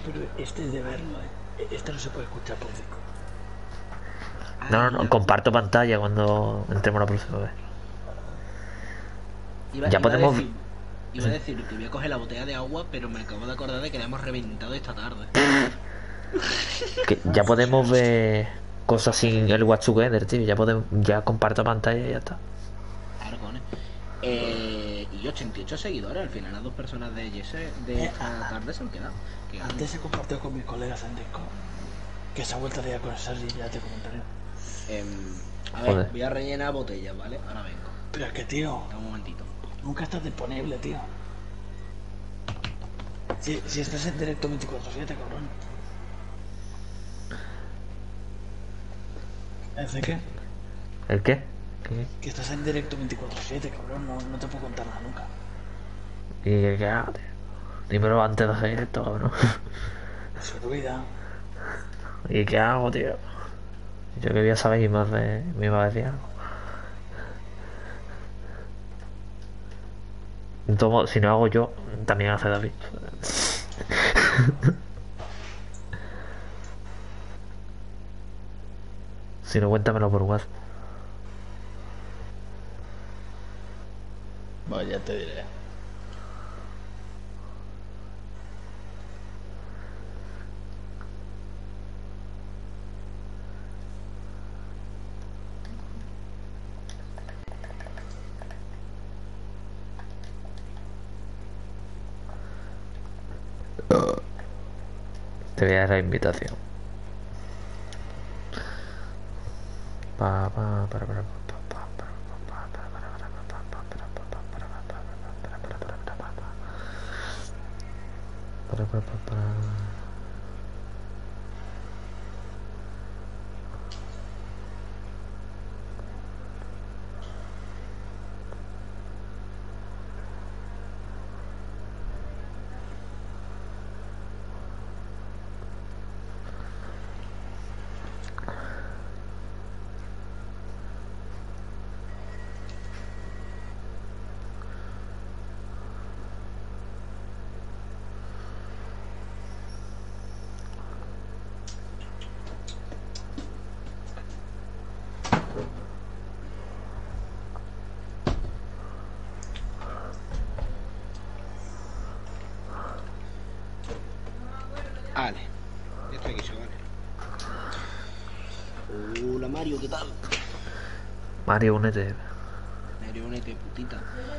pero este es de verlo, Este no se puede escuchar por Discord. No, comparto pantalla cuando entremos la próxima vez. Iba a decir que voy a coger la botella de agua, pero me acabo de acordar de que la hemos reventado esta tarde. Que ya podemos ver cosas sin el Watch Together, tío. Ya comparto pantalla y ya está. Claro, cojones. Y 88 seguidores, al final las 2 personas de esta tarde se han quedado. Antes se compartió con mis colegas en Discord. Que se ha vuelto a liar con Sergi, ya te comentaré. A ver, voy a rellenar botellas, ¿vale? Ahora vengo. Pero es que, tío, un momentito. Nunca estás disponible, tío. Si estás en directo 24/7, cabrón. ¿El qué? ¿El qué? Que estás en directo 24/7, cabrón. No te puedo contar nada nunca. ¿Y qué hago, tío? Dímelo antes de hacer directo, cabrón. Se olvida. ¿Y qué hago, tío? Yo que voy a saber más de... me iba a decir algo. Entonces, si no hago yo, también hace David. Si no, cuéntamelo por WhatsApp. Bueno, ya te diré. Te voy a dar la invitación. Vale, ya estoy aquí, chavales. Hola Mario, ¿qué tal? Mario, únete. Mario, únete, putita.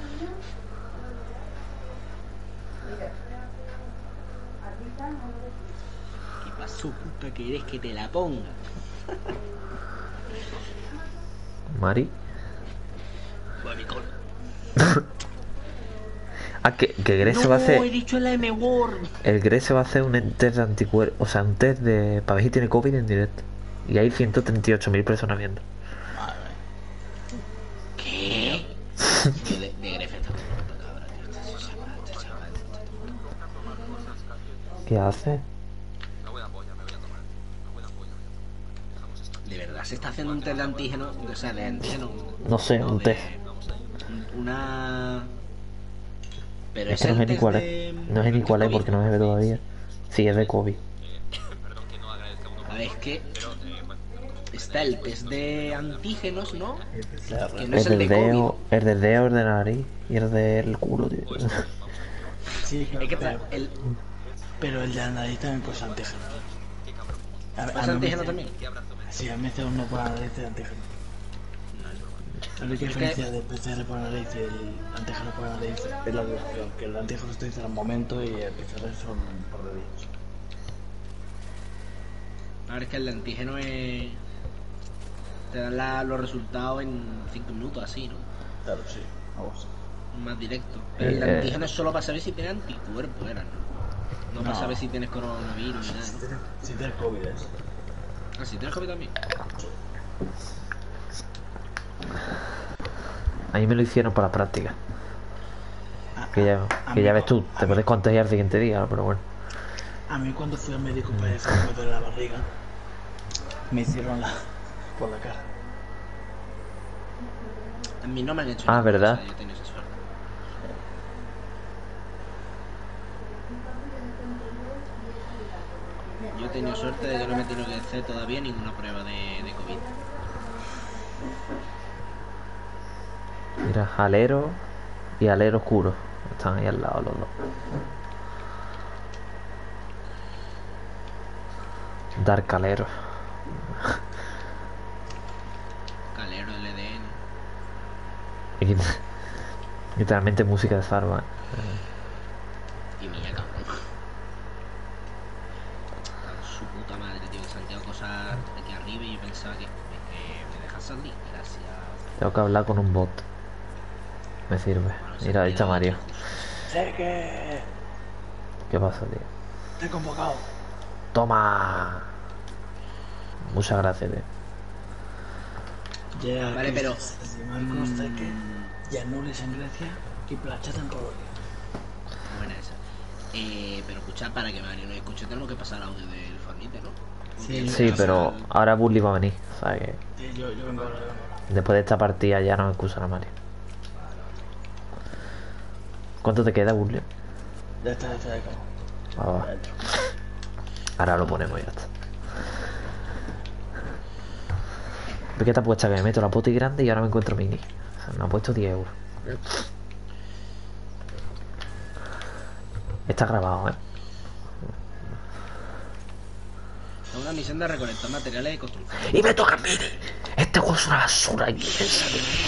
¿Qué pasó, puta? ¿Querés que te la ponga? Mari. Voy a mi cola. Que Greg se va a hacer. No, he dicho la M-Word. El Greg se va a hacer un test de anticuerpos. O sea, un test de. Para ver si tiene COVID en directo. Y hay 138.000 personas viendo. Madre. ¿Qué? de Greg está todo cabra, tío. ¿Qué hace? ¿De verdad se está haciendo un test de antígeno? O sea, de antígeno. No sé, un test. Una. Pero es que no sé ni cuál es. No sé ni cuál es porque no me ve todavía. Sí, es de COVID. A ver, es que está el test de antígenos, ¿no? Que no Es es el de COVID. El del dedo, el de la nariz y el del culo, tío. Sí, Hay que pero el de la nariz también pues antígeno. ¿Es antígeno también? Sí, a mí me hace uno por la nariz de antígeno. La única diferencia del PCR por la nariz y el antígeno por la nariz es la duración, que el antígeno se dice al momento y el PCR son por de días. A ver, es que el antígeno es. Te dan los resultados en 5 minutos, así, ¿no? Claro, sí, vamos. Más directo. Pero el antígeno es solo para saber si tienes anticuerpos, ¿era? No para saber si tienes coronavirus ni nada. Si tienes COVID, es. Ah, si tienes COVID también. A mí me lo hicieron para la práctica. Que ya ves tú, te puedes contagiar el siguiente día, pero bueno. A mí cuando fui al médico para decirme de la barriga, me hicieron por la cara. A mí no me han hecho. Ah, ¿verdad? Yo tengo esa suerte. tenido suerte de que no me he tenido que hacer todavía ninguna prueba de COVID. Mira, alero y alero oscuro. Están ahí al lado los dos. Dark alero. Calero LDN. Y literalmente música de Farba. Y mía, cabrón. Su puta madre, tío, que se han quedado cosas aquí arriba y yo pensaba que me dejas salir. Gracias. Tengo que hablar con un bot. Me sirve. Bueno, se Mira, han ahí está quedado Mario. aquí justo. Sé que ¿Qué pasa, tío? te he convocado. ¡Toma! Muchas gracias, tío. Ya Vale, que pero- si Marcos sé que ya no les en Grecia y planchate en Polonia. Buena esa. Pero escuchad, para que Mario no escuche, tenemos que pasar el audio del Fornite, ¿no? Sí, Sí, pero ahora Bully va a venir. O sea que Sí, yo vengo ahora, yo vengo ahora. después de esta partida ya no me excusará Mario. ¿Cuánto te queda, Bully? Ya está de cabo. Va. Ahora lo ponemos y ya está. ¿Ves que te apuesta que me meto la poti grande y ahora me encuentro mini? O sea, me ha puesto 10 euros. Está grabado, Es una misión de recolectar materiales de construcción. Y me toca mini. Este juego es una basura inmensa.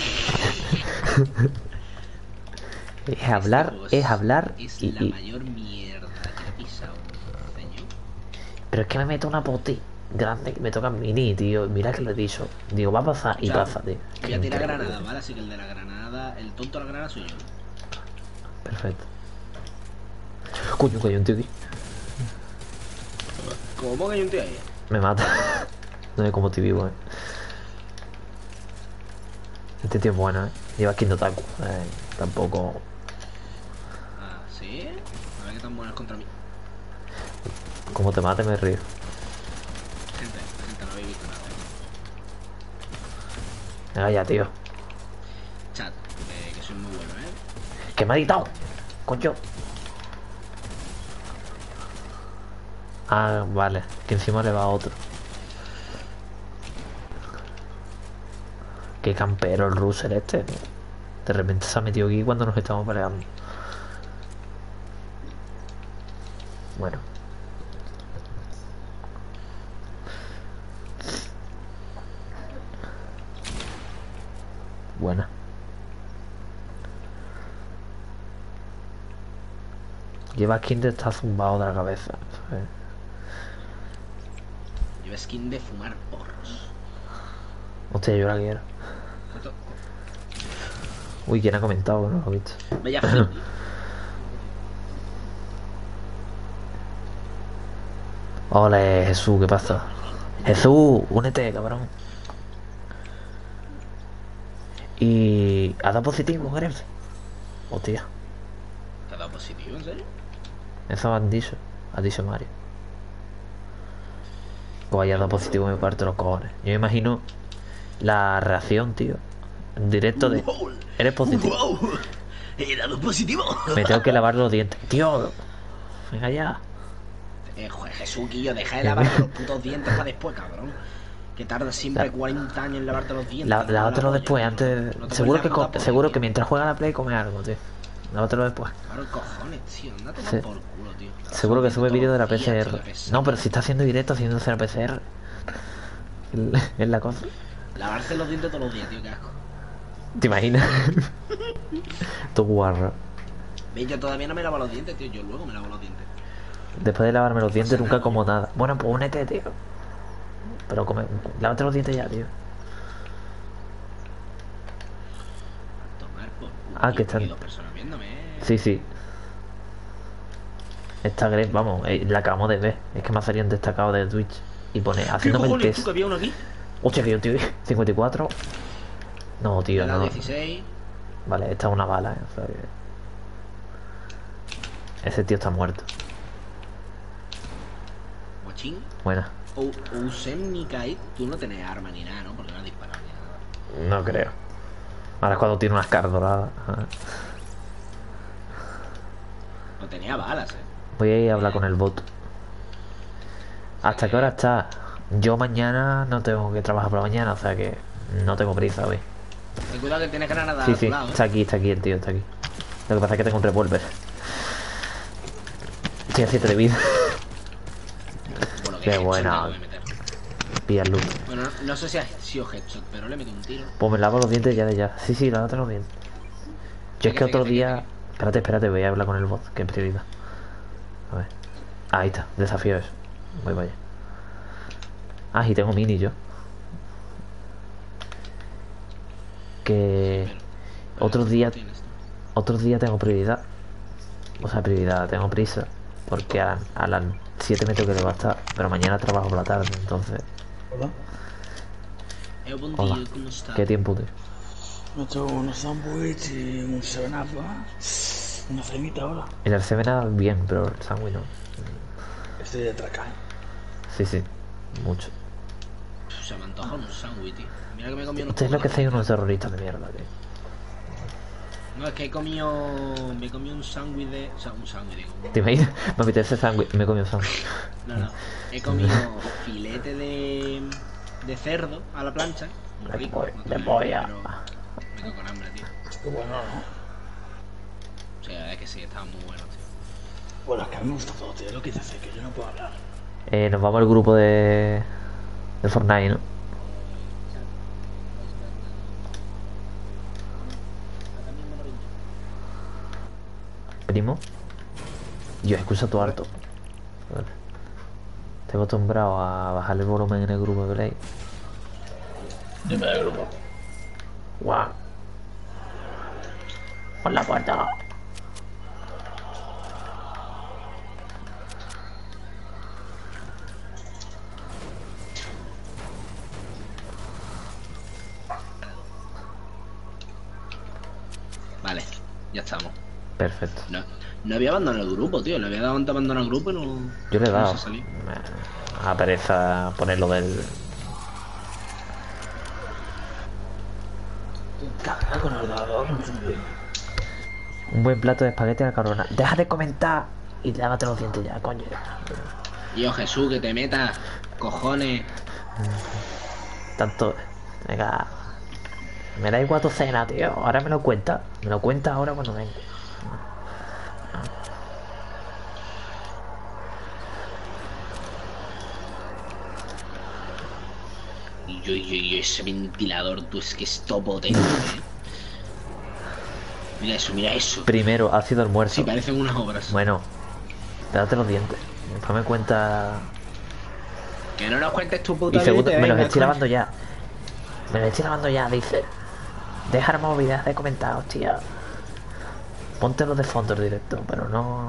Es hablar, Este juego es hablar Es y, la y- mayor mierda que he pisado, señor. Pero es que me meto una poti grande que me toca mini, tío. Mira que lo he dicho. Digo, va a pasar y O sea, pasa, tío. Voy a tirar Increíble. granada, ¿vale? Así que el de la granada, el tonto de la granada soy yo. Perfecto. Coño, que hay un tío aquí. ¿Cómo que hay un tío ahí? Me mata. No sé cómo estoy vivo, Este tío es bueno, Lleva skin de otaku. Tampoco. Ah, ¿sí? A ver qué tan bueno es contra mí. Como te mate, me río. Gente, no habéis visto nada. Venga ya, tío. Chat, que soy muy bueno, ¿eh? Que me ha editado. Coño. Ah, vale. Que encima le va a otro. Qué campero el Ruser este, tío. De repente se ha metido aquí cuando nos estamos peleando. Bueno. Buena. Lleva skin de estar zumbado de la cabeza. ¿Sabes? Lleva skin de fumar porros. Hostia, yo la quiero. Esto- Uy, ¿quién ha comentado? No lo he visto. Vaya flip. Hola, Jesús, ¿qué pasa? Jesús, únete, cabrón. Y... ¿ha dado positivo, Gref? Hostia, ¿Te ha dado positivo, en serio? eso han dicho. Ha dicho Mario. O haya dado positivo me parto los cojones. Yo me imagino la reacción, tío. En directo de... Wow. ¿Eres positivo? ¡Wow! ¡He dado positivo! Me tengo que lavar los dientes. Tío, venga ya. Joder, Jesús, Quillo, deja de lavarte los putos dientes para después, cabrón. Que tarda siempre 40 años en lavarte los dientes. Lávatelo La después, polla, antes... tío. No te Seguro pones que, la puta polla, seguro tío. que mientras juega a la Play come algo, tío. Lávatelo después. Claro, cojones, tío. Anda a tomar Sí. por culo, tío. Seguro que sube vídeo de la Todos los días, tío, PCR. pesado. No, pero si está haciendo directo haciéndose la PCR. Es la cosa. Lavarse los dientes todos los días, tío, qué asco. ¿Te imaginas? Tu guarro. ¿Ves? Yo todavía no me lavo los dientes, tío. Yo luego me lavo los dientes. Después de lavarme los dientes pasa nunca nada, como nada. Bueno, pues únete, tío. Pero lávate los dientes ya, tío. Tomar por culo. Ah, tío, que están- aquí 2 personas viéndome, Sí, sí. Esta Gref, vamos, la acabamos de ver. Es que me ha salido un destacado de Twitch. Y pone, ¿Qué haciéndome el cojones, tú, test. que había uno aquí? Hostia, que yo, tío. 54. No, tío, Me da no. 16. Vale, esta es una bala, O sea que... Ese tío está muerto. Guachín. Buena. Usem ni Kai. Tú no tenés arma ni nada, ¿no? Porque no has disparado ni nada. No creo. Ahora es cuando tiene unas caras doradas. Ajá. No tenía balas, Voy a ir a hablar con el bot. ¿Hasta qué hora está? Yo mañana no tengo que trabajar por la mañana, o sea que no tengo prisa hoy. Ten cuidado que tienes granada Sí, a tu sí, lado, está aquí el tío, está aquí. Lo que pasa es que tengo un revólver. Estoy a 7 de vida. Bueno, Qué headshot buena. le voy a meter. Pilla luz. Bueno, no sé si ha sido headshot, pero le metí un tiro. Pues me lavo los dientes ya de ya. Sí, sí, lávate los dientes. Yo es que otro día... Espérate, voy a hablar con el bot, que es prioridad. A ver. Ahí está, desafío eso. Voy vaya. Ah, y tengo mini yo. Que... Otros días tengo prioridad. O sea, prioridad, tengo prisa. Porque a las 7 me tengo que levantar. Pero mañana trabajo por la tarde, entonces... Hola. Hola. ¿Cómo estás? ¿Qué tiempo, tío? Me he hecho unos sándwiches y un 7-Up, una cremita ahora. En el Semena bien, pero el sándwich no. Estoy de traca, Sí, mucho. Se me antoja un sándwich, tío. Mira que me he comido unos Ustedes lo que hacéis unos terroristas de mierda, tío. No, es que me he comido un sándwich de... O sea, un sándwich, digo. ¿Te imaginas? Me apetece sándwich, me he comido sándwich. No. He comido filete de cerdo a la plancha. Muy De rico. polla. Pero me quedo con hambre, tío. Qué bueno, ¿no? O sea, es que sí, estaba muy bueno, tío. Bueno, es que a mí me gusta todo, tío. Lo que dices es que yo no puedo hablar. Nos vamos al grupo de Fortnite, ¿no? Primo. Yo escucho tu harto. Vale. Estoy acostumbrado a bajar el volumen en el grupo de Play. Dime del grupo. Guau. Por la puerta. Vale, ya estamos. Perfecto. No había abandonado el grupo, tío. Le había dado antes abandonar el grupo y no... Yo le he no dado. se salió. A pereza ponerlo del... Caga con el ordenador, no entiendo. Un buen plato de espagueti a la carbonara. Deja de comentar y lávate los dientes ya, coño. Yo, Jesús, que te metas, cojones. Tanto... Venga. Me da igual tu cena, tío. Ahora me lo cuenta. Me lo cuenta ahora cuando venga. Y ese ventilador, tú, es que es todo potente, ¿eh? Mira eso. Primero, ha sido almuerzo. Sí, parecen unas obras. Bueno, date los dientes. Después me cuenta... Que no nos cuentes tu puta Y segundo, vida, me los venga, estoy coño. lavando ya. Me los estoy lavando ya, dice. Dejar movidas de comentados, tía. Póntelos de fondo el directo, pero no...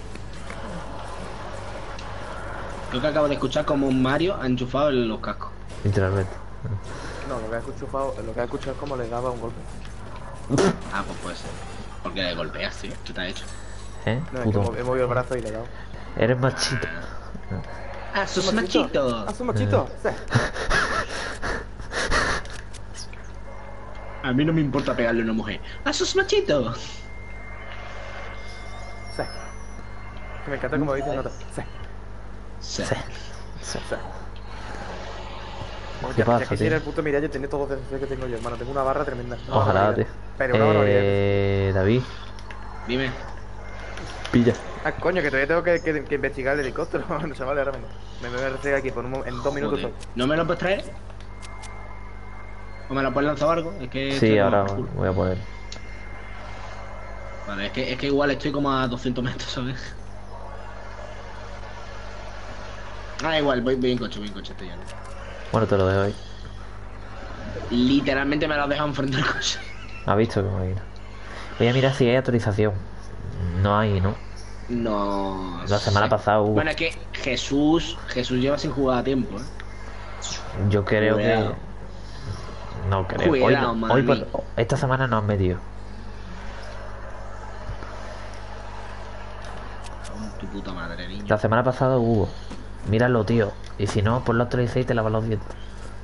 Creo que acabo de escuchar como un Mario ha enchufado los cascos. Literalmente. No, lo que he escuchado es como le daba un golpe. Ah, pues puede ser. ¿Por qué le golpeas, tío? ¿Qué te ha hecho? ¿Eh? No, es que Puto. he movido el brazo y le he dado. Eres machito. ¡Ah, sos machito! ¿Ah, su machito? Sí. A mí no me importa pegarle a una mujer. ¡Ah, sos machito! Sí. Que me encanta como dice nota. Sí. Sí. Sí. Sí. Sí. Bueno, ¿Qué ya, pasa, ya tío? quisiera el puto Mirage tiene todos los defensores que tengo yo, hermano. Tengo una barra tremenda. Una Ojalá, barbaridad. tío. Pero una barbaridad. David, Dime. pilla. Ah, coño, que todavía tengo que investigar el helicóptero. No se vale ahora mismo. Me voy a retirar aquí por en 2 minutos. Joder. ¿No me lo puedes traer? ¿O me lo puedes lanzar o algo? Es que Sí, estoy como ahora por culo. voy a poder. Vale, es que igual estoy como a 200 metros, ¿sabes? Ah, igual, voy en coche, estoy ya. Bueno, te lo dejo ahí. Literalmente me lo has dejado enfrente del coche. ¿Has visto cómo ir? Voy a mirar si hay actualización. No hay, ¿no? No. La semana pasada hubo. Bueno, es que Jesús lleva sin jugar a tiempo, ¿eh? Yo creo Cuidado. que... No creo. Cuidado, hoy mami. esta semana no han metido. Con tu puta madre, niño. La semana pasada hubo. Míralo, tío. Y si no, pues lo actualicé y te lavas los dientes.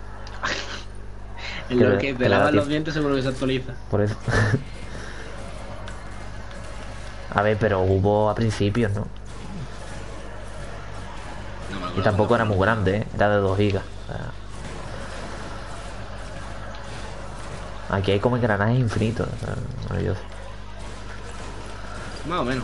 En lo que- que que te le da lavas los tiempo. dientes seguro que se actualiza. Por eso. A ver, pero hubo a principios, ¿no? No me Y tampoco era muy grande, ¿eh? Era de 2 gigas. O sea, aquí hay como engranajes infinitos. O sea, maravilloso. Más o menos.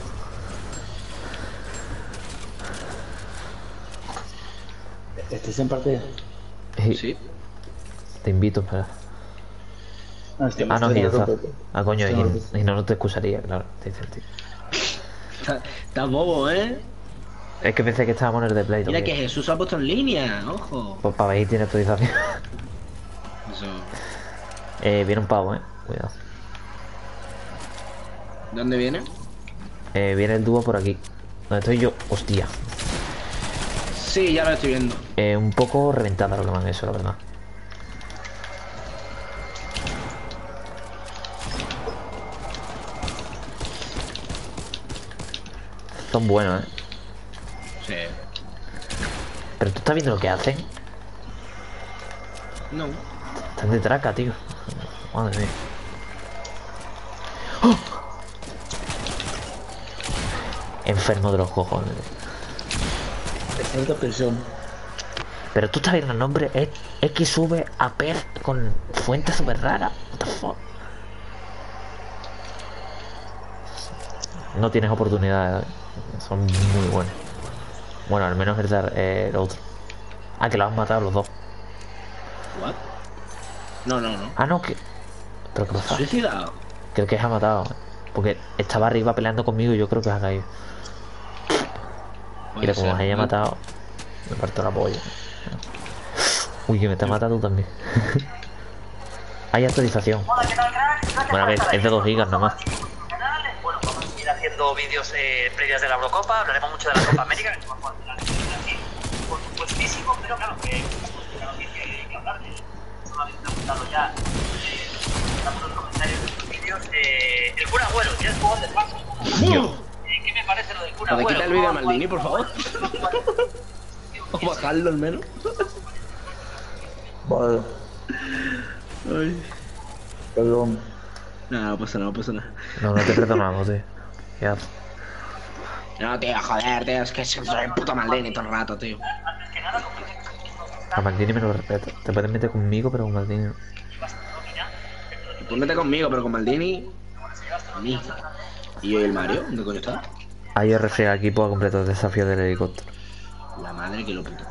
¿Estáis en partida? Sí. Te invito, espera. Ah, no, y ya está. Ah, coño, y no te excusaría, claro. Tiene sentido. Estás bobo, ¿eh? Es que pensé que estábamos en el de Play. Mira también. que Jesús se ha puesto en línea, ojo. Pues para ver, tiene actualización. Eso. Viene un pavo, cuidado. ¿Dónde viene? Viene el dúo por aquí. Donde estoy yo. Hostia. Sí, ya lo estoy viendo. Un poco reventada lo que me han hecho, la verdad. Son buenos, Sí. Pero tú estás viendo lo que hacen. No. Están de traca, tío. Madre mía. ¡Oh! Enfermo de los cojones. Es alta presión. Pero tú estás viendo el nombre XV a pez con fuente súper rara. What the fuck. No tienes oportunidad. Son muy buenos. Bueno, al menos el otro. Ah, que lo han matado los dos. ¿What? No. Ah, no, que... Pero que pasa. ¿Suicidado? Creo que se ha matado. Porque estaba arriba peleando conmigo y yo creo que se ha caído. Puede Mira, como ser, se haya ¿no? matado, me parto la polla. Uy, que me está matando tú también. Hay actualización. Hola, ¿qué tal, crack? Bueno, a ver, es de 2 gigas nomás. Bueno, vamos a ir haciendo vídeos previos de la Eurocopa, hablaremos mucho de la Copa América, que estamos jugando la aquí, por supuestísimo, pero claro, que la noticia que hay que hablar, eso lo habéis preguntado ya, estamos en los comentarios de los vídeos, el Kun Agüero, ya es jugador del Barça. ¿Qué me parece lo del Kun ¿Puedes Agüero? quitar el vídeo a Maldini, por favor? O bajarlo al menos. Vale, Ay. perdón. Nada, no pasa nada. No te perdonamos, tío. Ya. No, tío, joder, tío, es que soy puto Maldini todo el rato, tío. A Maldini me lo respeto. Te puedes meter conmigo, pero con Maldini no. Tú mete conmigo, pero con Maldini. A mí. ¿Y el Mario? ¿Dónde coño está? Hay RC aquí para completar el desafío del helicóptero. La madre que lo puto.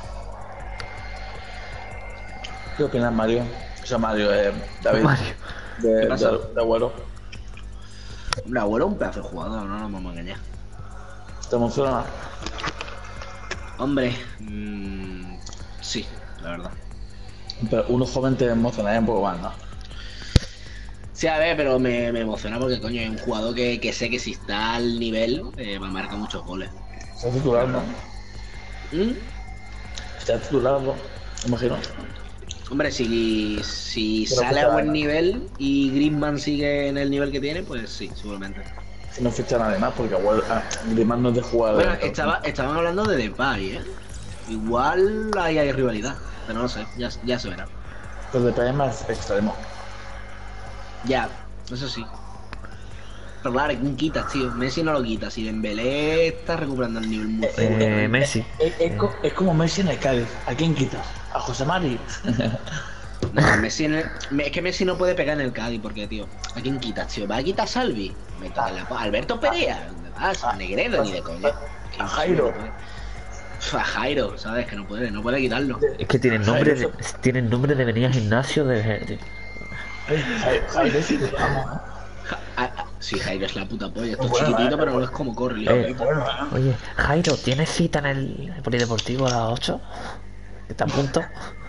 ¿Qué opinas, Mario? O sea, Mario, David. Mario. De, ¿Qué pasa? de abuelo. Hombre, abuelo es un pedazo de jugador, no nos vamos a engañar. ¿Te emociona? Hombre, sí, la verdad. Pero uno joven te emocionaría un poco más, ¿no? Sí, a ver, pero me emociona porque, coño, es un jugador que sé que si está al nivel va a marcar muchos goles. Está titular, ¿no? ¿Mm? Está titular, ¿no? Imagino. Hombre, si Pero sale a ficha- buen nivel y Griezmann sigue en el nivel que tiene, pues sí, seguramente. Si no ficha nada más, porque abuelo, Griezmann no es de jugar. Bueno, estaban hablando de Depay, ¿eh? Igual ahí hay rivalidad, pero no sé, ya se verá. Pero de es más extremo. Ya, eso sí. Pero claro, ¿quién quitas, tío? Messi no lo quita. Si Dembélé está recuperando el nivel muy fuerte. Messi. Es como Messi en el Cádiz. ¿A quién quita? ¿A José Mari? No, Messi es que Messi no puede pegar en el Cádiz porque, tío, ¿a quién quitas, tío? ¿Va a quitar a Salvi? Alberto Perea. ¿Dónde vas? A Negredo, ni de coña. A Jairo. A Jairo, ¿sabes? Que no puede quitarlo. Es que tienen nombre de venir al gimnasio de... Jairo sí, vamos, Sí, Jairo es la puta polla. Esto es chiquitito, pero no es como corre. Oye, Jairo, ¿tienes cita en el polideportivo a las 8? ¿Está a punto?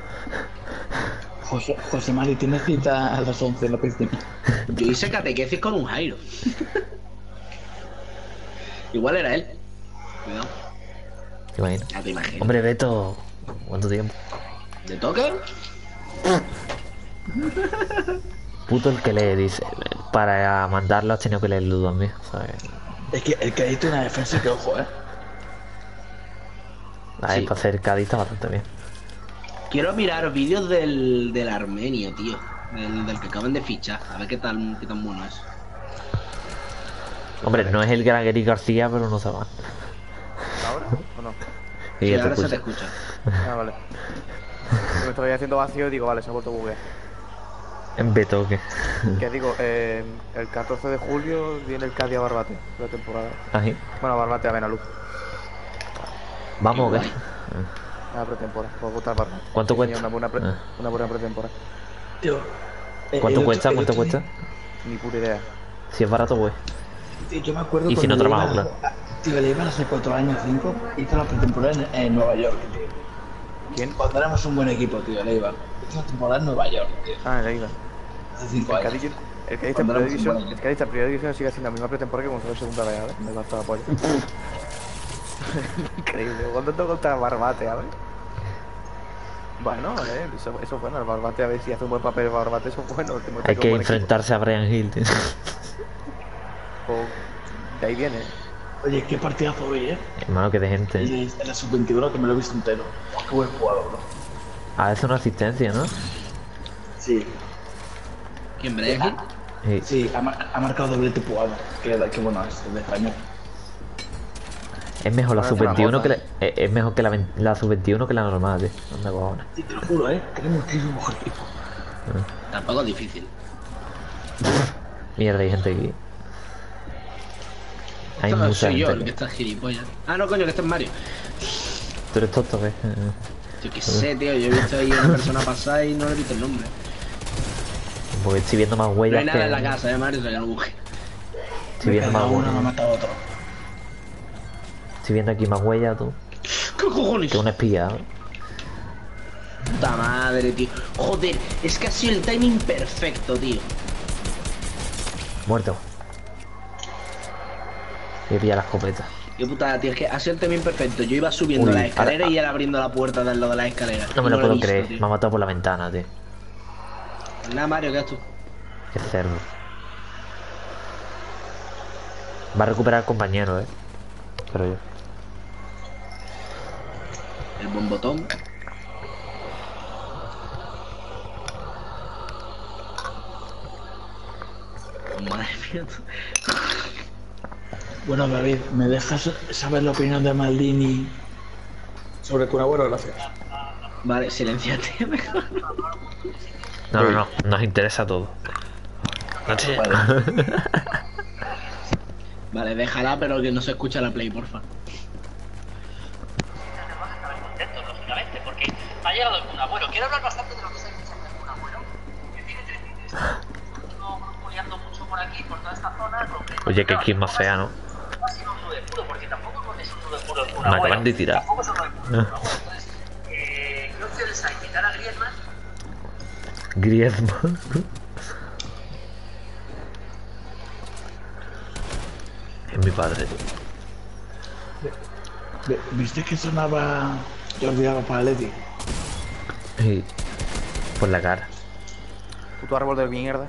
José Mari tiene cita a las 11 en la piscina. Yo hice catequesis con un Jairo. Igual era él. Cuidado. ¿Te imaginas? Ya te imagino. Hombre, Beto, ¿cuánto tiempo? ¿De toque? Puto el que lee, dice. Para mandarlo has tenido que leerlo tú también, ¿sabes? Es que el Cádiz tiene una defensa que ojo, Ahí Sí. para hacer Cádiz está bastante bien. Quiero mirar vídeos del armenio, tío. Del que acaban de fichar. A ver qué tan bueno es. Hombre, no es el gran Eric García, pero no se va. ¿Ahora o no? Y Sí, ya te ahora se te escucha. escucha. Ah, vale. Me estaba haciendo vacío y digo, vale, se ha vuelto a buguear. En Betoque. Que digo, el 14 de julio viene el Cádiz a Barbate, la temporada. Ahí. Bueno, Barbate a Benaluz, Vamos, ¿o Qué qué? guay. a la pretemporada. Puedo votar Barbate. ¿Cuánto Sí, cuesta? señor, Ah. una buena pretemporada. Tío, ¿Cuánto el cuesta? otro- ¿Cuánto el otro cuesta? día- Ni pura idea. Si es barato, pues. Tío, yo me acuerdo Y si no cuando trabajo, Leibar- claro. Tío, Leibar hace 4 años, 5, hizo la pretemporada en Nueva York, tío. ¿Quién? Cuando éramos un buen equipo, tío, Leibar. Hizo la temporada en Nueva York, tío. Ah, en la Liga. Hace 5 El años. Cádiz, el Cádiz en Cuando Primera éramos un División, buen el Cádiz en Primera División sigue haciendo la misma pretemporada que como fue en segunda vez, ¿vale? Me falta apoyo. Increíble, ¿cuánto te contra Barbate, a ver? Bueno, eso es bueno, el Barbate a ver si hace un buen papel el Barbate, eso es bueno. Hay que enfrentarse a Brian Hill, tío. De ahí viene. Oye, qué partidazo hoy, Hermano, que de gente. Y era sub-21 que me lo he visto entero. Qué buen jugador, bro. Ah, es una asistencia, ¿no? Sí, ¿Quién, Brian Hill? Sí. sí, ha marcado doblete Puado. Qué bueno es, de español. Es mejor la Ahora es una sub-21 que cosa. es mejor que la sub-21 que la normal, tío. Anda cojones. Sí, te lo juro, tenemos que ir un mejor equipo. Tampoco es difícil. Mierda, hay gente aquí. Hay No, mucha soy yo el gente que aquí. está gilipollas. Ah, no, coño, que este es Mario. Tú eres tonto, ¿qué? Yo qué sé, tío. Yo he visto ahí a una persona pasar y no le he visto el nombre. Porque estoy viendo más No huellas hay nada que... en la casa, Mario, o sea que no busque. Estoy viendo más Cada uno no ha huellas. matado a otro. Estoy viendo aquí más huellas, tú. ¿Qué cojones? Que una espía, ¿eh? Puta madre, tío. Joder, es que ha sido el timing perfecto, tío. Muerto. Voy a pillar la escopeta. Qué putada, tío. Es que ha sido el timing perfecto. Yo iba subiendo Uy, la escalera ahora- y él abriendo la puerta del lado de la escalera. No me Y lo he puedo visto, creer. tío. Me ha matado por la ventana, tío. Nada, Mario, ¿qué haces tú? Qué cerdo. Va a recuperar al compañero, Pero yo. El buen botón. Madre mía. Bueno, David, ¿me dejas saber la opinión de Maldini sobre Kun Agüero? Gracias. Vale, silenciate mejor. No. Nos interesa todo. No sé. Vale, déjala, pero que no se escucha la play, porfa. Estamos contentos, lógicamente, porque ha llegado el Kun Agüero. Quiero hablar bastante de lo que está diciendo el Kun Agüero, que tiene 3 meses. Estuvo grupoleando mucho por aquí, por toda esta zona. Oye, que aquí es más fea, ¿no? No ha sido un nudo de puro, porque tampoco es un nudo de puro el Kun Me Agüero. acaban de tirar. Tampoco es un nudo de puro el Kun Agüero. Entonces, ¿qué opciones hay? ¿Quitar a Griezmann? Griezmann. Es mi padre, tío. ¿Viste que sonaba Jordi Alba para Leti? Sí. Por la cara. Puto árbol de mierda.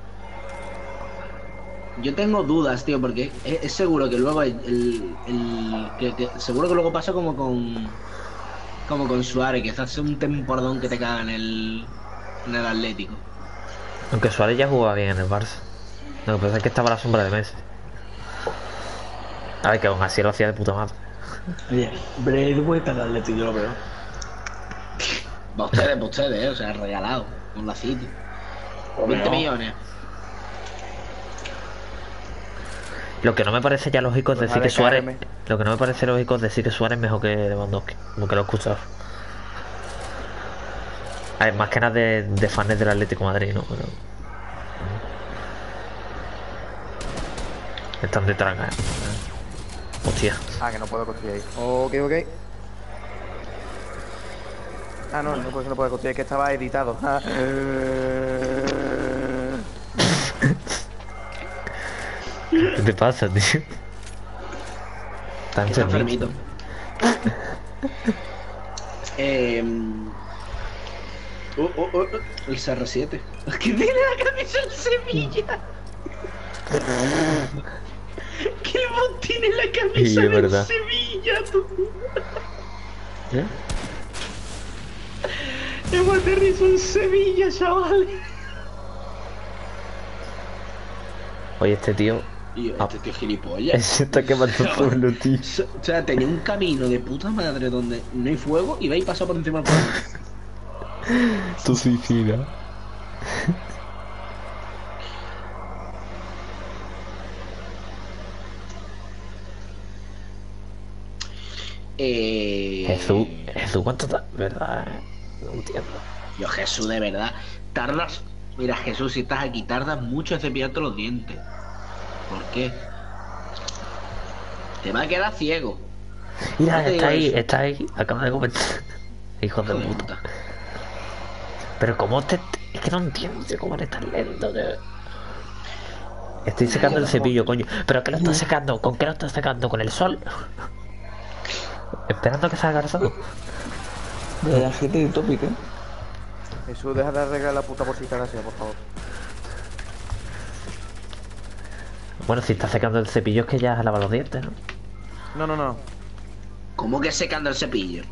Yo tengo dudas, tío, porque es seguro que luego seguro que luego pasa como con Suárez, que hace un temporadón que te caga en el Atlético. Aunque Suárez ya jugaba bien en el Barça. Lo que pasa es que estaba a la sombra de Messi. A ver, que aún así lo hacía de puta madre. Oye, Braithwaite al Atleti, yo lo veo. Va ustedes, o sea, regalado, con la City. Lo 20 veo. millones. Lo que no me parece ya lógico es Pues decir vale, que Suárez. KM. Lo que no me parece lógico es decir que Suárez es mejor que Lewandowski. Como que lo he escuchado. A ver, más que nada de fans del Atlético de Madrid, ¿no? Pero. Están de traga, Hostia. Ah, que no puedo construir ahí. Ok. Ah, no, pues no puedo construir, es que estaba editado. Ah. ¿Qué te pasa, tío? Está Está enfermito. enfermito. El CR7. Que tiene la camisa en Sevilla. Que el bot tiene la Sí, camisa es en verdad. Sevilla, tú. ¿Eh? Hemos aterrizado en Sevilla, chavales. Oye, este tío Y yo, este tío es gilipollas. Se está quemando solo, tío. O sea, tenía un camino de puta madre donde no hay fuego y va y pasa por encima del fuego. Tu suicida. Jesús, ¿cuánto está? ¿Verdad? No entiendo. Yo, Jesús, de verdad. Tardas. Mira, Jesús, si estás aquí, tardas mucho en cepillarte los dientes. ¿Por qué? Te va a quedar ciego. Mira, No te está digo ahí, eso. está ahí. Acaba de comentar. Hijo de Hijo de puta. puta. Pero cómo te... Es que no entiendo, tío, cómo eres tan lento, tío. Estoy secando el cepillo, coño. ¿Pero qué lo estás secando? ¿Con qué lo estás secando? ¿Con el sol? Esperando que salga el sol. De la gente de Topic, Jesús, deja de arreglar la puta bolsita de gracia, por favor. Bueno, si estás secando el cepillo es que ya has lavado los dientes, ¿no? No, no, no. ¿Cómo que secando el cepillo?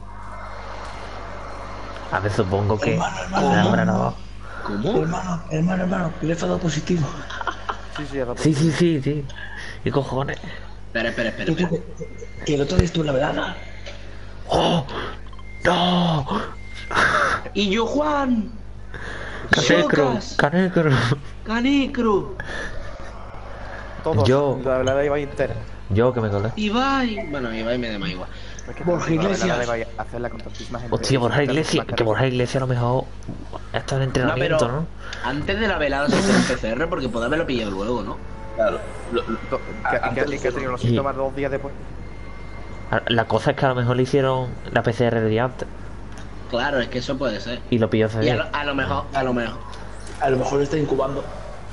A ver, supongo que... Hermano, la habrá lavado. ¿Cómo? Hermano, le he dado positivo. Sí, sí, a rato. Sí. ¿Y cojones? Espera. Que el otro día estuvo en la velada. ¡Oh! ¡No! Y yo, Juan. ¡Canecro! Socas, ¡Canecro! Canecro. Todos. Yo. La velada iba entera. Yo que me colé. Ibai. Bueno, Ibai me da más igual. Es que Borja la Iglesias. velada iba a hacerla con tantísima gente. Hostia, Borja Iglesias. Que Borja Iglesias a lo mejor está en No, entrenamiento, pero ¿no? antes de la velada se hizo un PCR porque podía haberlo pillado luego, ¿no? Claro. Que ha tenido los síntomas 2 días después. La cosa es que a lo mejor le hicieron la PCR el día antes Claro, es que eso puede ser. y lo pilló ese Y día. a lo mejor. A lo mejor lo está incubando.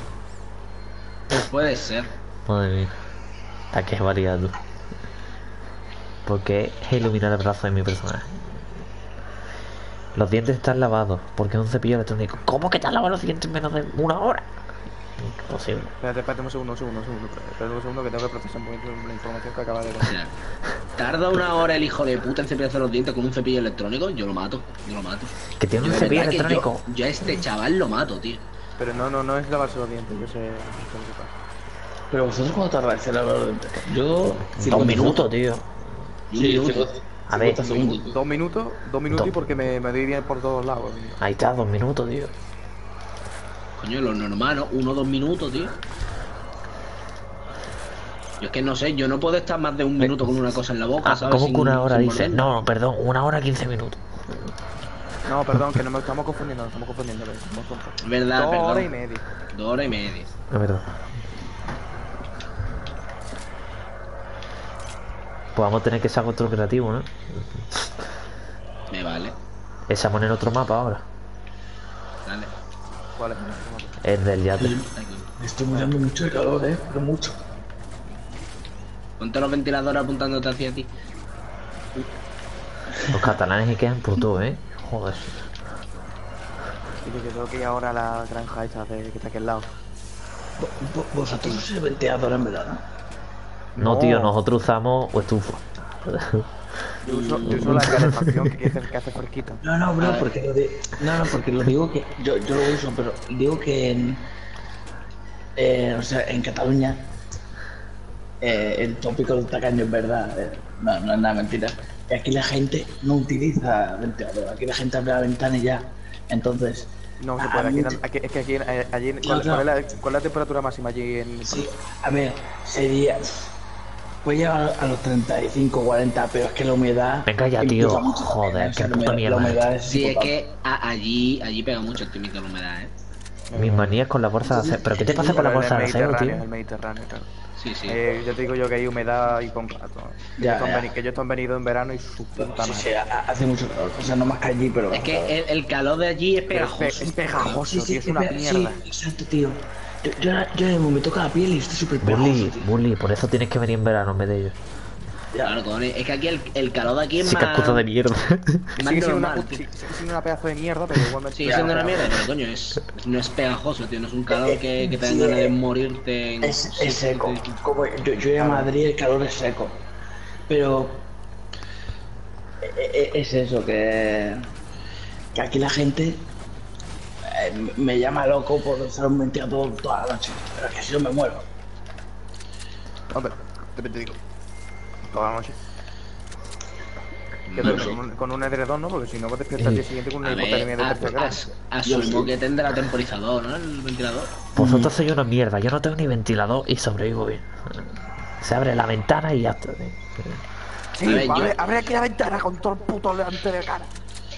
Puede ser. Madre mía. ¿A qué variedad tú? ¿Por qué iluminar el brazo de mi personaje? Los dientes están lavados porque es un cepillo electrónico. ¿Cómo que te has lavado los dientes en menos de una hora? Imposible. Espérate un segundo. Espérate un segundo que tengo que procesar un poquito la información que acaba de O contar. sea, tarda una hora el hijo de puta en cepillarse los dientes con un cepillo electrónico. Yo lo mato. Que tiene Yo un de cepillo verdad que electrónico. yo a este chaval lo mato, tío. Pero no es lavarse los dientes, yo sé lo que pasa. Pero vosotros cuánto tardáis en lavar los dientes. Yo. 2 minutos, tío. Un minuto. A ver. 50 segundos. 2 minutos y porque me doy bien por todos lados. Ahí está, 2 minutos, tío. Coño, lo normal, ¿no? 1 o 2 minutos, tío. Yo es que no sé, yo no puedo estar más de un minuto con una cosa en la boca, ¿sabes? ¿Cómo que una hora sin dice? morderla. No, perdón, 1 hora 15 minutos. No, perdón, que no me estamos confundiendo, nos estamos confundiendo. Verdad, 2 perdón. horas y media. 2 horas y media. No, perdón. Pues vamos a tener que sacar otro creativo, ¿no? Me vale. Estamos en otro mapa ahora. Dale. ¿Cuál es? El del yate. Aquí. Me estoy muriendo mucho de calor, pero mucho. Ponte los ventiladores apuntándote hacia ti. Los catalanes se quedan por todo, ¿eh? Joder. Dice que tengo que ir ahora a la granja esa que está aquí al lado. Vosotros sois venteador en verdad, No, tío, nosotros usamos estufa. Yo uso la calefacción que hace fresquita. No, bro, porque porque lo digo que yo lo uso, pero digo que o sea, en Cataluña el tópico del tacaño es verdad, no es nada mentira. Y aquí la gente no utiliza ventilador, aquí la gente abre la ventana y ya. Entonces, No se puede, es que aquí, allí, No, ¿cuál es la temperatura máxima allí en...? sí, a ver, sería. Puede llegar a los 35, 40, pero es que la humedad. Venga ya, tío. implica mucho Joder, también, qué o sea, puta mierda La humedad es es Sí, es insoportable. que allí pega mucho el timito de la humedad, ¿eh? Mis manías con la bolsa de acero. ¿Pero qué te pasa con la bolsa de acero, tío? El Mediterráneo, claro. Sí, sí. Ya te digo yo que hay humedad y con gato. Ya. Que ellos han venido en verano y su puta Sí, madre. sí, hace mucho calor, o sea, no más que allí, pero. Es que el calor de allí es pegajoso. Es pegajoso, tío, es una sí, mierda. exacto, tío. Yo me toca la piel y estoy súper pegajoso, tío. Bully, por eso tienes que venir en verano en vez de ellos. Claro, cojones. Es que aquí el calor de aquí es Sí, más. cascudo de mierda. Más Sigue siendo normal, una, tío. sigue siendo una pedazo de mierda, pero igualmente... Sigue siendo una mierda, pero coño, no es pegajoso, tío. No es un calor que te den ganas de morirte en. Es seco. Como yo en Madrid el calor es seco. Pero. Es eso, que aquí la gente me llama loco por estar un ventilador toda la noche. Pero es que si no me muero. Hombre, te digo. Toda la noche. Que duerme con un edredón, ¿no? Porque si no, despiertas al día siguiente con una A hipotermia ver, de tercer grado. asumo que tendrá temporizador, ¿no? El ventilador. Vosotros sois una mierda. Yo no tengo ni ventilador y sobrevivo bien. Se abre la ventana y ya está. Sí, A ver, abre aquí la ventana con todo el puto delante de cara.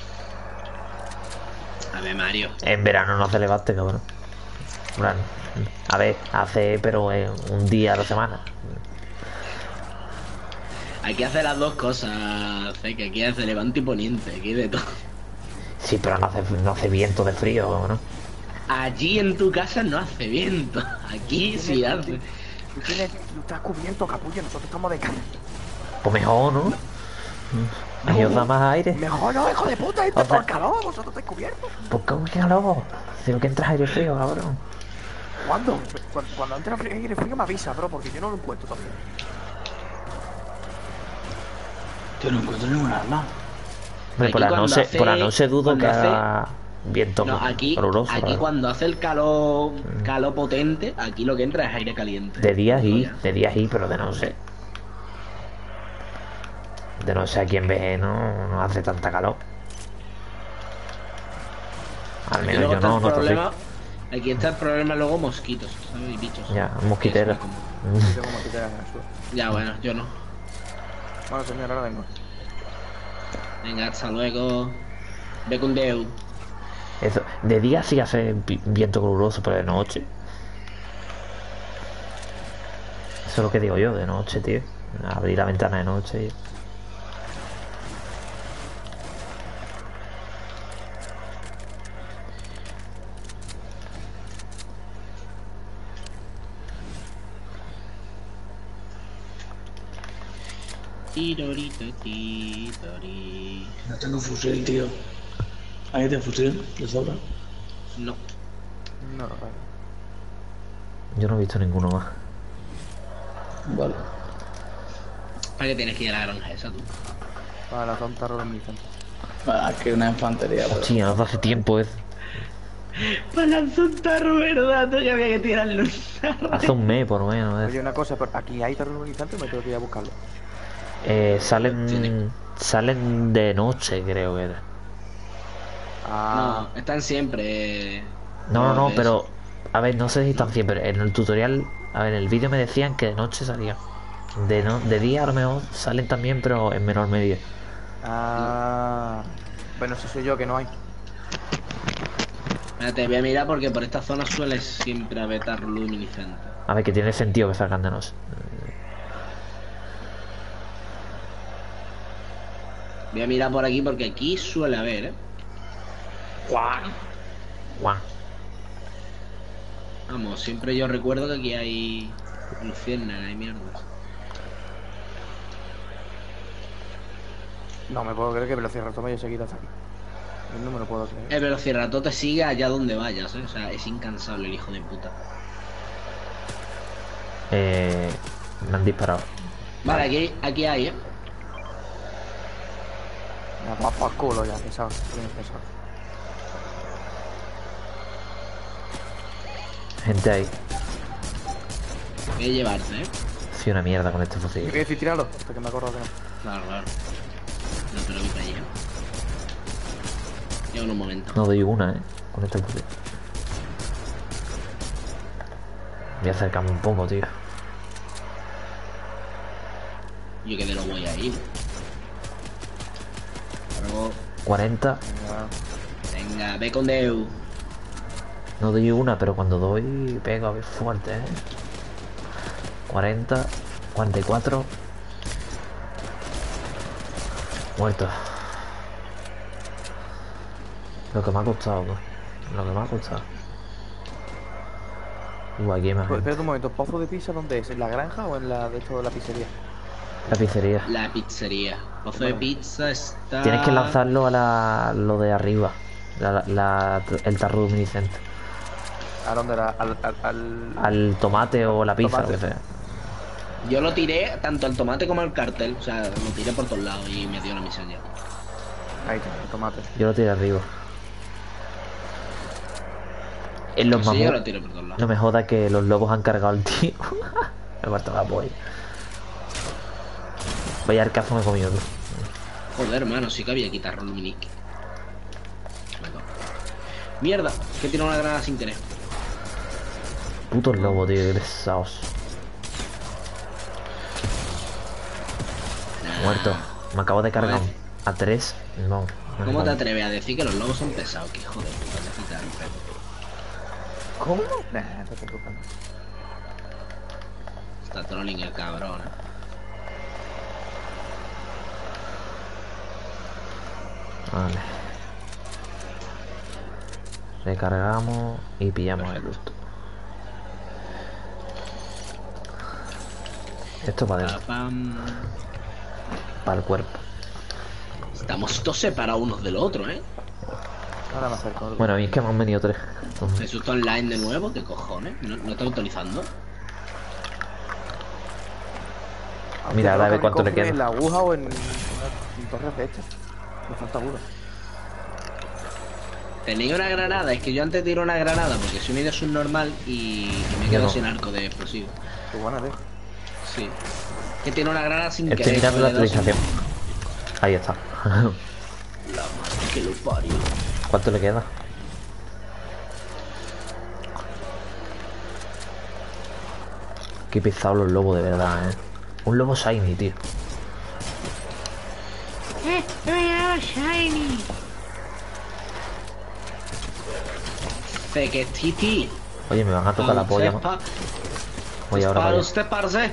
A ver, Mario. En verano no hace levante, cabrón. Bueno, a ver, hace, pero un día a la semana. Hay que hacer las dos cosas, que aquí hace levante y poniente, aquí de todo. Sí, pero no hace viento de frío, ¿no? Allí en tu casa no hace viento, aquí sí hace. Tú estás cubierto, capullo, nosotros estamos de cara. Pues mejor, ¿no? Ahí os da más aire. Mejor no, hijo de puta, está todo el calor, vosotros estáis cubiertos. Pues cómo que calor. Si lo que entra es aire frío, cabrón. ¿Cuándo? Cuando entra aire frío me avisa, bro, porque yo no lo encuentro todavía. Yo no encuentro ningún arma. Hombre, por la noche dudo que haga viento No, aquí caluroso. cuando hace el calor potente, aquí lo que entra es aire caliente. De día sí, pero de noche. De noche aquí en BG no hace tanta calor. Al Aquí menos luego yo está no el noto así. problema. Aquí está el problema luego mosquitos, ¿sabes? Y bichos. Ya, mosquitera. Yo tengo mosquiteras en el suelo. Ya, bueno, yo no. Bueno, señor, ahora vengo. Venga, hasta luego. Ve con Deu. Eso, de día sí hace viento caluroso, pero de noche. Eso es lo que digo yo, de noche, tío. Abrir la ventana de noche y... No tengo fusil, tío. ¿Hay de fusil? ¿De sobra? No. No, vale. Yo no he visto ninguno más. Vale. ¿Para qué tienes que ir a la granja esa tú? Para la tonta reorganizante. Aquí una infantería, pero... Hostia, no hace tiempo es. Para lanzar un tarro, ¿verdad? Tú que había que tirarlo. Hace un mes por lo menos. Oye, una cosa, pero aquí hay tarro organizante o me tengo que ir a buscarlo. Salen de noche, creo que era. Ah, No, están siempre. No, de pero... eso. A ver, no sé si están siempre. En el tutorial, a ver, en el vídeo me decían que de noche salían. De día a lo mejor salen también, pero en menor medida. bueno, si soy yo que no hay. Espérate, voy a mirar porque por esta zona suele siempre haber tarro luminiscente. A ver, que tiene sentido que salgan de noche. Voy a mirar por aquí porque aquí suele haber, Guau. Vamos, siempre yo recuerdo que aquí hay luciérnagas y mierdas. No me puedo creer que Velociraptor me haya seguido hasta aquí. No me lo puedo creer. El velociraptor te sigue allá donde vayas, ¿eh? O sea, es incansable el hijo de puta. Me han disparado. Vale, aquí hay, Me va por culo ya, pesado. Bien pesado. Gente ahí. Voy a llevarse, Soy una mierda con este ¿Qué fusil. decir? Tíralo, hasta que me acuerdo que no. Claro. No, pero voy para allá. Llevo en un momento. No doy una, con este fusil. Voy a acercarme un poco, tío. Yo que de lo voy a ir. Luego, 40. venga, ve con Deu. No doy una, pero cuando doy pego a ver fuerte, 40. 44. Muerto. Lo que me ha costado, ¿no? Lo que me ha costado. Aquí hay más gente. Espera un momento, ¿pozo de pizza dónde es? ¿En la granja o en la de esto de la pizzería? La pizzería. La pizzería. Pozo de pizza está... Tienes que lanzarlo a lo de arriba. El tarro luminiscente. ¿A dónde era? Al tomate o la pizza, Tomate. lo que sea. Yo lo tiré tanto al tomate como al cartel. O sea, lo tiré por todos lados y me dio la misión ya. Ahí está, el tomate. Yo lo tiré arriba. Es lo Sí, más yo lo tiré por todos lados. No me joda que los lobos han cargado al tío. Me falta la polla. Vaya arcazo me he comido tú. Joder, hermano, sí que había quitarlo el minic. Mierda, que tiene una granada sin querer. Putos lobos, tío, qué pesados. Muerto. Me acabo de cargar a 3. No. ¿Cómo te atreves a decir que los lobos son pesados? Que hijo de puta, te quitar el perro. ¿Cómo? Nah, no te preocupes. Está trolling el cabrón, Vale. Recargamos y pillamos el luto. Esto para adentro. Pam. Para el cuerpo. Estamos todos separados unos del otro, ¿eh? Ahora me acerco. Bueno, a mí es que me han venido 3. Eso está online de nuevo, ¿qué cojones? ¿No está actualizando? Mira, Aunque a ver creo que cuánto le me coge queda. ¿En la aguja o en torre flecha? Me falta uno. Tenéis una granada, es que yo antes tiro una granada porque soy medio subnormal y me quedo no. sin arco de explosivo. Qué buena, tío. Sí. Que tiene una granada sin Estoy querer. mirando la le he dado sin- actualización. Ahí está. La madre que lo parió. ¿Cuánto le queda? Qué pesado los lobos, de verdad, Un lobo shiny, tío. Titi. Oye, me van a tocar la polla. Oye, ahora Para vaya. usted, parce.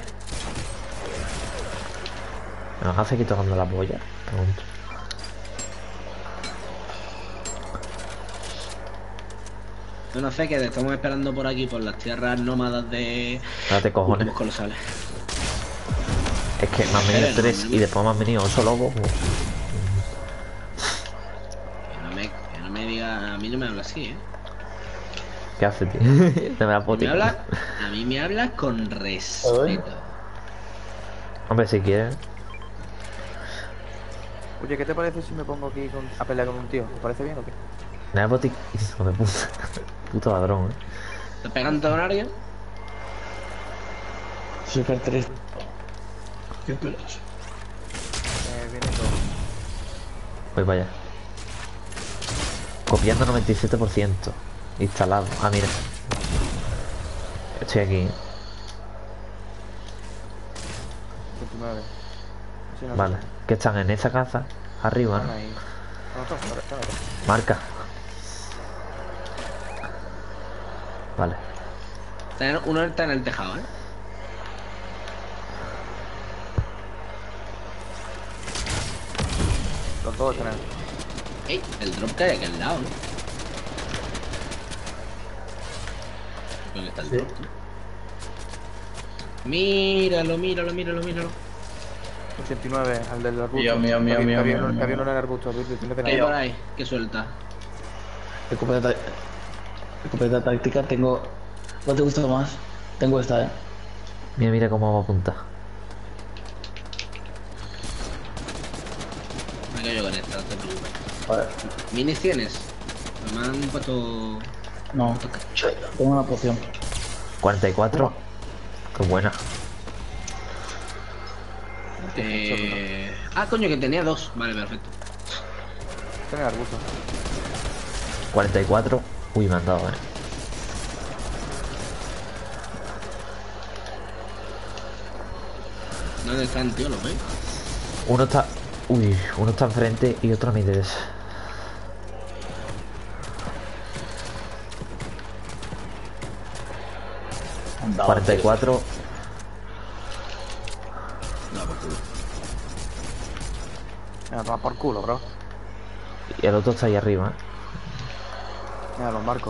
¿Me van a seguir tocando la polla? Pregunto. No sé que te estamos esperando por aquí, por las tierras nómadas de Espérate, cojones. últimos colosales. Es que me han venido 3 y después me han venido 8 lobos. Que no me diga, a mí no me habla así, ¿eh? ¿Qué hace, tío? Te me la Me habla, a mí me hablas con respeto. Hombre, si quieres. Oye, ¿qué te parece si me pongo aquí a pelear con un tío? ¿Te parece bien o qué? Nada, boti. Hijo de puta. Puto ladrón, ¿Te pegan todo horario? Super 3. ¿Qué esperas? Viene todo. Voy para allá. Copiando 97%. Instalado. Ah, mira. Estoy aquí. 29. Sí, no Vale. sé. ¿Qué están en esa casa? Arriba, Están ¿no? ahí. No, están ahí. Marca. Vale. Uno está en el tejado, ¿eh? Los dos están ahí. Ey, el drop que hay aquí al lado, ¿no? ¿Dónde está el drop? Míralo, míralo, míralo, míralo. 89, al del arbusto. Mío. Que había uno en el arbusto. ¿Qué hay por ahí? ¿Qué suelta? Escopeta táctica tengo. ¿Cuál te gusta más? Tengo esta, Mira, mira cómo va a apuntar. Me quedo yo con esta, no te preocupes. Vale. ¿Minis tienes? Me han puesto... No. Tengo una poción. 44. Qué buena. Ah, coño, que tenía dos. Vale, perfecto. Está en el arbusto. 44. Uy, me han dado, ¿Dónde están, tío? ¿Los veis? Uno está... Uy, uno está enfrente y otro a mi derecha. Han dado, 44. No, por culo. Mira, toma por culo, bro. Y el otro está ahí arriba, Mira, los marcos.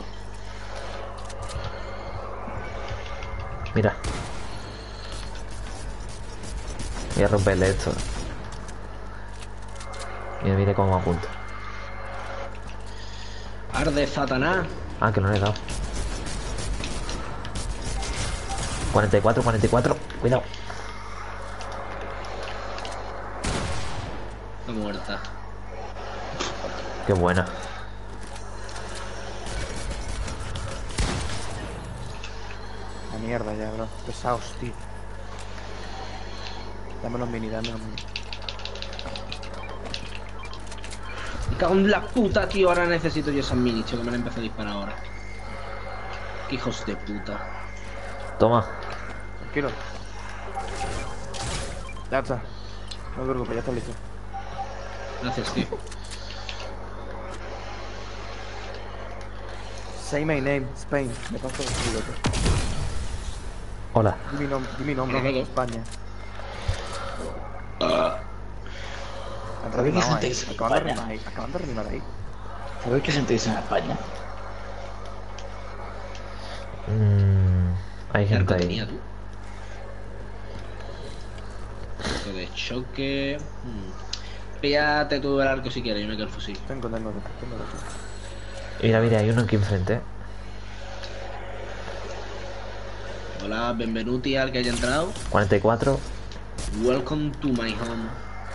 Mira. Voy a romperle esto. Mira, mira cómo apunta. Arde Satanás. Ah, que no le he dado. 44, 44. Cuidado. Está muerta. Qué buena. La mierda ya, bro. Pesados, tío. Dame los mini, dame los mini. Me cago en la puta, tío. Ahora necesito yo esas minis, tío, que me han empezado a disparar ahora. Qué hijos de puta. Toma. Tranquilo. Ya está. No te preocupes, ya está listo. Gracias, tío. Say my name, Spain. Me paso el culo, tío. Hola. Di mi nombre, Ajá. España. ¿Sabéis qué sentéis en Acaban de España? rimar ahí. Acaban de rimar ahí. ¿Sabéis qué sentéis en España? Hay ¿Qué gente arco tenía ahí. tú? Esto de choque. Píllate tú el arco si quieres, yo me quedo el fusil. Tengo. Mira, mira, hay uno aquí enfrente, ¿eh? Hola, benvenuti al que haya entrado. 44. Welcome to my home.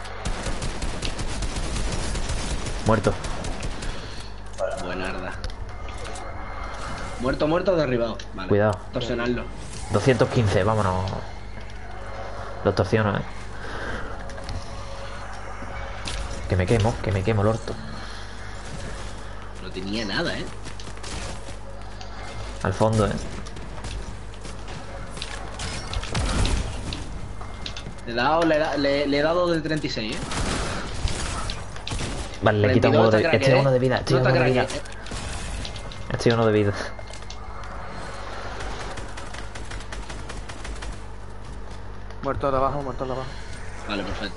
Muerto. Buenarda. Muerto, muerto, derribado. Vale. Cuidado. Torsionarlo. 215, vámonos. Los torsiono, ¿eh? Que me quemo el orto. No tenía nada, ¿eh? Al fondo, ¿eh? Le he dado de 36, ¿eh? Vale, le quita uno 42 de está vida. crack, Estoy ¿eh? uno de vida. Estoy No uno está de crack, vida. ¿eh? Estoy uno de vida. Muerto de abajo, muerto de abajo. Vale, perfecto.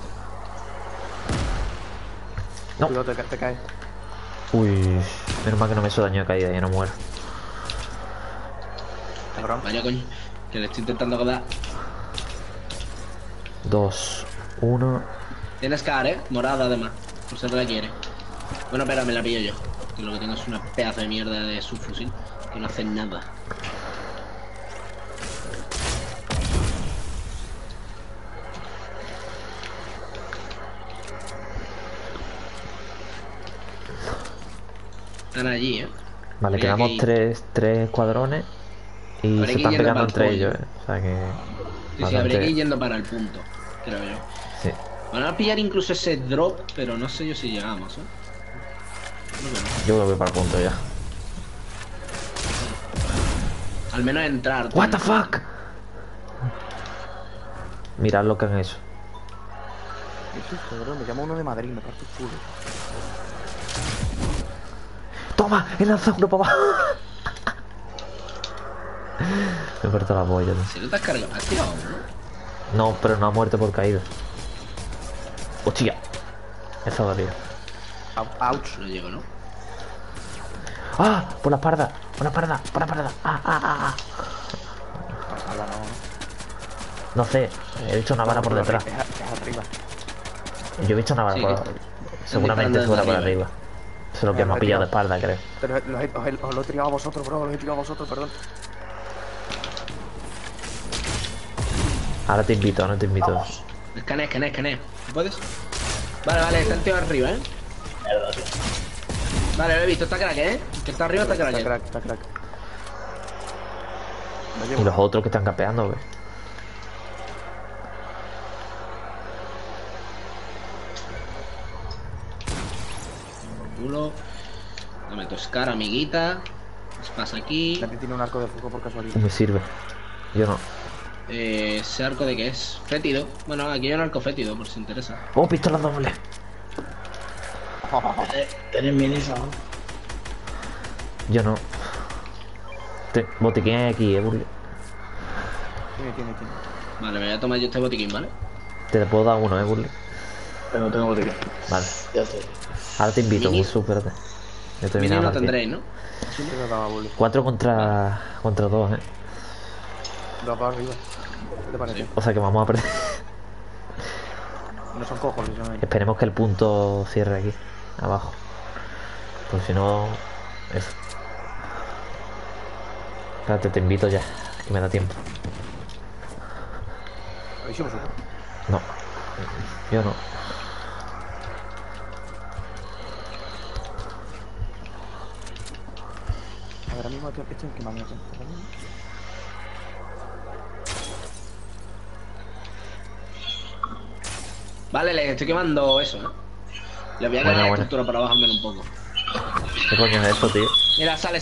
No. Cuidado, te caes. Uy, menos mal que no me hizo daño de caída y no muero. Cabrón. Vaya coño, que le estoy intentando dar. 2, 1. Tienes car, morada además, por si te la quiere. Bueno, espera, me la pillo yo. Que lo que tengo es una pedazo de mierda de subfusil que no hace nada. Están allí, Vale, Habría quedamos que ir. tres escuadrones y Habría se que están ir pegando yendo entre pa'l ellos, pollo. O sea que. Sí, bastante- habría que ir yendo para el punto, creo yo. Sí. Van a pillar incluso ese drop, pero no sé yo si llegamos, Creo que no. Yo lo voy para el punto ya. Al menos entrar. What the fuck? Mirad lo que han hecho. ¿Qué es esto, bro? Me llama uno de Madrid, me parto el culo. ¡Toma! ¡He lanzado uno para abajo! Me he cortado la polla, tío. Si no te has cargado, has tirado uno. No, pero no ha muerto por caída. ¡Hostia! Eso dolía. Ouch. No llego, ¿no? ¡Ah! Por la espalda. Por la espalda. Por la espalda. ¡Ah, ah, ah, ah! Ojalá no. No sé. He visto una bala por detrás. Es arriba. Yo he visto una bala Sí, por... que- Seguramente disparando fuera por desde arriba. Eso es lo que Ya, me ha lo he pillado de tirado. espalda, creo. Pero os lo he tirado a vosotros, bro. Los he tirado a vosotros, perdón. Ahora te invito, ahora te invito. Escanea. ¿Puedes? Vale, está el tío arriba, Vale, lo he visto, está crack, Que está arriba está crack. Está crack. Me Y llevo. los otros que están capeando, güey. Culo. Dame tu Scar, amiguita. ¿Qué pasa aquí? Nadie tiene un arco de fuego por casualidad. Me sirve. Yo no. ¿Ese arco de qué es? Fétido. Bueno, aquí hay un arco fétido, por si interesa. ¡Oh, pistola doble! ¿Tenéis minis aún? Yo no. Botiquín hay aquí, Burly. Tiene. Vale, me voy a tomar yo este botiquín, ¿vale? Te puedo dar uno, Burly. Pero no tengo botiquín. Vale. Ya estoy. Ahora te invito, Minis. Burly, espérate. Yo termino Mini la no partida. tendréis, ¿no? Se lo daba bully. 4 contra 2, Lo para arriba. ¿Qué te parece? O sea que vamos a perder. No son cojones, son ellos. Esperemos que el punto cierre aquí, abajo. Pues si no... Eso. Espérate, te invito ya, que me da tiempo. ¿Habéis sido vosotros? No. Yo no. A ver, ahora mismo estoy en quemamiento. Vale, les estoy quemando eso, ¿eh? Le voy a Buena, quemar la buena. estructura para bajarme un poco. ¿Qué coño es eso, tío? Mira, sale.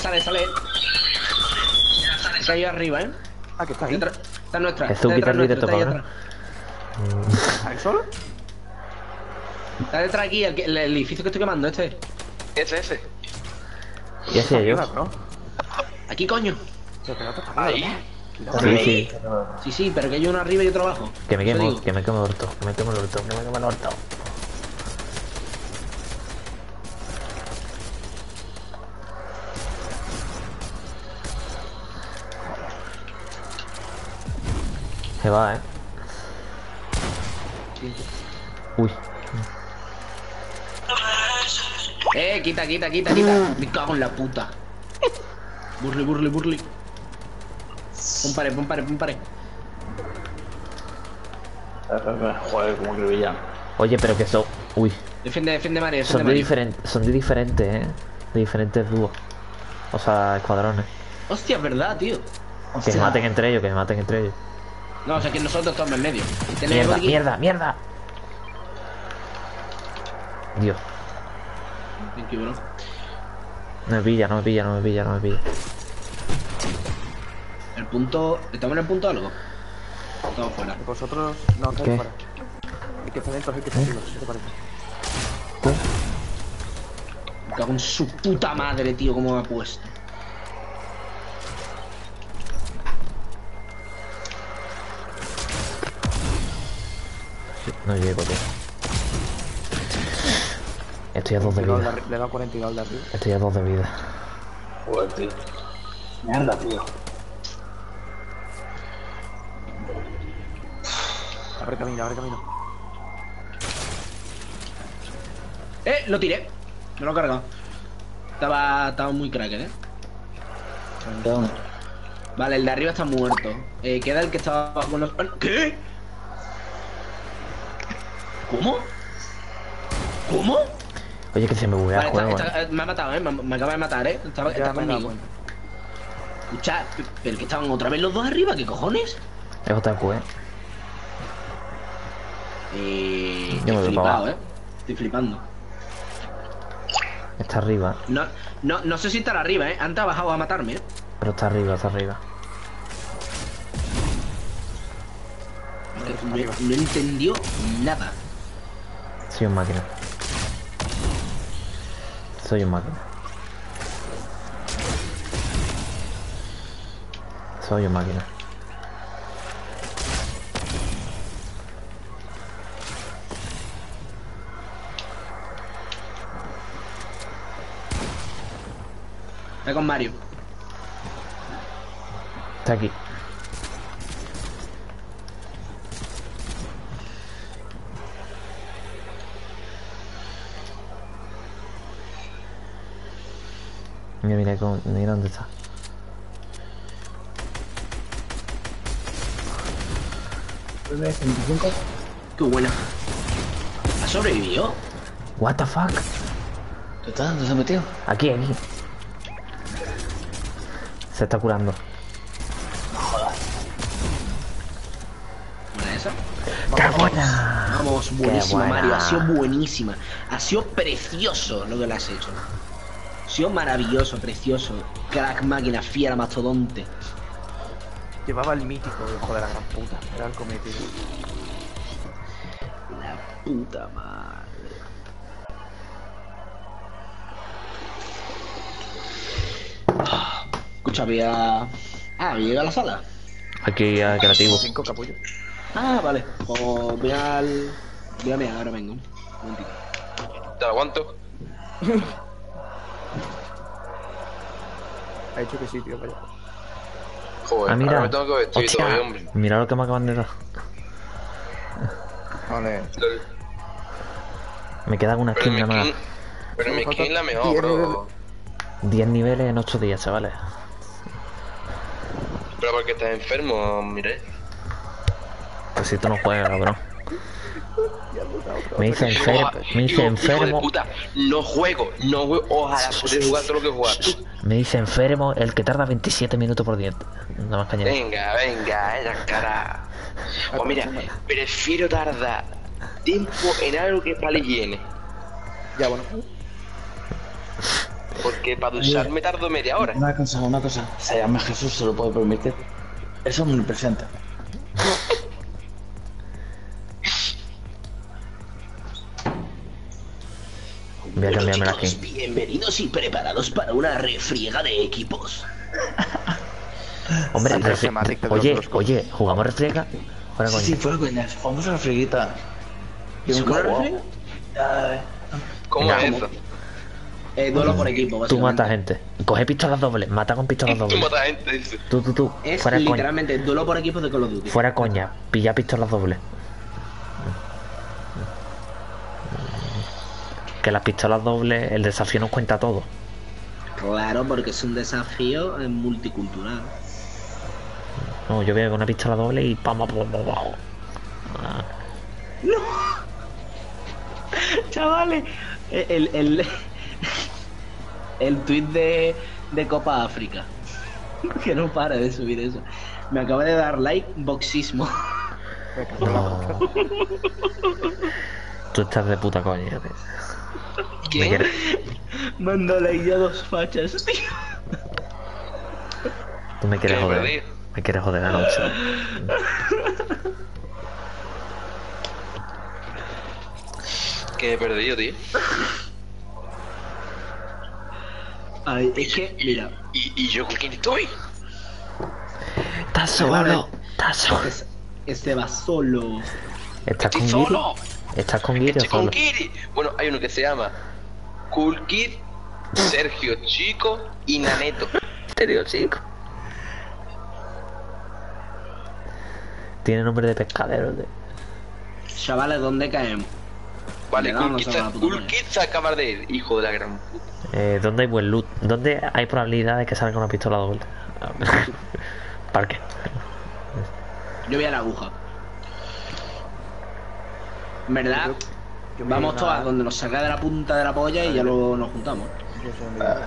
Está ahí arriba, ¿eh? Ah, que está ahí. Está nuestra. Jesús, está quita el detrás vídeo, nuestra, cabrón. ¿Ahí solo? Está detrás aquí, el edificio que estoy quemando, este. Ese. Y así yo. Arriba, ¿no? Aquí, coño. Pero que no está arriba, Ahí. ¿no? Cuidado. Sí, sí. Sí, pero que hay uno arriba y otro abajo. Que me Eso quemo, digo. que me quemo el orto, que me quemo el orto, que me quemo el orto. Se va, Uy, Quita. Me cago en la puta. Burli. Pon pared. Joder, como que villano. oye, pero que son. Uy, Defiende Mario, son de diferentes, de diferentes dúos. O sea, escuadrones. Hostia, es verdad, tío. Que se maten entre ellos, No, o sea que nosotros estamos en medio. Tenemos aquí- Mierda. Dios, Thank you, bro. no me pilla. El punto... ¿Estamos en el punto algo? Estamos fuera. Vosotros no estáis ¿Qué? fuera. El que está dentro es el que está arriba, ¿qué te parece? Me cago en su puta madre, tío, cómo me ha puesto. no llego, tío. Estoy a 2 de vida. Le he dado 42 al de arriba. Estoy a 2 de vida. Joder, tío. Mierda, tío. Abre camino. Lo tiré. Me lo he cargado. Estaba muy cracker, Vale, el de arriba está muerto. Queda el que estaba abajo con los... ¿Qué? ¿Cómo? Oye, que se me buguea el Vale, juego, me ha matado, me acaba de matar, Está Ya me he dado conmigo. cuenta. Escucha, pero que estaban otra vez los dos arriba, ¿qué cojones? Es otaku, Yo me Estoy voy para flipado, abajo. Estoy flipando. Está arriba, No sé si estará arriba, Antes ha bajado a matarme, pero está arriba. No entendió nada. Soy un máquina. Ve con Mario. Está aquí. Mira dónde está. Qué buena. ¿Ha sobrevivido? What the fuck? ¿Dónde se ha metido? Aquí. Se está curando. ¿Buena esa? ¡Qué buena! Vamos, buenísima, buena. Mario. Ha sido buenísima. Ha sido precioso lo que le has hecho. Ha sido maravilloso, precioso. Crack, máquina, fiera, mastodonte. Llevaba el mítico, hijo de la gran puta. Era el cometido. La puta madre. Escucha, había llegado a la sala. Aquí a creativo. 5 capullos. Vale. Pues voy a mear, ahora vengo. Un momentito. Te lo aguanto. Ha dicho que sí, tío, vaya. Joder, Mira. ahora me tengo que vestir Hostia, todavía, hombre. mira lo que me acaban de dar. Vale. Lol. Me queda una Pero skin mi nada más. skin... Pero mi skin es la mejor, bro. 10 niveles en 8 días, chavales. Pero porque estás enfermo, mire. Pues si tú no juegas, bro. Me hice Hijo de enfermo. puta, no juego. Ojalá pudiera jugar todo lo que juegas tú. Me hice enfermo el que tarda 27 minutos por diente. Nada más cañar. Venga, esa cara. Pues mira, prefiero tardar tiempo en algo que es para la higiene. Ya, bueno. Porque para ducharme tardo media hora. Una cosa. Se llama Jesús, se lo puede permitir. Es omnipresente. Voy a cambiarme la skin. Bienvenidos y preparados para una refriega de equipos. Hombre, Parece más adicto que los oye, horóscopos. oye, ¿jugamos refriega? Fuera Sí, coña. sí, fuera coña. Vamos a la friguita. ¿Es una refriega? ¿Cómo Venga, es eso? Duelo por equipo, Tú básicamente. matas gente. Coge pistolas dobles, mata con pistolas Tú dobles. matas gente, dice. Tú. Es Fuera coña. literalmente duelo por equipo de Call of Duty. Fuera coña. Pilla pistolas dobles. Que las pistolas dobles, el desafío nos cuenta todo. Claro, porque es un desafío multicultural. No, yo veo con una pistola doble y vamos. Chavales, el tweet de Copa África. Que no para de subir eso. Me acaba de dar like boxismo. No. Tú estás de puta coña, tío. ¿Quién? quieres- Mando like a dos fachas, tío. Tú me quieres ¿Qué, joder. perdido? Me quieres joder la noche. Que he perdido, tío. Ay, es que, mira, ¿Y yo con quién estoy? Estás solo. Estás solo. este va solo. ¿Estás ¡Estoy con Giri? solo! ¿Estás con Giri o Estoy con solo? Kiri. Bueno, hay uno que se llama Cool Kid, Sergio Chico y Naneto. ¿En serio, chico? Tiene nombre de pescadero, tío. Chavales, ¿dónde caemos? Vale, Le Cool damos Kid, a la puta Cool coña. Kid se acaba de ir, hijo de la gran puta. ¿Dónde hay buen loot? ¿Dónde hay probabilidad de que salga una pistola doble? Parque. Yo voy a la aguja. En verdad, Yo me vamos voy a todos a una- donde nos salga de la punta de la polla y ya luego nos juntamos. Yo sé dónde voy.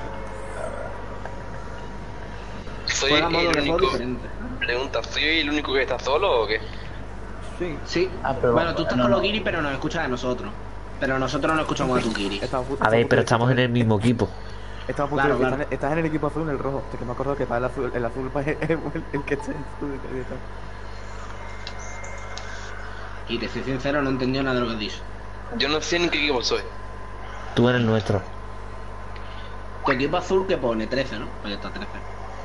Soy Juega modo el de juego único. diferente. Pregunta, ¿soy el único que está solo o qué? Sí. Sí. pero Bueno, tú estás no, con los no. Giri, pero nos escuchas a nosotros. Pero nosotros no escuchamos a tu Giri. A ver, pero estamos en el mismo equipo. Estamos a punto Claro, de que claro. estás en el equipo azul, en el rojo. Te que me acuerdo que para el azul para el que esté en azul. Y te soy sincero, no he entendido nada de lo que has dicho. Yo no sé ni qué equipo soy. Tú eres el nuestro. Tu equipo azul que pone 13, ¿no? Pues ya está 13.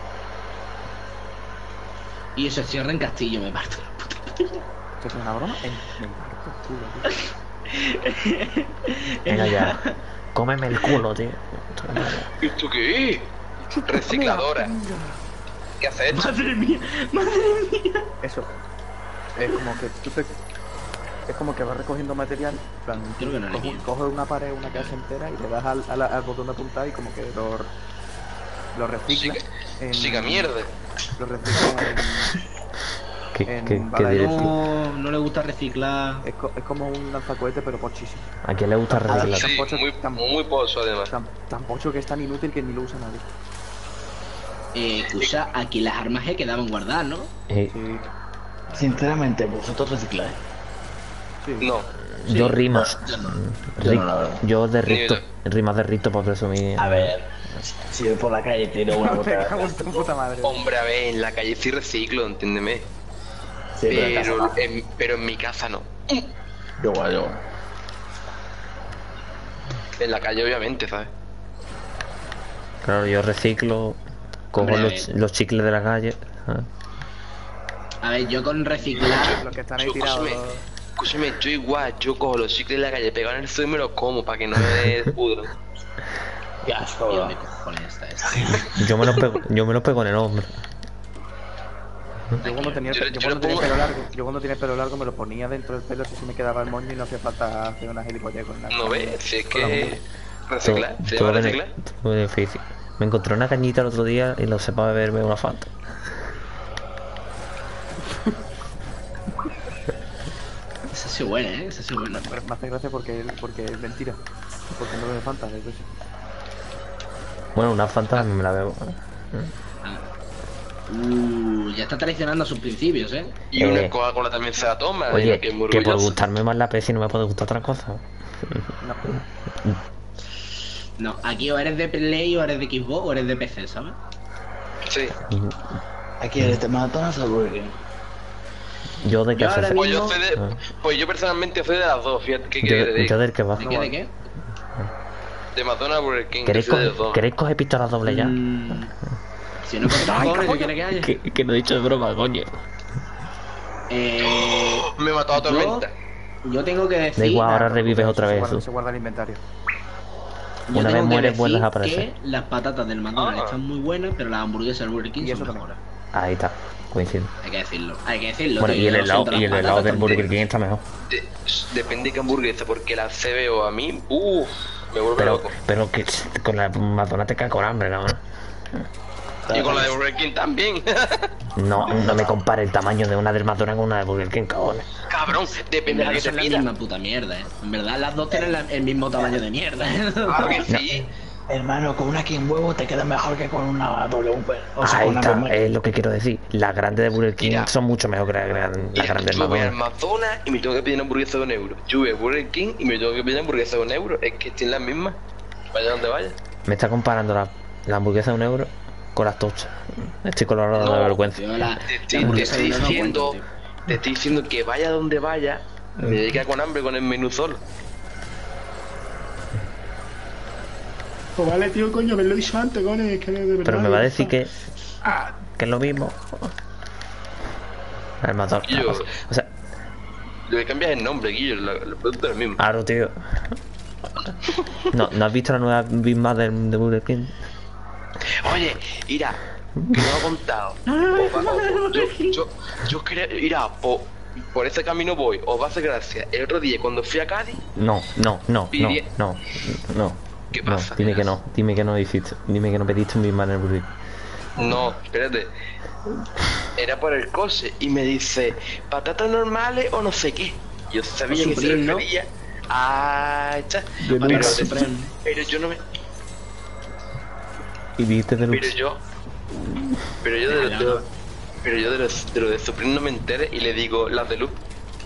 Y eso cierra en Castillo, me parto. ¿Esto es una broma? Me parto el culo, tío. Venga ya. Cómeme el culo, tío. ¿Esto qué es? Recicladora. ¿Qué hace esto? Madre mía, madre mía. Eso. Es como que tú te... Es como que vas recogiendo material, en plan, Creo que no le quiero. coges una pared, una casa entera y le das al botón de apuntar y como que lo recicla. Chica mierda. Lo recicla ¿Qué Vale, diré? No le gusta reciclar. es como un lanzacohete pero pochísimo. ¿A quién le gusta reciclar? Sí, Tampoco- muy pozo además. Tan pocho que es tan inútil que ni lo usa nadie. Escucha, aquí las armas se quedaban guardadas, ¿no? Eh, Sí, Sinceramente, vosotros recicláis. sí. No. Yo rimas. Yo no. Ri- Yo derrito. Ni Rimas derrito para presumir. A ver, si voy por la calle y tiro una Me botella. cago en tu puta madre. Hombre, a ver, en la calle sí reciclo, entiéndeme. Sí, pero en casa no. Pero en mi casa no. Yo igual. En la calle, obviamente, ¿sabes? Claro, yo reciclo. Cojo Hombre, los chicles de la calle. ¿sabes? A ver, yo con reciclar. Los que están ahí Yo, tirados. escúchame, yo igual, yo cojo los chicles de la calle, pego en el suelo y me los como para que no me pudran. Qué asco. Tío, ¿qué cojones está esto? Yo me los pego en el hombro. Yo cuando tenía, Yo yo le cuando tenía pongo- pelo largo, yo cuando tenía pelo largo me lo ponía dentro del pelo, así se me quedaba el moño y no hacía falta hacer una gilipollez con nada. No ves, si es Con la que. Reciclar, se Todo llama reciclar. beneficio. Me encontré una cañita el otro día y lo sé para beberme una Fanta. Esa ha sido buena, ¿eh? Esa ha sido buena. Me hace gracia porque es mentira. Porque no me falta, eso sí. Bueno, una Fanta me la bebo. Ya está traicionando a sus principios, ¿eh? Y una Coca-Cola también se la toma. Oye, que es muy que por orgulloso. gustarme más la Pepsi no me puede gustar otra cosa. No, aquí o eres de Play o eres de Xbox o eres de PC, ¿sabes? Sí. Aquí eres de McDonald's o Burger King. Yo de Yo ahora KFC. Pues yo, mismo- soy de, pues yo personalmente soy de las dos, fíjate. ¿Qué Yo, quieres que te yo diga? del que va. ¿De qué? ¿De qué? De McDonald's Burger King. ¿Queréis yo soy de los coger, dos. ¿queréis coger pistolas doble ya? Si no cortamos cojones, ¿qué quiere que haya? Que no he dicho de broma, coño. Me he matado a Tormenta. Yo tengo que decir... Da igual, ahora revives otra vez. Se guarda el inventario. yo una tengo vez que mueres, decir vuelves a aparecer. que las patatas del McDonald's están muy buenas, pero las hamburguesas del Burger King Y eso son también. mejores. Ahí está, coincido. Hay que decirlo, hay que decirlo. Bueno, tío, y el yo lo helado, siento, y las el helado del patatas Burger son King está mejor. Depende de qué hamburguesa, porque la CBO a mí, me vuelve Pero, loco. pero que con la McDonald's te cae con hambre, cabrón. Y con la de Burger King también. No, no me compare el tamaño de una del McDonald's con una de Burger King, cabrón. Cabrón, En depende de la verdad que te son la pida. misma puta mierda, En verdad las dos tienen el mismo tamaño de mierda, Claro que sí. Hermano, con una King huevo te queda mejor que con una WP. O sea, Ahí con una está, Big Mac. es lo que quiero decir. Las grandes de Burger King Mira. son mucho mejor que las grandes del Yo voy al McDonald's. McDonald's y me tengo que pedir una hamburguesa de €1. Yo voy al Burger King y me tengo que pedir una hamburguesa de €1. Es que tienen las mismas. Vaya donde vaya. Me está comparando la hamburguesa de €1 con las tochas. Estoy colorado de No, vergüenza. Tío, Te hamburguesa estoy de uno no diciendo, cuenta, tío. te estoy diciendo que vaya donde vaya, me dedica con hambre con el menú solo. Pues vale, tío, coño, me lo he dicho antes, coño, es que de verdad. Pero me va a decir que es lo mismo. El McDonald's. Yo- O sea, Lo que cambia es el nombre, Guillo, el producto es el mismo. claro, tío. ¿No has visto la nueva Big Mac de Burger King? Oye, mira, que no lo he contado. Yo quería, mira, por ese camino voy, os va a hacer gracia. El otro día cuando fui a Cádiz, No. ¿Qué No, pasa? dime que no, dime que no hiciste, dime que no pediste un Big Mac en el Burger King. no, espérate. Era por el coche y me dice, patatas normales o no sé qué. Yo sabía que se Supreme, ¿no? refería a esta, Patatas Supreme. pero yo no me, Y dijiste pero deluxe. yo de lo de Supreme no me enteré y le digo las de luz.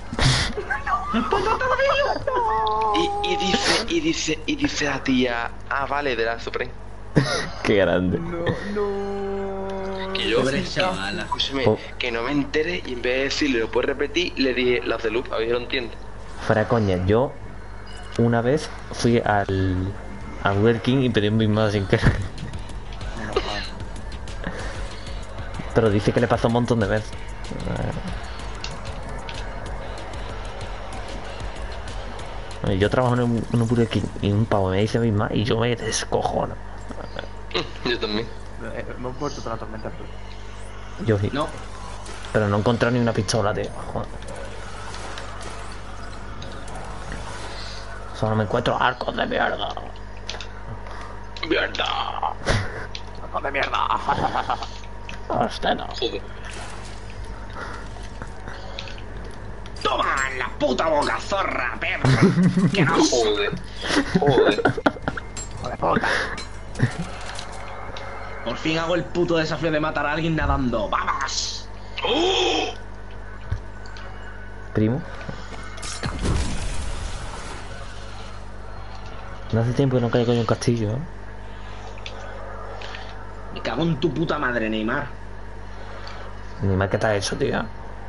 Y dice la tía, vale, de la Supreme. Qué grande. Que yo, Pobre chavala. escúchame, Oh. que no me enteré y en vez de decirle, ¿lo puedes repetir? Le dije las de luz, a ver si lo entiende. Fuera coña, yo una vez fui a Burger King y pedí un Big Mac sin querer. Pero dice que le pasó un montón de veces. Yo trabajo en un Burger King y un pavo me dice Big Mac y yo me descojono. Yo también. Hemos muerto toda la tormenta, pero... Yo sí. No, Pero no he encontrado ni una pistola, tío. Joder. Solo me encuentro arcos de mierda. ¡Mierda! ¡Hijo de mierda! Hostia, no. Joder. toma en la puta boca, zorra, perra. Que no. Joder. Joder. ¡Joder, puta! Por fin hago el puto desafío de matar a alguien nadando. ¡Vamos! Primo. No hace tiempo que no caigo en un castillo, ¿eh? Me cago en tu puta madre, Neymar. Ni mal que te has hecho, tío.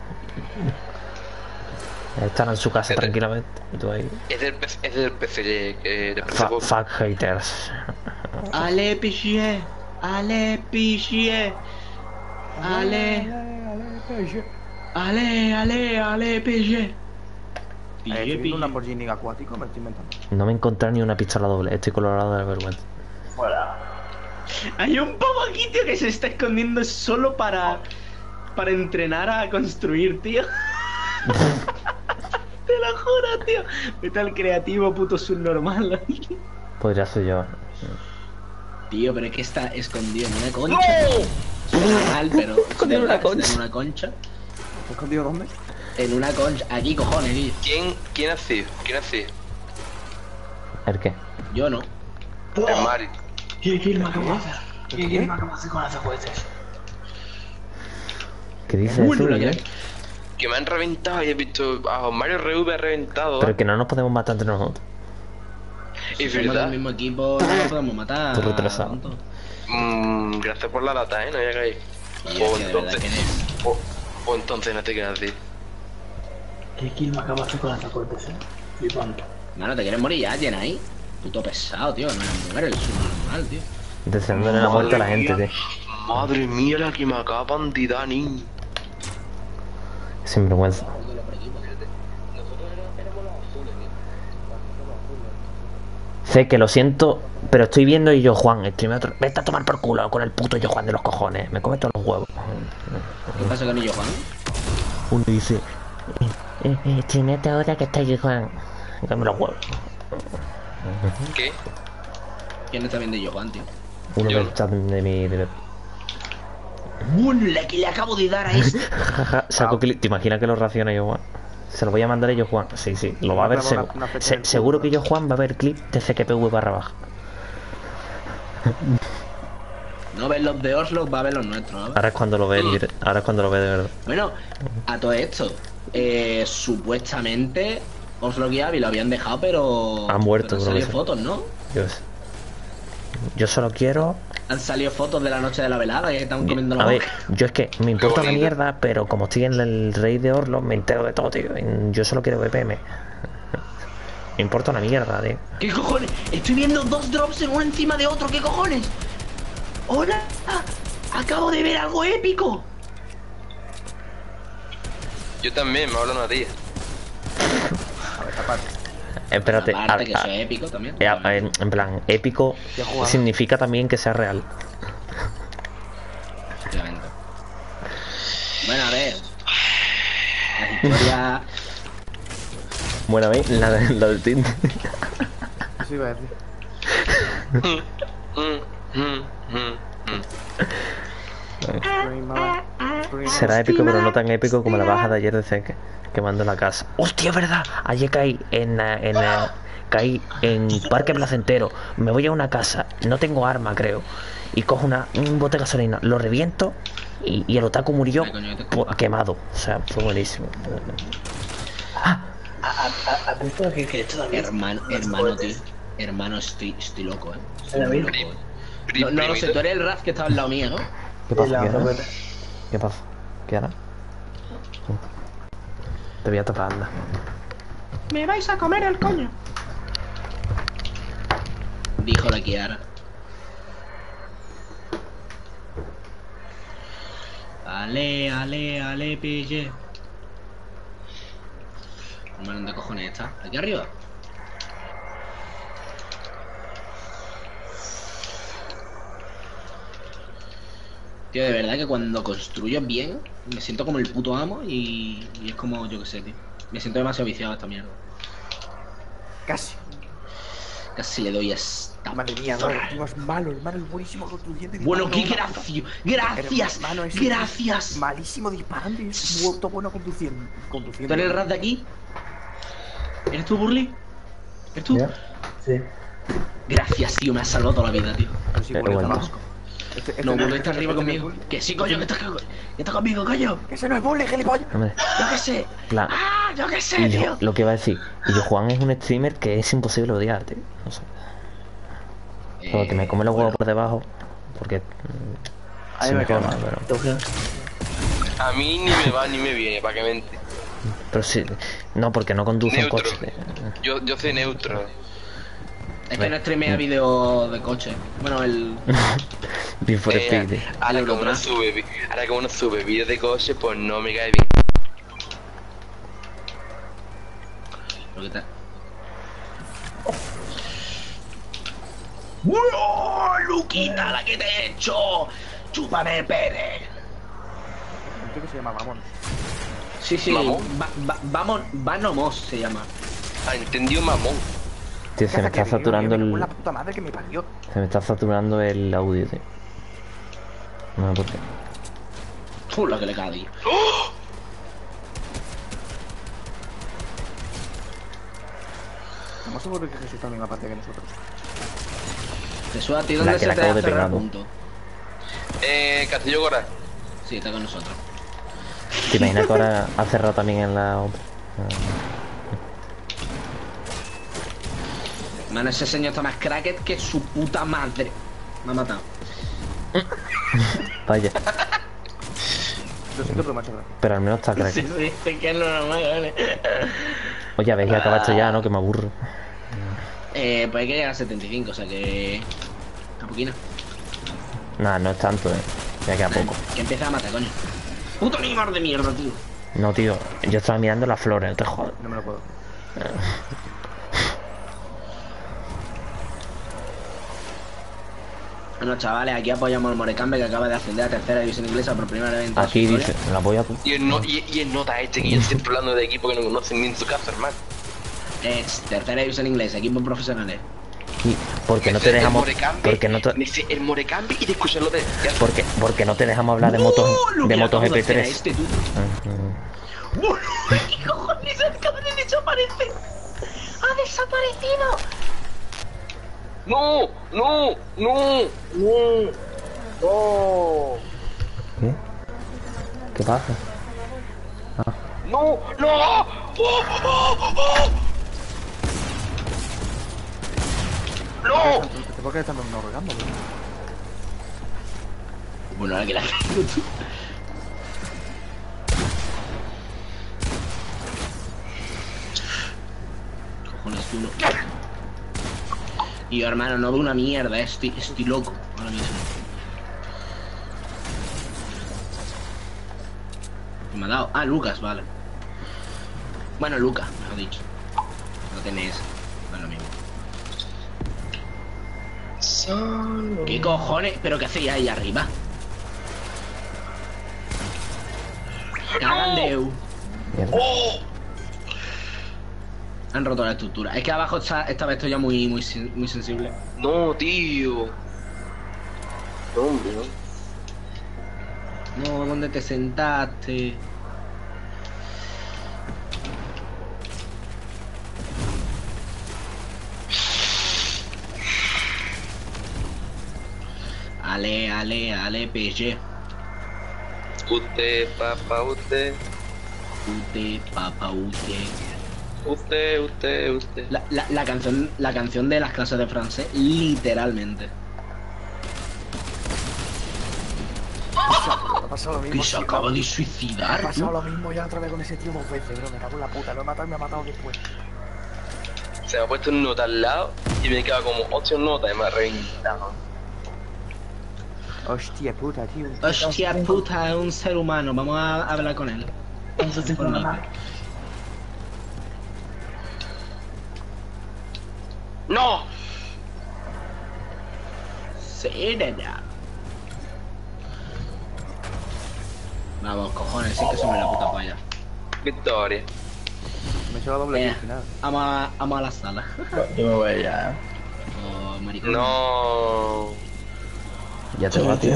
Están en su casa tranquilamente. Y tú ahí. Es del PC de PC. Fuck haters. Ale, pichier. Ale, pichier. Ale. Ale, pichier. Estoy viendo un Lamborghini acuático, me estoy inventando. No me he encontrado ni una pistola doble. Estoy colorado de la vergüenza. Hay un pavo aquí, tío, que se está escondiendo solo para entrenar a construir, tío. Te lo juro, tío. Vete al creativo, puto subnormal. Podría ser yo. Tío, pero es que está escondido en una concha. Suena mal, pero Escondido en una está concha. en una concha. ¿Te escondido dónde? En una concha. Aquí, cojones, tío. ¿Quién ha sido? ¿Quién ha sido? ¿El qué? Yo no. El Mari. ¿Qué me acabo de hacer? ¿Qué me acabo de hacer con las jueces? ¿Qué dices tú, la Guille? Que me han reventado y he visto a Mario RV ha reventado. Pero que no nos podemos matar entre nosotros. Es Somos verdad. del mismo equipo, no nos podemos matar. Tú retrasado. tonto. Gracias por la data, no ya caí. Y es que de verdad que eres. O entonces no te quedas decir. ¿Qué kill me acabaste con esa cortes, Flipando. Mano, te quieres morir ya, Jen ahí. Puto pesado, tío. No eres mujer, el subnormal, tío. Deseándole la muerte a la gente, tío. Madre mía, la que me acaban de dar, niño. Sinvergüenza. Sé que lo siento, pero estoy viendo y yo, Juan, vete a tomar por culo con el puto yo Juan de los cojones. Me come todos los huevos. ¿Qué pasa con ello, Juan? Uno dice, streamete ahora que está yo Juan. Come los huevos. ¿Qué? ¿Quién está viendo yo, Juan, tío? Uno Yo del no. chat de mi directo. La que le acabo de dar a este. Saco clip. ¿Te imaginas que lo raciona yo Juan? Se lo voy a mandar a yo Juan. Sí, sí, lo va a ver Una seguro. flecha en el Seguro culo. que yo Juan va a ver clip de CQPV barra baja. No ves los de Oslo, va a ver los nuestros, ¿sabes? Ahora es cuando lo ve en directo. Ahora es cuando lo ve de verdad. Bueno, a todo esto, supuestamente Oslo y Avi lo habían dejado, pero. Han muerto, pero han creo que salido sí. fotos, ¿no? Yo sé. Yo solo quiero. Han salido fotos de la noche de la velada y están comiendo A los ver, yo es que me importa una bonito. mierda, pero como estoy en el Rey de Orlo, me entero de todo, tío. Yo solo quiero VPM. Me importa una mierda, tío. ¿Qué cojones? Estoy viendo dos drops en uno encima de otro, ¿qué cojones? ¡Hola! ¡Acabo de ver algo épico! Yo también, me hablan a ti. A ver, aparte. Espérate. Aparte que eso es épico también. En plan, épico Ya jugaba. significa también que sea real. Efectivamente. Bueno, a ver. La historia. Bueno, ¿veis? La del Tinder. Eso iba a decir. Será épico, pero no tan épico como la baja de ayer de Zeke, quemando la casa. ¡Hostia, es verdad! Ayer caí caí en Parque Placentero. Me voy a una casa, no tengo arma, creo. Y cojo un bote de gasolina, lo reviento y el otaku murió Ay, coño, te culpa. quemado. O sea, fue buenísimo. ¿Has visto que esto también? Hermano, tío. Hermano, estoy loco, Estoy David. muy loco, No lo sé, tú eres el Raz que estaba al lado mío, ¿no? ¿Qué pasa? La ¿Qué hará? otra vez. ¿Qué pasa? ¿Qué hará? Te voy a tapar, anda. Me vais a comer el coño. Dijo la Kiara. Ale, pille. Bueno, ¿dónde cojones está? ¿Aquí arriba? Tío, de verdad que cuando construyo bien, me siento como el puto amo y es como, yo qué sé, tío. Me siento demasiado viciado a esta mierda. Casi. Casi le doy a esta. Madre mía, no, el tío es malo, el malo es buenísimo construyendo. y Bueno, qué disparando. gracias. Hermano, es Gracias. malísimo disparando y es muerto bueno conduciendo. ¿Tú eres el rat de aquí? ¿Eres tú, Burly? ¿Eres tú? ¿Ya? Sí. Gracias, tío, me has salvado toda la vida, tío. Pero sí, Pero bueno, bueno. está abajo. No, Burly es- está arriba este no es conmigo. Bully. Que sí, coño, que está conmigo, coño. Ese no es bully, gilipollas. Hombre, Yo qué sé. la- Ah, yo qué sé, y yo, tío. lo que iba a decir, y yo Juan es un streamer que es imposible odiar, tío. No sé. Solo que me come los huevos por debajo. Porque. Ahí se me me quema. quema, pero. Entonces, A mí ni me va ni me viene, para que mente. Pero sí. No, porque no conduce un Neutro. coche. Yo soy neutro. Es que no streamea vídeo de coche. Bueno, el. Bien for speed, tío. Ahora El como no Eurotrack. sube, ahora como no sube vídeos de coche, pues no me cae bien. Lo que está. ¡Oh, Luquita, la que te he hecho! ¡Chúpame el pene! Un tío que se llama Mamón. Sí, ¿Mamón? Vanomos se llama. Ah, entendió mamón. Tío, se me está saturando Me el. la puta madre que me parió. Se me está saturando el audio, tío. No sé por qué. La que le cae. Estamos seguros que Jesús también aparte que nosotros. Jesús, ¿a ti La dónde que se le te acabo ha de cerrado el pegar, ¿no? punto? Castillo Gora. Sí, está con nosotros. ¿Te imaginas que ahora ha cerrado también en la otra? Mano, ese señor está más cracked que su puta madre. Me ha matado. Vaya, Lo siento, pero macho. pero al menos está crack. Sí, dice que no normal, ¿vale? Oye, a ver, que acaba esto ya, ¿no? Que me aburro. Pues hay que llegar a 75, o sea que... A poquina. Nada, no es tanto, ya queda poco. Que empieza a matar, coño. Puto Neymar de mierda, tío. No, tío, yo estaba mirando las flores, no te jodas. No me lo puedo. Bueno, chavales, aquí apoyamos al Morecambe que acaba de ascender a tercera división inglesa por primera vez en toda su Aquí historia. dice, la voy a... Y el nota este que yo siempre hablando de equipo que no conocen ni en su casa, hermano. Es tercera división inglesa, equipos profesionales. Y porque no te dejamos... Porque no te... Dice el Morecambe y de escucharlo de... Porque no te dejamos hablar de motos... Lo De que motos acabo de hacer a GP3. este, tú. ¿Qué cojones? El cabrón desaparece. ¡Ha desaparecido! No, no, no, no, no, ¿Qué? ¿Qué pasa? no, no. Oh, oh, oh. No. ¿Por qué están no regando? Bueno, ahora que la tú. Cojones tú no. Y yo, hermano, no veo una mierda, estoy loco ahora mismo. ¿Qué me ha dado? Ah, Lucas, vale. Bueno, Lucas, mejor dicho. No tenés. No es lo mismo. ¿Qué cojones? ¿Pero qué hacéis ahí arriba? Cagandeu. Mierda. Han roto la estructura. Es que abajo esta vez estoy ya muy sensible. No, tío. No, hombre, no. No, ¿dónde te sentaste? Ale, PG. Usted, papá, usted. Ute, papa, ute. Usted. La canción de las clases de francés, literalmente. Ha pasado lo mismo. Que se acaba de suicidar. Ha pasado lo mismo ya otra vez con ese tío 2 veces, bro. Me cago en la puta. Lo he matado y me ha matado después. Se me ha puesto un nota al lado y me queda como 8 notas y me ha reventado. Hostia puta, tío. Hostia puta, es un ser humano. Vamos a hablar con él. ¡No! Sí, nena. Vamos, cojones, sí que somos la puta polla. Victoria. Me he hecho la doble kill al final. Vamos a la sala. Yo me voy ya, Oh, maricón. No. Ya te va, tío.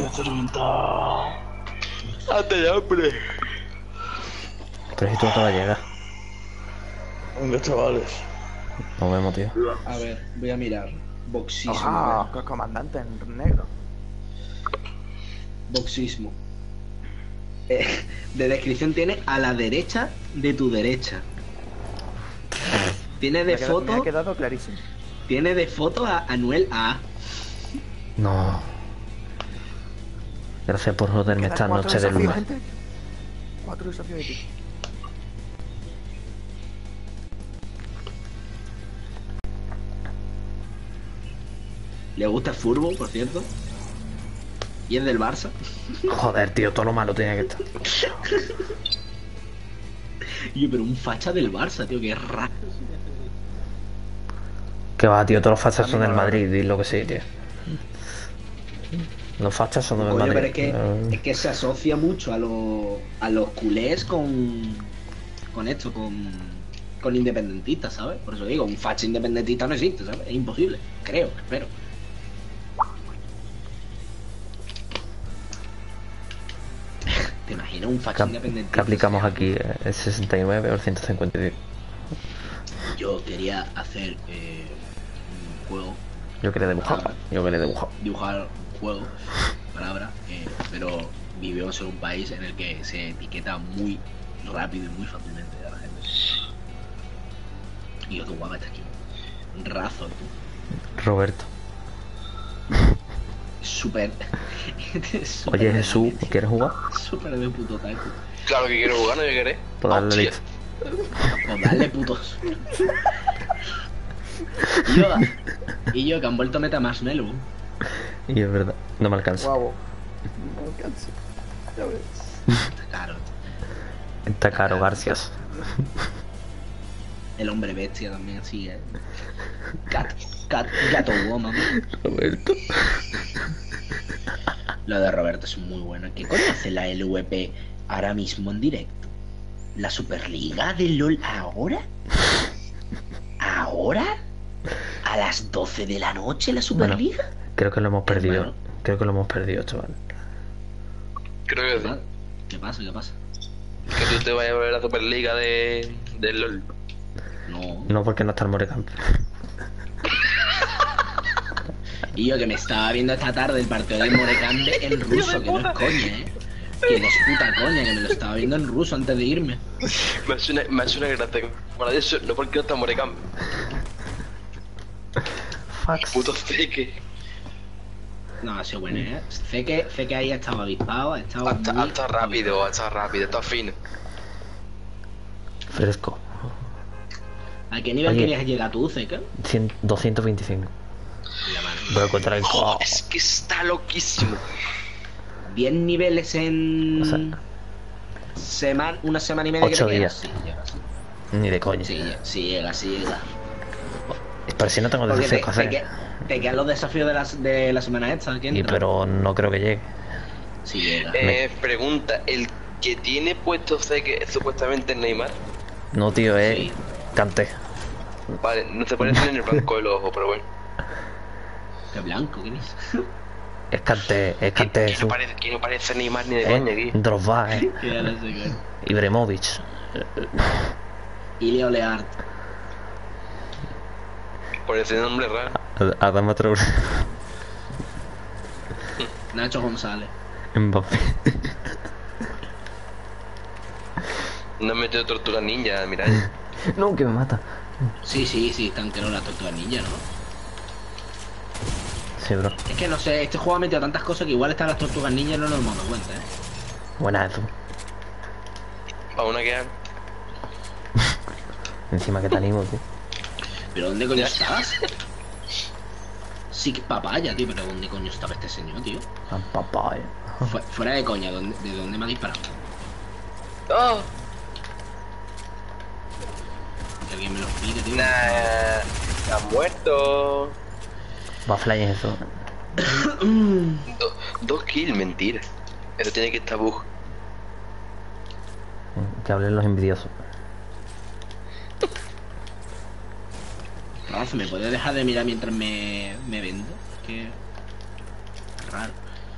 Hazte ya, hombre. Pero si tú no vas a llegar. Venga, chavales. Nos vemos, tío. A ver, voy a mirar. Boxismo. Ah, comandante en negro. Boxismo. De descripción tiene a la derecha de tu derecha. Tiene de Me ha foto. quedado clarísimo. Tiene de foto a Anuel A. No. Gracias por joderme esta noche de lunes. 4 desafíos de ti. Le gusta el fútbol, por cierto. Y es del Barça. Joder, tío, todo lo malo tenía que estar. Yo, pero un facha del Barça, tío, que raro. Que va, tío, todos los fachas son del Madrid, di lo que sí, tío. Los fachas son del Coño, Madrid. pero es que se asocia mucho a los culés con independentistas, ¿sabes? Por eso digo, un facha independentista no existe, ¿sabes? Es imposible, creo, espero. ¿Te imaginas un facha independentista? ¿Qué aplicamos aquí? ¿El 69 o el 152? Yo quería hacer un juego, Yo quería dibujar. dibujar un juego, palabra, pero vivimos en un país en el que se etiqueta muy rápido y muy fácilmente a la gente. Y yo, qué guapa está aquí. Razo, tú. Roberto. Súper. Oye, Jesús, ¿quieres jugar? Súper de puto taco. Claro que quiero jugar, no yo querés. Pues dale Hostia. listo. Pues dale, putos. Y yo que han vuelto a meter más Melo. Y es verdad, no me alcanza. Guau. No alcanzo. Ya ves. Claro. Está caro, Garcias. El hombre bestia también sigue. Gato woman. Roberto. Lo de Roberto es muy bueno. ¿Qué coño hace la LVP ahora mismo en directo? ¿La Superliga de LOL ahora? ¿Ahora? ¿A las 12 de la noche la Superliga? Creo que lo hemos perdido. Hermano. Creo que lo hemos perdido, chaval. Creo que sí. ¿Qué pasa? ¿Qué pasa? Que tú te vayas a ver la Superliga de LOL. No. No porque no está el Morecamp. Y yo que me estaba viendo esta tarde el partido del Morecambe en ruso, que no es coña, que no es puta coña, que me lo estaba viendo en ruso antes de irme. Me hace una gracia. Bueno, eso no porque no está Morecamp. Fax. Puto ceque. No, ha sido bueno, Sé que ahí ha estado avispado, ha estado Hasta rápido, está fino. Fresco. ¿A qué nivel Oye. querías llegar tú, Zeka? 225. La mano. Voy a encontrar el Oh, es que está loquísimo. 10 niveles en... O sea, una semana y media. 8 que te días. quedas. Sí, llegas. ni de coña. Sí llega. Pero si no tengo Porque desafíos que hacer. te quedan los desafíos de la semana esta. ¿Quién Y entra? pero no creo que llegue. Sí llega. Pregunta, ¿el que tiene puesto ceque supuestamente es Neymar? No, tío, Sí. Canté. Vale, no se parece ni en el blanco del ojo, pero bueno. Qué blanco, ¿quién es? Es Canté, Que Jesús. no parece Neymar ni de coña aquí. Drogba, Que ya no sé qué. Ibrahimovic. Y Leo Leart. Por ese nombre raro. Adama Traoré. Nacho González. Mbappé. No me metido tortuga ninja, mira. No, que me mata. Sí, están que no la tortuga ninja, ¿no? Sí, bro. Es que no sé, este juego ha metido tantas cosas que igual están las tortugas ninja y no nos hemos dado cuenta, Buena eso. Para una que haga. Encima que te animo, tío. ¿Pero dónde coño estabas? Sí, que papaya, tío, pero ¿dónde coño estaba este señor, tío? Papá, Fuera de coña, ¿de dónde me ha disparado? ¡Oh! Que alguien me lo explique, tío. Nah, está muerto. Va a fly en eso. 2 kills, mentira. Eso tiene que estar bug. Que hablen los envidiosos. Rafa, ¿me puedes dejar de mirar mientras me vendo? Que raro.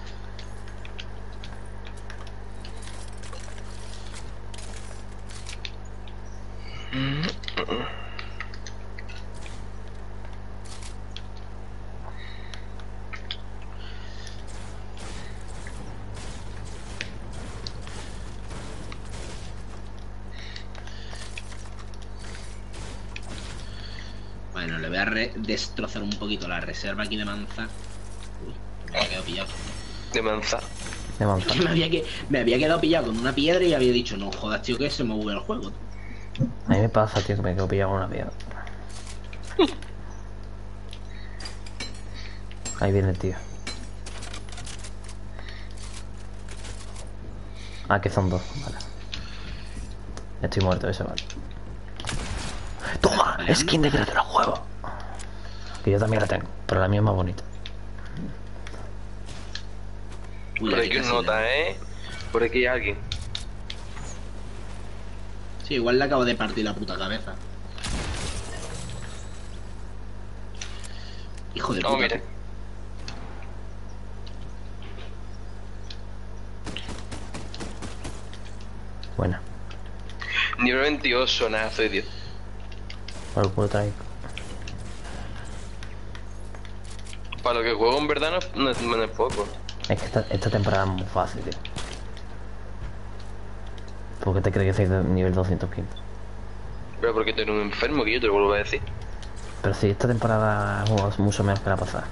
Bueno, le voy a destrozar un poquito la reserva aquí de manzana. Uy, me había quedado pillado. De manzana. De monta. Me había quedado pillado con una piedra y había dicho, no jodas, tío, que se me buguea el juego. A mí me pasa, tío, que me quedo pillado con una piedra. Ahí viene el tío. Ah, que son dos, vale. Estoy muerto, ese vale. ¡Toma! Skin de criatura juego. Que yo también la tengo, pero la mía es más bonita. Uy, Por aquí aquí casi nota, le- Por aquí hay alguien. Sí, igual le acabo de partir la puta cabeza. Hijo de puta. Oh, mira. Buena. Nivel 28, nada, soy Dios. Por el culo traigo. Para lo que juego en verdad no es poco. Es que esta temporada es muy fácil, tío. ¿Por qué te crees que soy de nivel 215? Pero porque tú eres un enfermo, que yo te lo vuelvo a decir. Pero si esta temporada he jugado mucho menos que la pasada.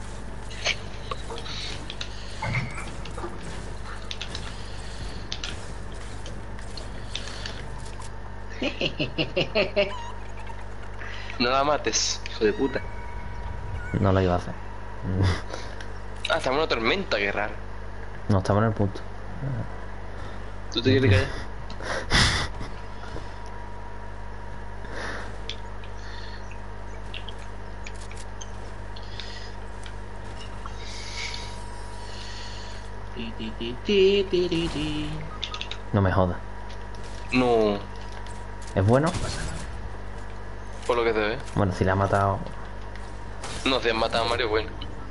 No la mates, hijo de puta. No lo iba a hacer. Ah, estamos en una tormenta, qué raro. No, estamos en el punto. ¿Tú te quieres callar? No me jodas. No, ¿Es bueno? por lo que se ve. Bueno, si le ha matado... No, si han matado a Mario, bueno.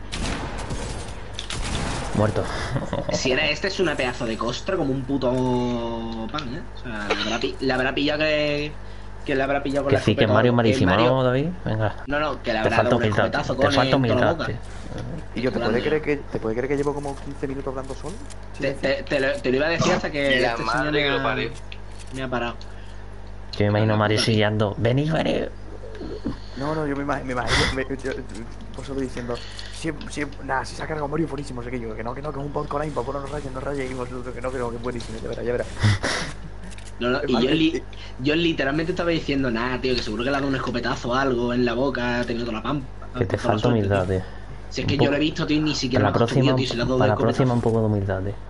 Muerto. Si era este, es una pedazo de costra como un puto pan, ¿eh? O sea, le habrá pillado que le habrá pillado con Que la sí, que escopeta, Mario que malísimo, Mario- ¿no, David? Venga. No, que le Te habrá falta dado un humildad. escopetazo Te con falta toda la humildad, boca. tío. ¿Y yo te puede creer que llevo como 15 minutos hablando solo? Te lo iba a decir hasta que La este madre señor que lo parió. me ha parado. Yo me imagino a Mario chillando. Venid, venid. No, yo me imagino, vosotros diciendo, nada, si se ha cargado Mario buenísimo, sé que yo, que no, que es un bot con aim, por no rayes, y vosotros que no, que es buenísimo, ya verás. No, y Vale, yo literalmente estaba diciendo, nada, tío, que seguro que le ha dado un escopetazo o algo en la boca, ha tenido toda la pampa. Que te Por la falta suerte, humildad, tío. tío. Si es que Un yo poco- lo he visto, tío, y ni siquiera Para la me ha próxima, subido, tío, si le ha dado para la el próxima un escopetazo. poco de humildad, tío.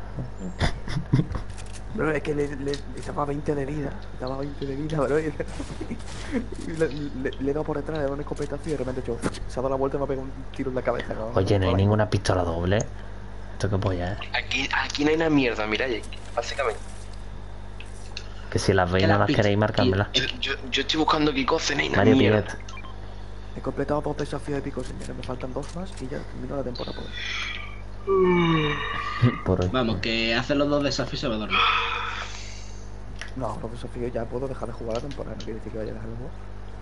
Bro, es que le estaba a 20 de vida, bro, y le he dado por detrás, le he dado un escopetazo y de repente hecho, se ha dado la vuelta y me ha pegado un tiro en la cabeza, cabrón. Oye, no hay ninguna pistola doble. Esto qué polla, Aquí no hay una mierda, mira, básicamente. Que si las veis Que no la las pist- queréis, marcármelas. Yo estoy buscando qué cosa, no hay una Mario mierda. Piguet. He completado 2 desafíos épicos, señores, me faltan 2 más y ya termino la temporada por hoy. Por hoy. Vamos, que hace los 2 desafíos y se va a dormir. No, los desafíos ya puedo dejar de jugar la temporada, no quiere decir que vaya a dejar de jugar.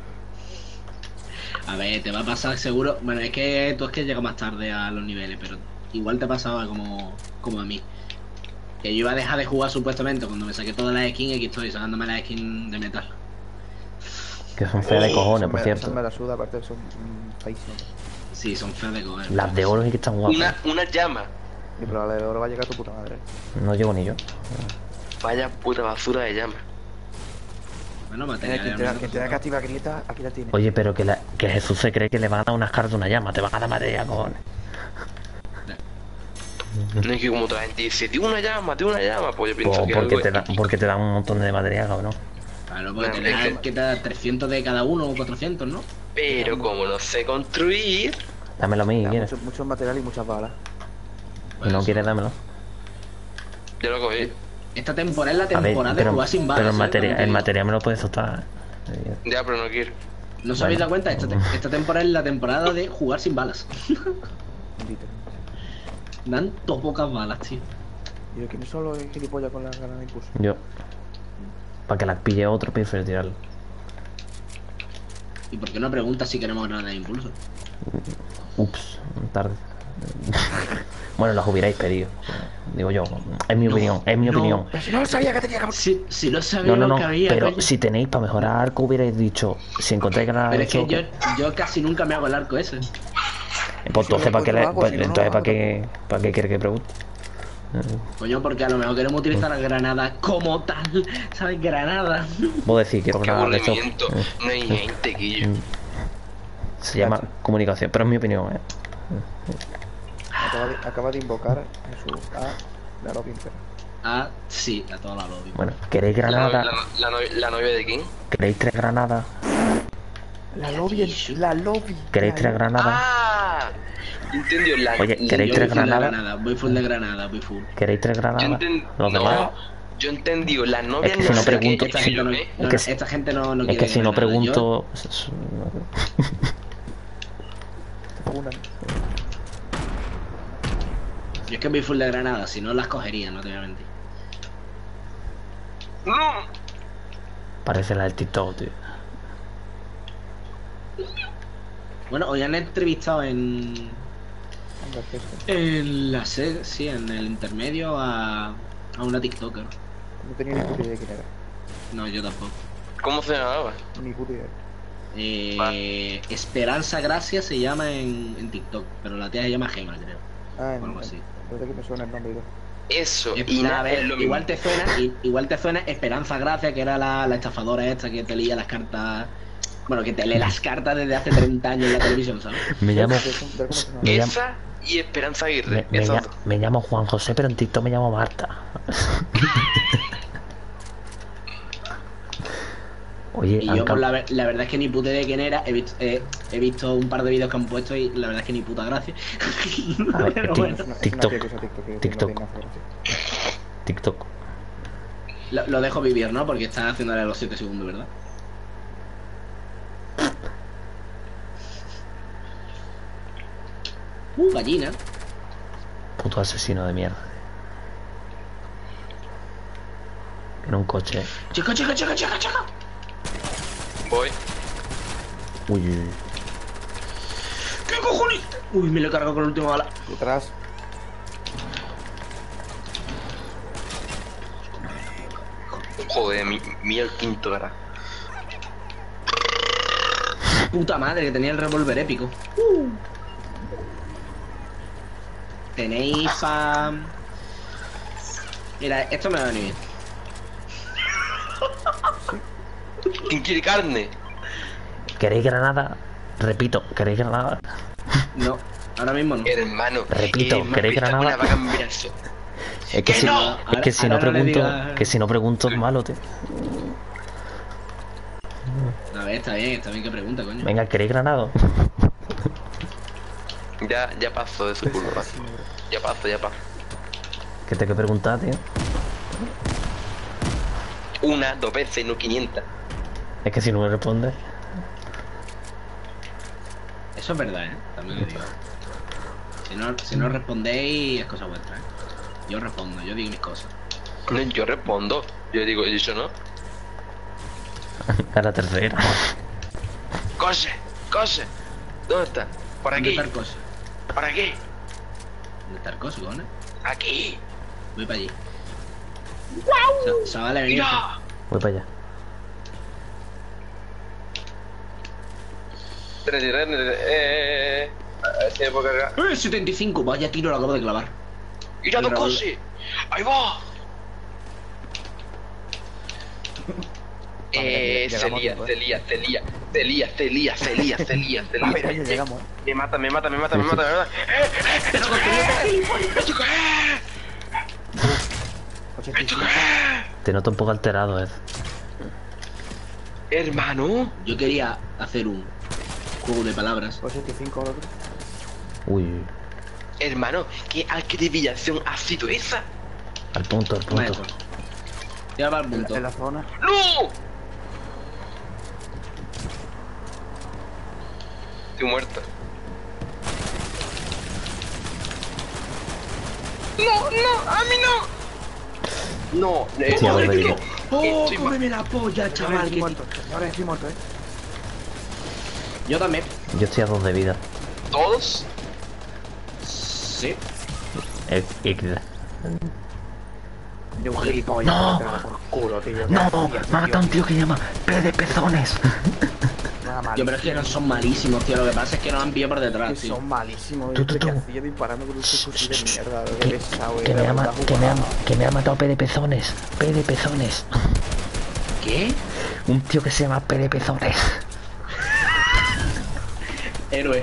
A ver, te va a pasar seguro. Bueno, es que tú es que llegas más tarde a los niveles, pero igual te pasaba como a mí. Que yo iba a dejar de jugar supuestamente cuando me saqué todas las skins y aquí estoy sacándome las skins de metal. Que son feas de cojones, por Esa cierto. me la suda, aparte son feísimas. Sí, son feas de coger. Las de oro sí que están guapas. Una llama. Y pero la de oro va a llegar a tu puta madre. No llego ni yo. Vaya puta basura de llama. Bueno, Quien material. tenga que activar grieta, aquí la tiene. Oye, pero que Jesús se cree que le van a dar unas cartas de una llama. Te van a dar materia, cojones. No es que como otra gente dice, tío una llama, pues yo pienso que Porque algo porque te dan un montón de material, cabrón. Claro, porque No, te dan es que- que te da 300 de cada uno o 400, ¿no? Pero como no sé construir, Dámelo a mí, Ya, ¿quieres? mucho material y muchas balas. Si no quieres, dámelo. yo lo cogí. Esta temporada es la A ver, temporada de jugar sin balas. pero ¿eh? el material me lo puedes soltar. Ya, pero no quiero. ¿No os habéis dado cuenta? Esta temporada es la temporada de jugar sin balas. Literalmente. Dan todo pocas balas, tío. Y yo, ¿quién es solo el gilipollas con la granada de impulso? Yo. Para que la pille otro, prefiero tirarlo. ¿Y por qué no preguntas si queremos granada de impulso? Ups, tarde. Bueno, las hubierais pedido. Digo yo, es mi opinión, es mi no. opinión. Pero si no sabía que tenía que... Si no sabía No, lo que había, pero coño. si tenéis para mejorar arco hubierais dicho, si encontráis granada Pero de es que choque, yo casi nunca me hago el arco ese. pues entonces ¿para qué lo hago, si no, no entonces lo para hago qué quiere que pregunte? Coño, porque a lo mejor queremos utilizar la granada como tal. ¿Sabes? Granada. Vos decís, quiero Qué granada de choque. aburrimiento. No hay gente, Guillo. Se llama comunicación, pero es mi opinión, Acaba de invocar en su A la lobby entera. Ah, sí, a toda la lobby. Bueno, ¿queréis granada? La novia de quién? ¿Queréis 3 granadas? La lobby. ¿Queréis 3 granadas? ¡Ah! Entendió la. Oye, Yo ¿queréis voy 3 full de granadas? granada, voy full de granada, voy full. ¿Queréis 3 Yo granadas? Los demás. no, yo entendí, la novia Es que si no sé qué, pregunto- Esta es gente yo, no, ¿eh? no, que no, si- esta gente no Es quiere que si no granada. pregunto... Una. Yo es que voy full de granada, si no las cogería, no te voy a mentir. No. Parece la del TikTok, tío. Bueno, hoy han entrevistado en Anda, que esto. la serie, sí, en el intermedio a una TikToker. No tenía ni puta idea de quién era. No, yo tampoco. ¿Cómo se llamaba? Ni puta idea. Esperanza Gracia se llama en TikTok, pero la tía se llama Gema, creo. Ah, O algo así. La verdad que me suena el nombre y todo. Eso. Y nada, a ver, es lo igual mismo. igual te suena Esperanza Gracia, que era la estafadora esta que te leía las cartas. Bueno, que te lee las cartas desde hace 30 años en la televisión, ¿sabes? Me llamo, ¿Cómo se llama? me llamo, Esa y Esperanza Aguirre. me Esas lla- dos. me llamo Juan José, pero en TikTok me llamo Marta. Oye, Y yo, pues, la verdad es que ni puta idea de quién era. He visto un par de vídeos que han puesto y la verdad es que ni puta gracia. A ver, Pero tío. bueno, Es una TikTok. tía que usa TikTok. Que TikTok. no tiene nada que hacer. TikTok. lo dejo vivir, ¿no? Porque está haciéndole los 7 segundos, ¿verdad? Gallina. Puto asesino de mierda. En un coche. Chica. Voy. Uy, uy, uy. ¿Qué cojones? Uy, me lo he cargado con la última bala. Detrás. Joder, mira el quinto cara. Puta madre, que tenía el revólver épico. Tenéis a... Mira, esto me va a venir bien. ¿Quién quiere carne? ¿Queréis granada? Repito, ¿queréis granada? No, ahora mismo no. Hermano. Repito, me ¿queréis apetece granada? una vaca en brazo. Es que ¡Que si no! es que si no Ahora no le pregunto, digas- que si no pregunto es malo, tío. A ver, está bien que pregunta, coño. Venga, ¿queréis granada? Ya paso de su culpa. Ya paso. ¿Qué te que preguntar, tío? Una, 2 veces, no 500. Es que si no me respondes. Eso es verdad, ¿eh? También lo digo. Si no respondéis, es cosa vuestra, ¿eh? Yo respondo, yo digo mis cosas. No, yo respondo. Yo digo, eso no. A la tercera. Cose. ¿Dónde está? Por ¿Dónde aquí. está el coso? ¿Por aquí? ¿Dónde está el coso, cojones? Aquí. Voy para allí. Chavales, venid. Mira. Voy para allá. 33, a ver si me puedo cargar. 75, vaya tiro lo acabo de clavar. ¡Mira, dos cosas! ¡Ahí va! Llegamos a tiempo, Se lía. Ah, mira, ya llegamos, Me mata, de verdad. Pero contenido. 85. Te noto un poco alterado, Hermano. Yo quería hacer un juego de palabras. 85 al otro. Uy, uy, Hermano, ¿qué adquisición ha sido esa? al punto, al punto. Maestro. Ya va al punto. En la zona. ¡No! Estoy muerto. No, a mí no. No, Hostia, no, lo digo. ¡Oh, Estoy cómeme la polla, chaval! Estoy Que... muerto. Ahora estoy muerto, Yo también. Yo estoy a 2 de vida. ¿Todos? Sí. XD. De un gilipollas. No. Te da por culo, tío. No, Tío, me ha matado un tío que llama P de pezones. Nada mal. Yo, pero es que no son malísimos, tío. Lo que pasa es que nos han pillado por detrás, Que tío. son malísimos. Tú. ¿Qué hacía disparando con un fusil de mierda? Qué Que, pesado, que me ha, ma- que me ha matado P de pezones. P de pezones. ¿Qué? Un tío que se llama P de pezones. Héroe.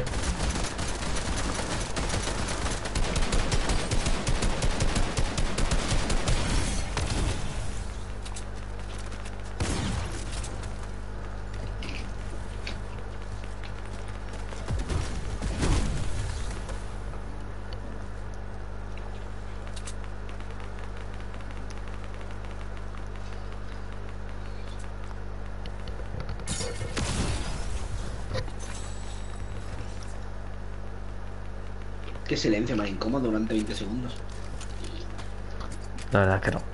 Qué silencio más incómodo durante 20 segundos. La verdad es que no.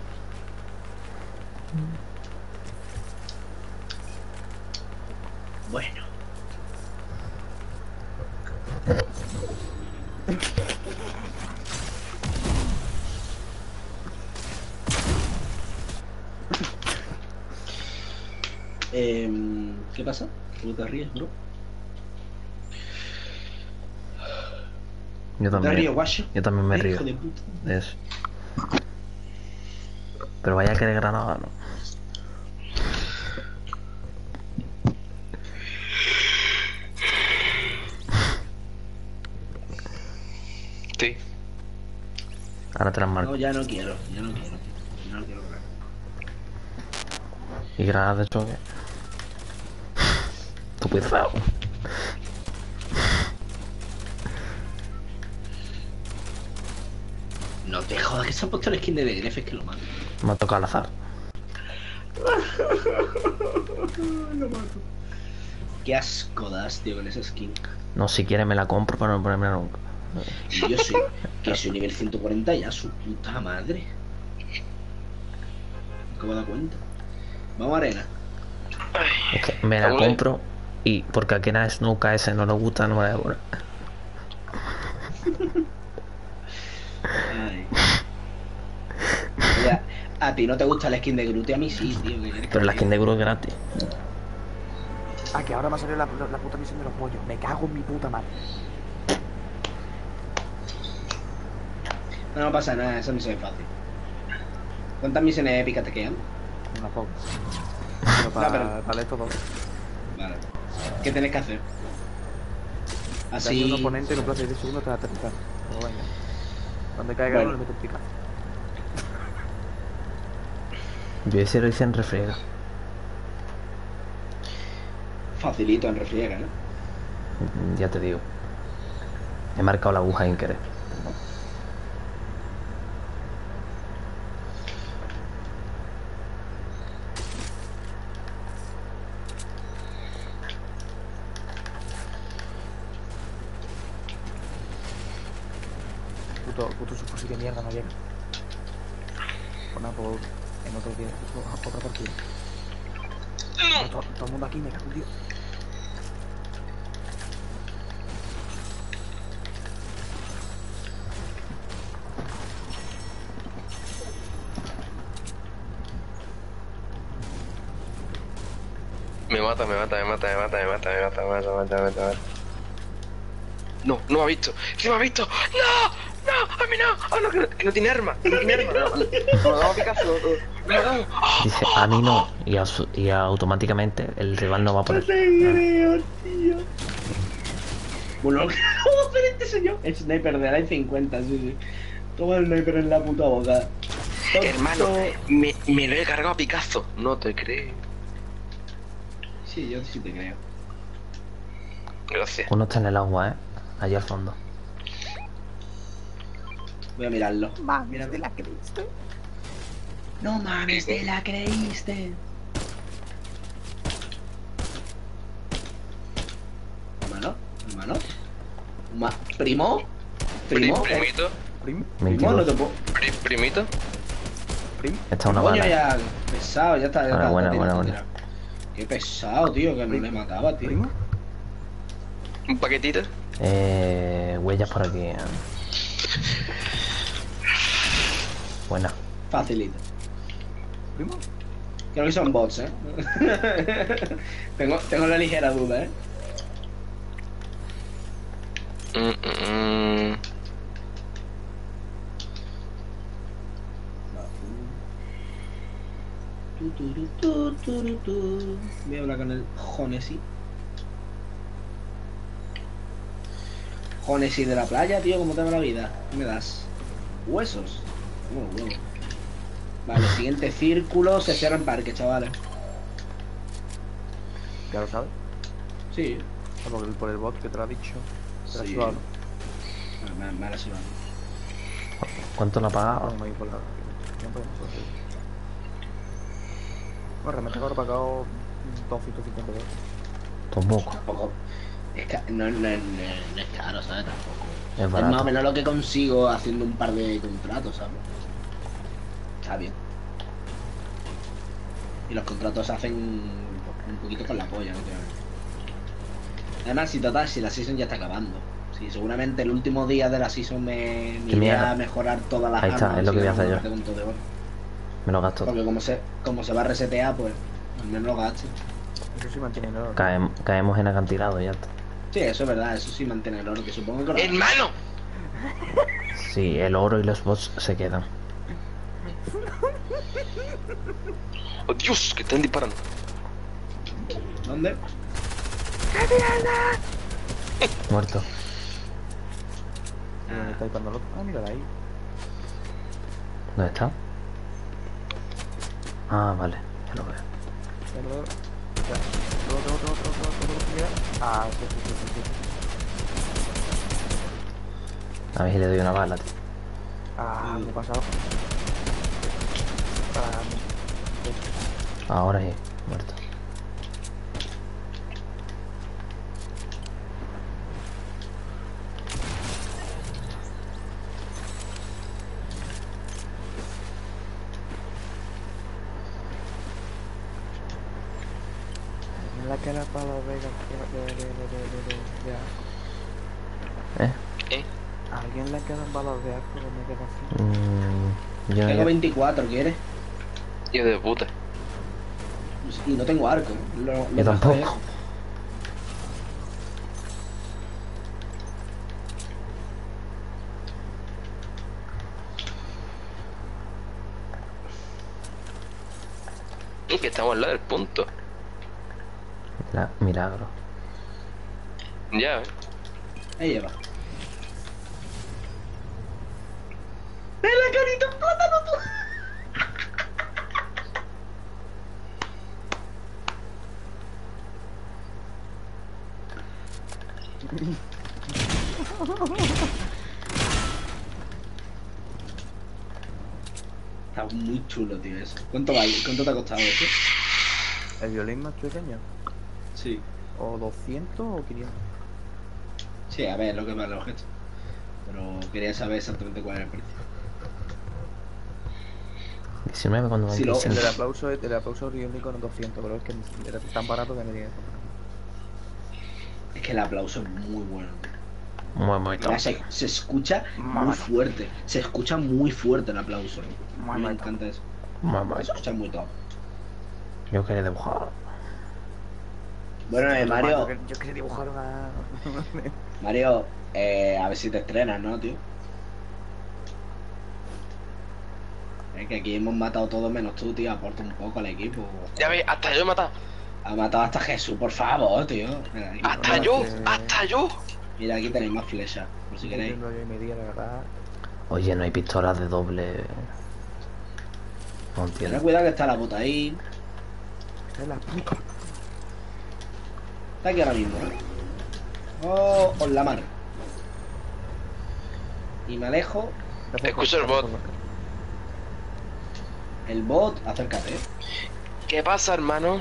Bueno. ¿Qué pasa? ¿Cómo te ríes, bro? Yo ¿Te ríes, también. guacho? Yo también me río Hijo de puta. de eso. Pero vaya que de Granada, ¿no? Sí. Ahora te las marco. No, ya no quiero, ya no quiero. Ya no quiero correr. Y Granada de choque. Tu pisado. No te jodas que se ha puesto el skin de DNF, es que lo mato. Me ha tocado al azar. Qué asco das, tío, con esa skin. No, si quieres me la compro para no ponerme nunca. Y yo soy, que soy nivel 140 ya, su puta madre. ¿Cómo da cuenta? Vamos a arena. Es que me la Hombre. compro y porque aquí a Snook ese no le gusta, no me la voy a poner. Ay. Ya, a ti no te gusta la skin de Groot y a mí sí, tío. ¿Qué quieres que Pero la te skin diga? de Guru es gratis. Ah, que ahora me ha salido la puta misión de los pollos. Me cago en mi puta madre. No, no pasa nada, esa misión es fácil. ¿Cuántas misiones épicas te quedan? Una poca. Pero pero- para esto dos. Vale. ¿Qué tenés que hacer? Así. Un Así. oponente en un plazo de 10 segundos te va a aterrizar. Pero venga. Donde caiga Bueno. uno le meto un picazo. Yo ese lo hice en refriega. Facilito en refriega, ¿no? Ya te digo. He marcado la aguja sin querer. Puto subfusil de mierda no llega. Pues nada, pues en otro día, otra partida. Todo el mundo aquí me cago en Dios. Me mata. No, no me ha visto. ¡Sí me ha visto! ¡No! ¡No! ¡A mí no! ¡Ah, no! Que no tiene arma. Que no tiene arma. No, damos Picasso. No lo damos. Dice, a mí no. Y automáticamente el rival no va a poner. creo, tío. Bueno, ¿cómo hacer este señor? El sniper de la I-50, sí, sí. Toma el sniper en la puta boca. Tonto. Hermano, me lo he cargado a Picasso. No te creo. Sí, yo sí te creo. Gracias. Uno está en el agua, allá al fondo. Voy a mirarlo. Mira, te la creíste. No mames, te la creíste. Hermano. ¿Primo? ¿Primo? Primito. Prim, ¿Primo? No Mentiroso. te puedo. Primito. prim. Esta es una Coño, bala. ya. Pesado, ya está. Ya está, Buena, está buena, tirado, buena. está tirado. Qué pesado, tío, que no le mataba, tío. Primo. Un paquetito. Huellas por aquí. Buena. Facilito. Primo. Creo que son bots, tengo la ligera duda, Voy a hablar con el Jonesi. Jonesi de la playa, tío, ¿cómo te va la vida? ¿Qué me das? Huesos. Huevo. Vale, siguiente círculo, se cierra en parque, chavales. Ya lo sabes. Sí. Ah, por el bot que te lo ha dicho. Te lo ha Sí. sudado, ¿no? Me ha lesionado. ¿Cuánto lo ha pagado? Vamos a ir por la tiempo de nosotros. Bueno, realmente ahora he pagado 250 euros. Tampoco. Tampoco. Es que no es caro, ¿sabes? Tampoco. Es Es más o barato. menos lo que consigo haciendo un par de contratos, ¿sabes? Está bien. Y los contratos se hacen un poquito con la polla, ¿no? Además, si la season ya está acabando. Sí, seguramente el último día de la season me Qué iré mierda. a mejorar todas las Ahí está, armas es lo y que voy a vamos hacer yo. meter con todo de oro. Me lo gasto. Porque como se va a resetear, pues al menos lo gaste. Eso sí mantiene el oro. Caemos en acantilado y ya está. Sí, eso es verdad, eso sí mantiene el oro, que supongo que lo... ¡Hermano! Sí, el oro y los bots se quedan. ¡Oh, Dios! Que están disparando. ¿Dónde? Muerto. ¿Dónde está disparando el otro? Ah, mira ahí. ¿Dónde está? Ah, vale, ya lo veo. Ya lo veo. Ya. Otro, mira. Ah, sí. A ver si le doy una bala, tío. Ah, me he pasado. Ah, Ahora sí, muerto. en la cara para los Vegas. Ya. ¿Eh? ¿Alguien le quedan balas de arco? Me queda así. Yo Tengo ya... 24, ¿quieres? Hijo de puta. Y no tengo arco. Yo tampoco. Que estamos al lado del punto. Milagro. Ya, Ahí lleva. ¡Ven la carita, plátano tú! Está muy chulo, tío, eso. ¿Cuánto vale? ¿Cuánto te ha costado eso? ¿El violín más pequeño? Sí. ¿O 200 o 500? Sí, a ver, lo que vale el objeto. Pero quería saber exactamente cuál era el precio. 19 cuando Sí, lo- El del aplauso riónico no 200, pero es que era tan barato que me tenía que comprar. Es que el aplauso es muy bueno, tío. Muy top. Mira, se escucha muy fuerte. Se escucha muy fuerte el aplauso. A mí me encanta eso. Se escucha muy top. Yo quería dibujar. Bueno, Mario, Yo quería dibujar una... Mario, a ver si te estrenas, ¿no, tío? Es que aquí hemos matado todos menos tú, tío. Aporta un poco al equipo. ya ves, hasta yo he matado. Ha matado hasta Jesús, por favor, tío. Mira, aquí, Hasta yo. mira, aquí tenéis más flechas, por si queréis. No hay media, la verdad. Oye, no hay pistolas de doble. No Ten entiendo. cuidado que está la bota ahí. Es la puta. Está aquí ahora mismo, ¿eh? Oh, os la mar. Y me alejo. Escucho el bot. El bot, acércate. ¿Qué pasa, hermano?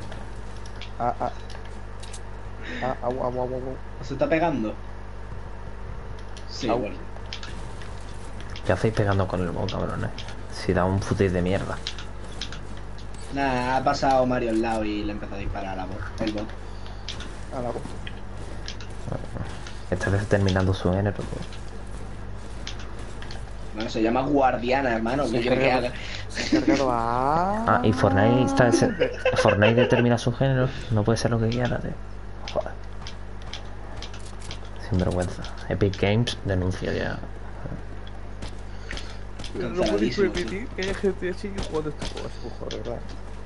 Au. ¿Se está pegando? Sí, Au. bueno. ¿Qué hacéis pegando con el bot, cabrones? Si da un futil de mierda. Nada, ha pasado Mario al lado y le empezó a disparar a la bot, el bot. A la voz. Esta vez terminando su género. Pues. Bueno, se llama Guardiana, hermano. ¿Qué quiere que haga? Se ha cargado a... Ah, y Fortnite está Fortnite determina su género. No puede ser lo que quiera, tío. Joder. Sinvergüenza. Epic Games denuncia ya. No podéis permitir que haya gente así jugando este juego. Es un juego, de verdad.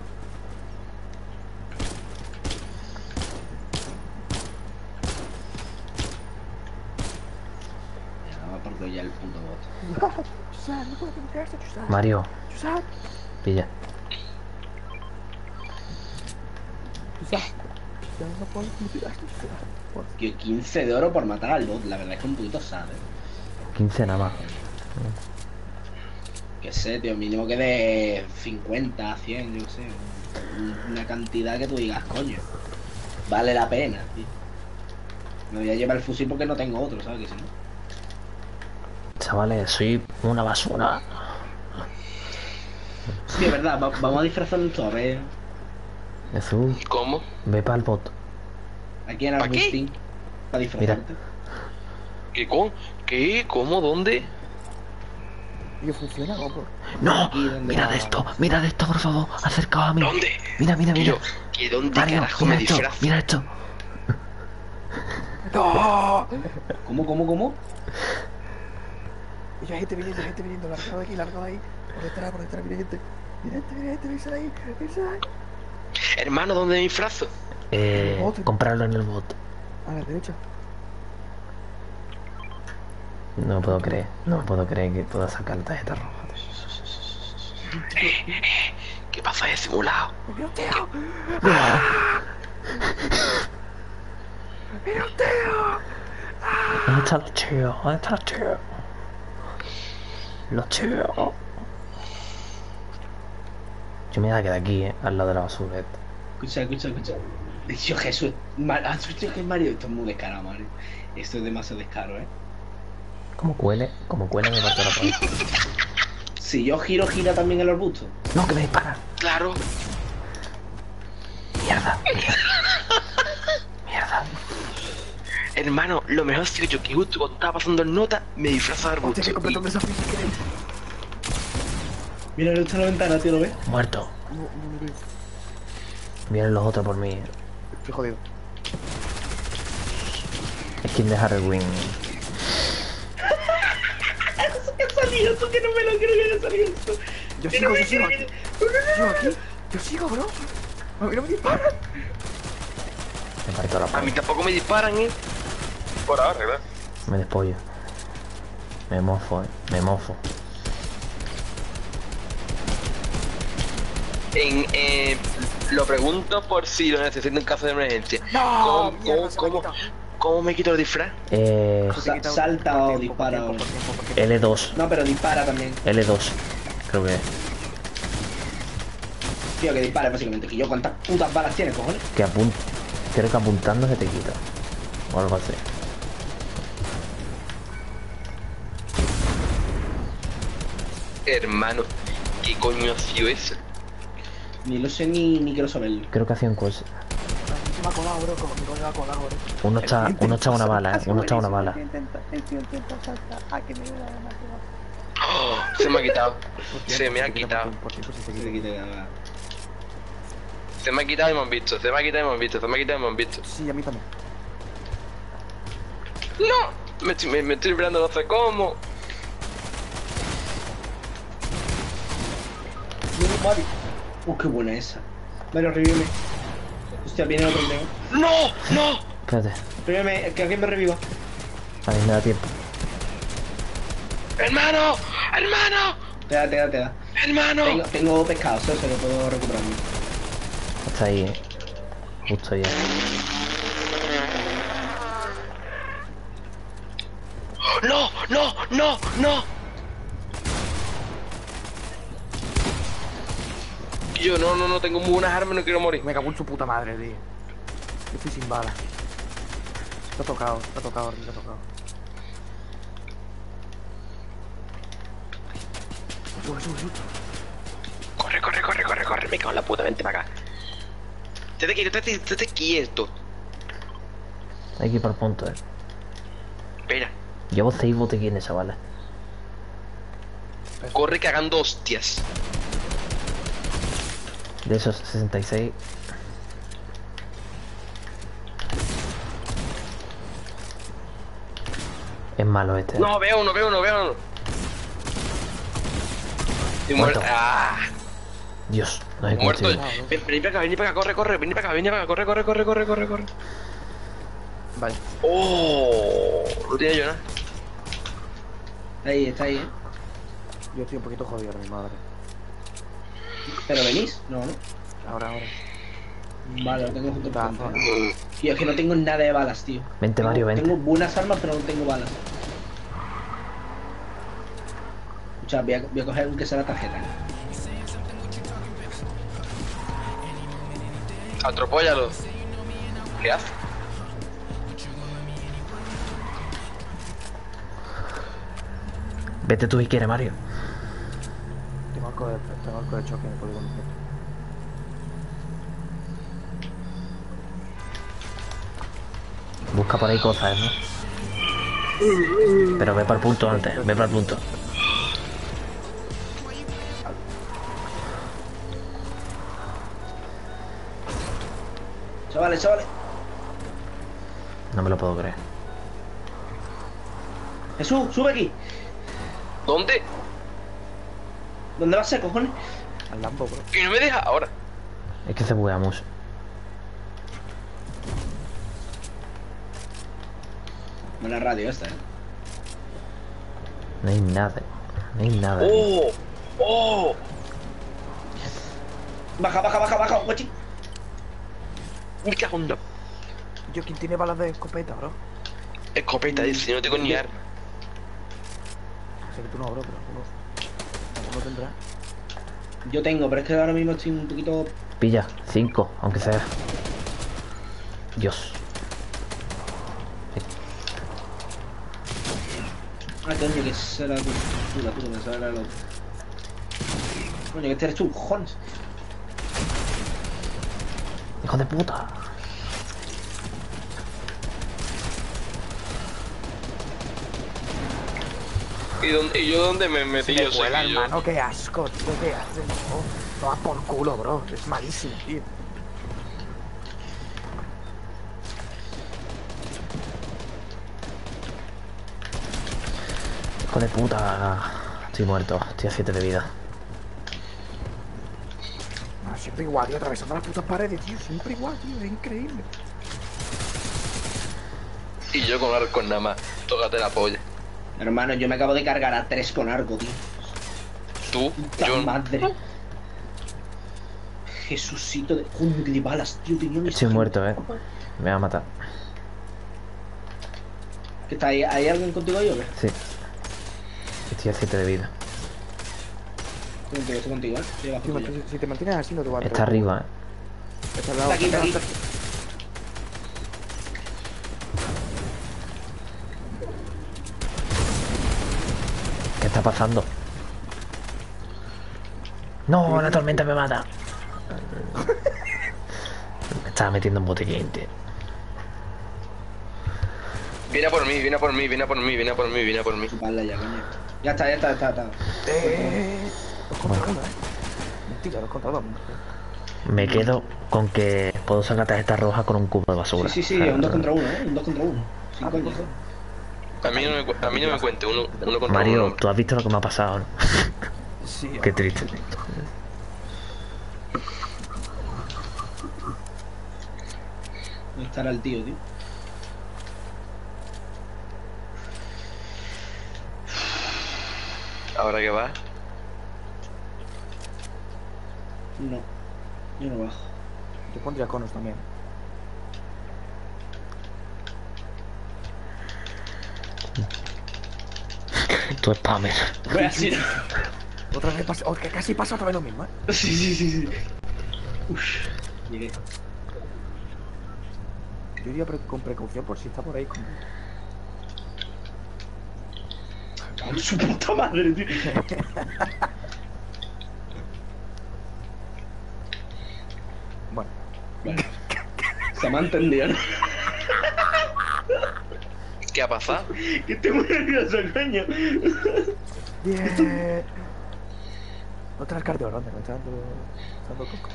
Ya, va por ya el puto bot. Chusat, no puedo enterarse, Chusat. Mario, Chusat. pilla. Chusat. No puedo enterarse, Chusat. Tío, 15 de oro por matar al bot. La verdad es que un poquito sad, 15 nada más. Que sé, tío, mínimo que de 50, 100, yo qué sé. Una cantidad que tú digas, coño. Vale la pena, tío. Me voy a llevar el fusil porque no tengo otro, ¿sabes? Que si no. Chavales, soy una basura. Sí, es verdad, vamos a disfrazarnos todos, a ver. Jesús, ¿Cómo? ve para el bot. Aquí en ¿Pa' qué? Arbustín. Para disfrazarte. ¿Qué con? ¿Qué? ¿Cómo? ¿Dónde? ¿Y funciona o por? ¡No! Aquí donde Mira de esto, por favor. Acercaos a mí. ¿Dónde? Mira. Yo. ¿Que dónde Mario, carajo me mira esto, disfrazo? mira esto. ¡No! ¿Cómo? Y hay gente viniendo, largado de aquí, largado de ahí. Por detrás, mira gente. Mira gente, veis ahí. Hermano, ¿dónde me disfrazo? Comprarlo en el bot. A la derecha. No puedo creer que pueda sacar la tarjeta roja. ¿Qué pasa de simulado? ¡Mira un tío! ¡Mira un tío! ¿Dónde están los tíos? ¿Dónde están los tíos? Los tíos. Yo me voy a quedar aquí, al lado de la basura. Escucha. Dios Jesús, has visto que Mario, esto es muy descarado, Mario. Esto es demasiado descaro, ¿Cómo cuele me parto la polla. Si yo giro, gira también el arbusto. No, que me dispara. Claro. Mierda. Hermano, lo mejor es que yo que justo cuando estaba pasando en nota, me disfrazo de arbusto. Hostia, que completo un desafío si queréis. Mira, no está en la ventana, tío, ¿lo ves? Muerto. No miréis. Vienen los otros por mí. Estoy jodido. Skin de Harry Wing. ¿Qué ha salido esto? Que no me lo creo que haya salido esto. Yo sigo aquí. Yo sigo, bro. A mí no me disparan. Me parto la A mí polla. tampoco me disparan, Por ahora, ¿verdad? Me despollo. Me mofo, me mofo. Lo pregunto por si lo necesito en caso de emergencia. No, mierda, se me ha quitado. ¿Cómo me quito el disfraz? Salta o dispara. L2. No, pero dispara también. L2. Creo que es. Tío, que dispara básicamente. Que yo cuántas putas balas tiene, cojones. Creo que apuntando se te quita. O algo así. Hermano, ¿qué coño ha sido eso? Ni lo sé ni quiero saberlo. Creo que hacían cosas. Se me ha colado, bro. Como mi coño me ha colado, bro. Uno echa una bala, Uno echa una bala. Se me ha quitado. Se me ha quitado. Por tiempo si se Se quita. le quita la- Se me ha quitado y me han visto. Se me ha quitado y me han visto. Se me ha quitado y me han visto. Sí, a mí también. ¡No! Me estoy librando, no sé cómo. Mario. Qué buena esa. Mario, revíveme. Hostia, viene otro creo. ¡No! ¡No! Espérate. Revíveme, que alguien me reviva. A mí me da tiempo. ¡Hermano! ¡Hermano! Te da. ¡Hermano! Tengo pescado, eso se lo puedo recuperar. Está ahí, Justo ahí. ¡No! ¡No! ¡No! ¡No! Yo no tengo muy buenas armas, no quiero morir. Me cago en su puta madre, tío. Yo estoy sin bala. Te ha tocado, Rick, te ha tocado. Sube. Corre, me cago en la puta, vente para acá. Estate quieto. Hay que ir por punto, Espera, Llevo 6 botequines, chavales. corre cagando hostias. De esos 66. Es malo este. No, veo uno. Estoy Muerto. muerto. ¡Ah! Dios, no hay Muerto. combustible. Vení para acá, corre. Vení para acá, corre. Vale. Oh, no tiene yo nada. Ahí, está ahí, Yo estoy un poquito jodido ahora, mi madre. ¿Pero venís? No. Ahora. Vale, lo tengo junto Da, al frente. Tío, es que no tengo nada de balas, tío. Vente, Mario, vente. Tengo buenas armas, pero no tengo balas. Escucha, voy a coger aunque sea la tarjeta. Atropóllalo. ¿Qué hace? Vete tú si quieres, Mario. Tengo arco de choque en el polígono. Busca por ahí cosas, ¿no? Pero ve para el punto antes, ve para el punto. Chavales, chavales. No me lo puedo creer. Jesús, sube aquí. ¿Dónde? ¿Dónde vas a ser, cojones? Al Lambo, bro. Y no me deja ahora. Es que se buguea mucho. Buena radio esta, No hay nada. No hay nada. ¡Oh! ¡Oh! Baja, baja, baja, baja, guachi. Me cago en la Yo, ¿quién tiene balas de escopeta, bro? escopeta, dice, no tengo ni arma. Sé que tú no, bro, pero uno tendrá. Yo tengo, pero es que ahora mismo estoy un poquito... Pilla, 5, aunque sea. Dios. Ah, coño, que será tú. Tú, que será el otro. Coño, que este eres tú, cojones. Hijo de puta. ¿Y yo dónde me metí? Yo sé Vuela, que yo... hermano, qué asco, tío, qué haces, no. Toma por culo, bro. Es malísimo, tío. Hijo de puta. Estoy muerto. Estoy a 7 de vida. Ah, siempre igual, tío, atravesando las putas paredes, tío. Siempre igual, tío. Es increíble. Y yo con arco nada más. Tócate la polla. Hermano, yo me acabo de cargar a 3 con arco, tío. Tú, Puta yo... madre. Jesucito de... Coño, que de balas, tío. Tenía un... Estoy muerto, Me va a matar. ¿Qué está ahí? ¿Hay alguien contigo ahí o qué? Sí. Estoy a 7 de vida. Estoy contigo, ¿eh? Estoy abajo Tío, tuyo. si te mantienes así, no te va a Está arriba, Está al lado. Está aquí. ¿Qué está pasando? No, la tormenta me mata. Me estaba metiendo en botellín, tío. Viene a por mí, viene a por mí, viene a por mí, viene a por mí, viene a por mí. Chuparla ya, coño. Ya está. Dos contra uno, Mentira, dos contra dos. Me quedo con que puedo sacar tarjeta roja con un cubo de basura. Sí, un 2 contra 1, ¿eh? Un 2 contra 1. Sin coño. A mí no me cuente, uno contra Mario, uno. tú has visto lo que me ha pasado, ¿no? Sí, Qué triste. ¿Dónde estará el tío, tío? Ahora que va. No. Yo no bajo. Yo pondría conos también. Tú spammer. Voy así. Otra vez pasa, que casi pasa otra vez lo mismo, Sí. Uff. Llegué. Yo iría con precaución por si está por ahí. Con su puta madre, tío. Bueno, Vale. Se me ha entendido, ¿no? ¿Qué ha pasado? Que estoy muy nervioso, coño. bien. No te las cardio, ¿dónde? Me está dando coco.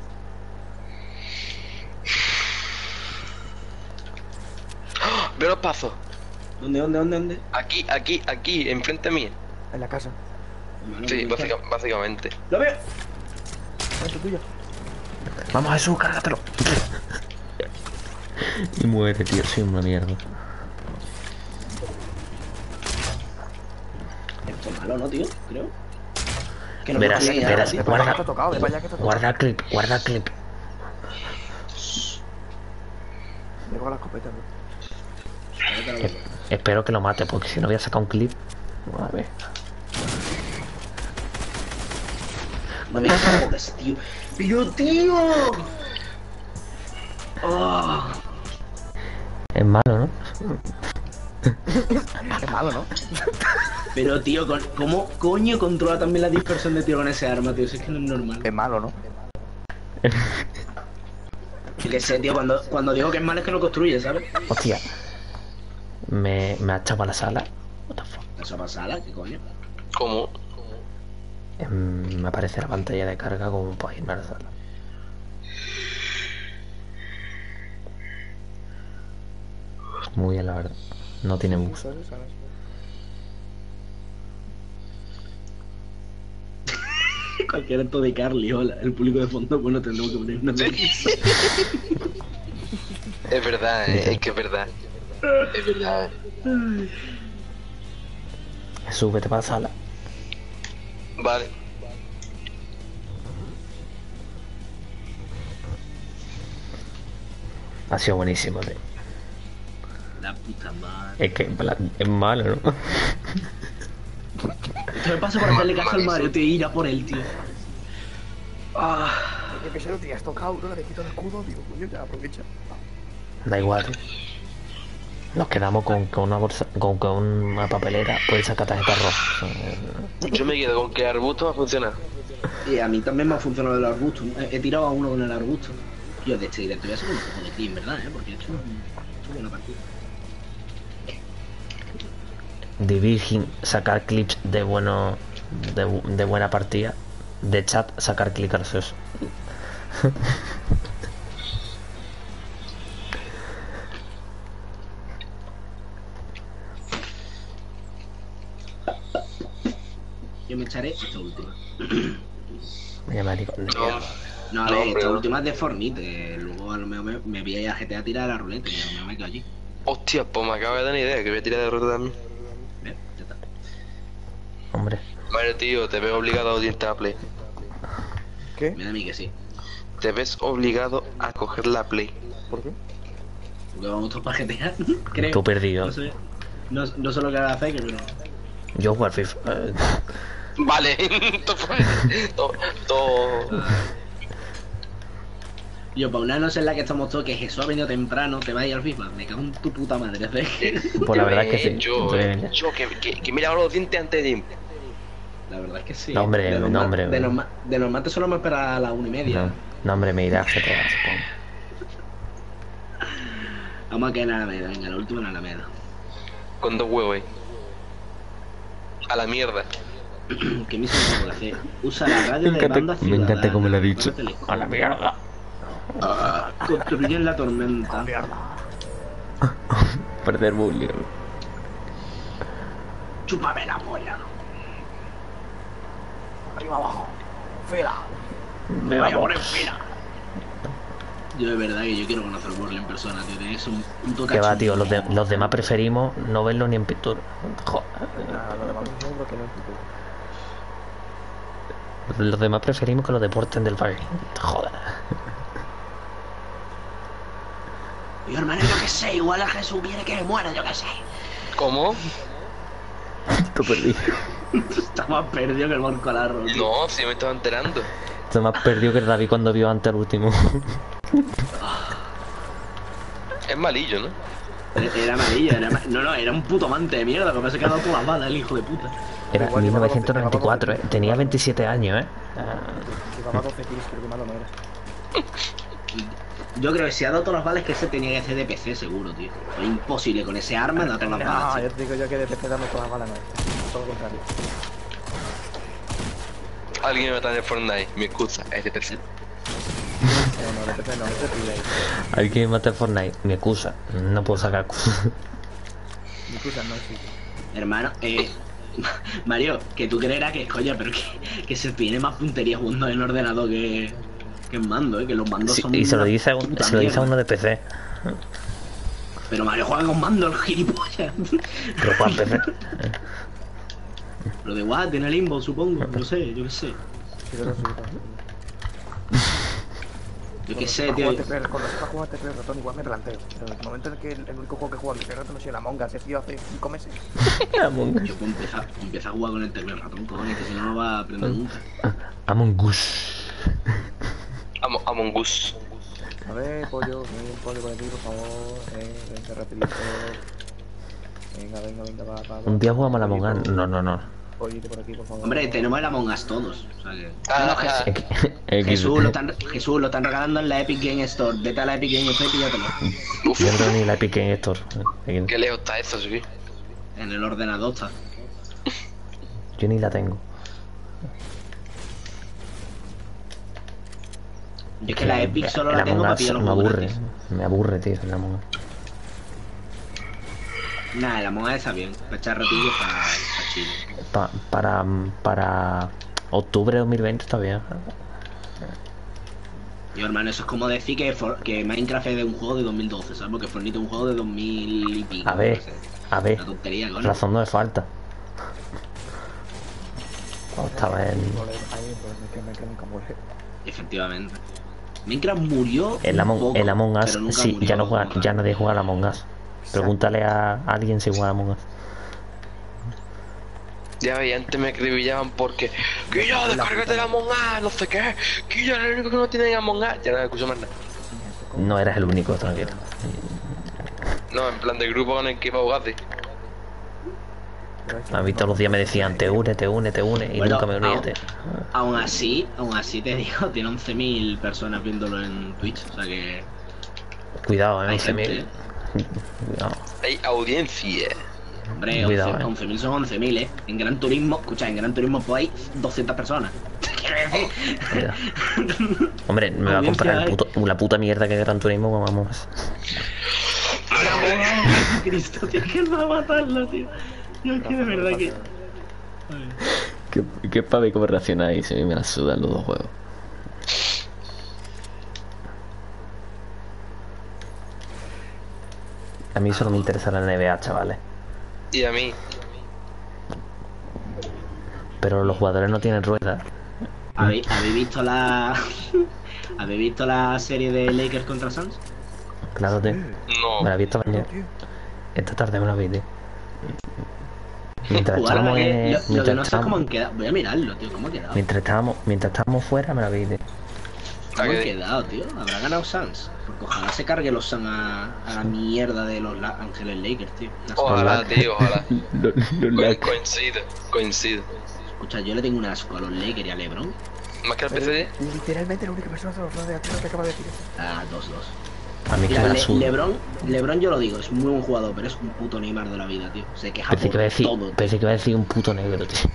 Veo los pasos. ¿Dónde? Aquí, enfrente mía. En la casa. Hermano, Sí, ¿dónde está? básicamente. ¡Lo veo! Frente tuyo. Vamos, Jesús, cárgatelo. Y muere, tío, soy una mierda. Esto es malo, ¿no, tío? Creo. Que no Verás, me verás, tío. Guarda. guarda, Te ha tocado, de para allá que te ha tocado. guarda el clip. Me con la escopeta, bro. Espero que lo mate, porque si no voy a sacar un clip. A ver. No me jodas, tío. ¡Pero, tío! ¡Oh! Es malo, ¿no? Es malo, ¿no? Pero, tío, ¿cómo coño controla también la dispersión de tiro con ese arma, tío? Si es que no es normal. Es malo, ¿no? Yo qué sé, tío, cuando digo que es malo es que no construye, ¿sabes? Hostia. Me ha echado a la sala. What the fuck. ¿Eso pasa? ¿Qué coño? ¿Cómo? Me aparece la pantalla de carga como para irme a la sala. Muy bien, la verdad. No tiene bugs. Eso, ¿sabes? Cualquier acto de Carly, hola. El público de fondo, bueno, tendremos que poner una sonrisa. Es verdad, es que es verdad. Es verdad. Súbete para la sala. Vale. Ha sido buenísimo, tío. La puta madre. Es que en plan, es malo, ¿no? Esto me pasa por hacerle caso al Mario, tío. Ir a por él, tío. Ah. Yo que sé, lo tenías tocado, ¿no? Le quito el escudo, digo, coño, ya aprovecha. Da igual, tío. Nos quedamos con una bolsa, con una papelera, puedes sacar tarjeta roja. Yo me quedo con que arbusto va a funcionar. Y a mí también me ha funcionado el arbusto. He tirado a uno con el arbusto. Yo de este directo voy a hacer un poco de clean, ¿verdad? Porque he hecho buena partida. De Virgin, sacar clips de bueno de buena partida. De chat, sacar clips graciosos. Yo me echaré esta última. Vaya maricón. No, a No, ver, esta pero- última es de Fornite. Luego a lo mejor me voy a ir a GTA a tirar a la ruleta y a lo mejor me quedo allí. Hostia, pues me acabo de dar una idea que voy a tirar de ruta también. ¿Ves? Ya está. Hombre, Vale, tío, te veo obligado a odiar la Play. ¿Qué? Me da a mí que sí. Te ves obligado a coger la Play. ¿Por qué? Porque vamos todos para GTA, creo. tú perdido. No sé. No sé lo que haga Fake, pero... Yo jugar FIFA. Vale, todo. Yo, para una noche en la que estamos todos, que Jesús ha venido temprano, te vas a ir al FIFA. Me cago en tu puta madre, Fake. Pues la verdad es que sí. Yo, Entonces, que me lavo los dientes antes de tiempo. La verdad es que sí. No, hombre, de no, normal, hombre. de normal te solo me espera a las 1:30. no, no, hombre, me iré a GTA, supongo. Vamos a quedar en Alameda, venga, la última en Alameda. Con 2 huevos ahí. A la mierda. ¿Qué misión puedo hacer? Usa la radio de banda Me encanta ciudadana. como lo ha dicho. Ponte el A la mierda. Construyen la tormenta. Perder bullying. Chúpame la polla. Arriba, abajo. Fila. Me Vaya, vamos. por en fila. Yo de verdad que yo quiero conocer Burle en persona, tío. Tienes un toque Que va, chulo. tío, los demás preferimos no verlo ni en pintura. Joder. Nada, lo demás yo creo que no es futuro. Los demás preferimos que lo deporten del barrio. Joder. Yo, hermano, yo qué sé. Igual a Jesús quiere que me muera, yo qué sé. ¿Cómo? Tú perdido. Está más perdido que el barco al arroz. tío. No, si me estaba enterando. Esto más perdido que David cuando vio antes al último. Es malillo, ¿no? Era amarillo, no, era un puto amante de mierda. Lo que pasa es que ha dado todas las balas el hijo de puta. Era Igual, 1994, tenía 27 años, Llevaba 12 tiros, creo que malo no era. Yo creo que si ha dado todas las balas es que ese tenía que hacer de PC seguro, tío. Es imposible con ese arma dar todas las balas, No, tío. yo te digo yo que de PC dando todas las balas no es. Todo lo contrario. Alguien me mata en el Fortnite. Mi excusa es de PC. No, de PC no, es de Play. Alguien mata en Fortnite, me excusa, no puedo sacar excusa. Mi excusa no existe. Hermano, Mario, que tú creerás que es coña, pero que se tiene más puntería jugando en ordenador que en mando, que los mandos Sí, son y se lo una dice puta se lo dice a mierda. uno de PC. Pero Mario juega con mando, el gilipollas. Pero Juan PC. Lo de Watt tiene limbo, supongo, no sé, yo qué sé. Sí, pero sí, Yo qué sé, tío. Cuando sepa jugar TP ratón igual me planteo. Pero en el momento en el que el único juego que juego en TP ratón ha sido la Monga, ese tío hace 5 meses. Among Us. Yo puedo empezar a jugar con el teclado ratón, cojones, que si no, no va a aprender nunca. Among Us. Among Us. A ver, pollo, ven un pollo por aquí, por favor. Vente rapidito. Venga, va. Un día jugamos a la Among Us. No. Pollito por aquí, por favor. Hombre, tenemos el Among Us todos. O sea que... Ah, Jesús, Jesús, lo están regalando en la Epic Game Store. Vete a la Epic Game Store y píllatelo. Yo no tengo ni la Epic Game Store. qué lejos está eso, sí. En el ordenador está. Yo ni la tengo. Yo es que la Epic solo la El tengo Among para Us pillar los me juegos aburre. gratis. Me aburre, tío, el Among Us. Nada, la moneda está bien. Para echar ratillo está chido. Para octubre de 2020 está bien. Yo, hermano, eso es como decir que Minecraft es de un juego de 2012, ¿sabes? Porque Fortnite es un juego de 2000 y pico. A ver, no sé. a ver. Una tontería, coño. Razón no me falta. Estaba en... Efectivamente. Minecraft murió El Among Us, pero nunca sí, murió ya no juega, como tal. ya nadie juega al Among Us. Pregúntale a alguien si juega al Among Us. Ya veía, antes me acribillaban porque que yo descárgate la Among Us, no sé qué, que yo era el único que no tiene Among Us, ya no me escucho más nada. No eres el único, tranquilo. No, en plan de grupo con el que iba a jugar, A mí todos los días me decían, te une, y Bueno, nunca me uní. aún así te digo, tiene 11.000 personas viéndolo en Twitch, o sea que Cuidado, hay 11.000. gente. Cuidado. hay audiencia. Hombre, Cuidado, 11.000 son 11.000, ¿eh? En Gran Turismo, escucha, en Gran Turismo pues hay 200 personas. Quiero decir. Cuidado. Hombre, me va a comprar la puta mierda que es Gran Turismo, pues vamos. Cristo, tío, que va a matarlo, tío. Yo es que de verdad que... ¿Qué para ver cómo reaccionáis? A mí me la sudan los dos juegos. A mí solo me interesa la NBA, chavales. Y a mí, Pero los jugadores no tienen ruedas. ¿Habéis visto la... ¿Habéis visto la serie de Lakers contra Suns? Claro, tío. no. Me la he visto mañana. Esta tarde me la vi, tío. Mientras Jugaron estábamos ayer, en... lo que Mientras no sé es cómo han estábamos... quedado. Voy a mirarlo, tío, cómo ha quedado. Mientras estábamos fuera me la vi, tío. ¿Cómo han quedado, tío? ¿Habrá ganado Suns? Porque ojalá se cargue los Suns a la mierda de los Ángeles Lakers, tío. Ojalá, tío, ojalá. Los Coincido. Escucha, yo le tengo un asco a los Lakers y a LeBron. Más que al PCD. Literalmente la única persona de los de aquí que acaba de decir eso. Ah, 2-2. A mí que Mira, me la suda. LeBron yo lo digo, es muy buen jugador, pero es un puto Neymar de la vida, tío. Se queja Pensé que por iba a decir, todo, tío. pensé que iba a decir un puto negro, tío.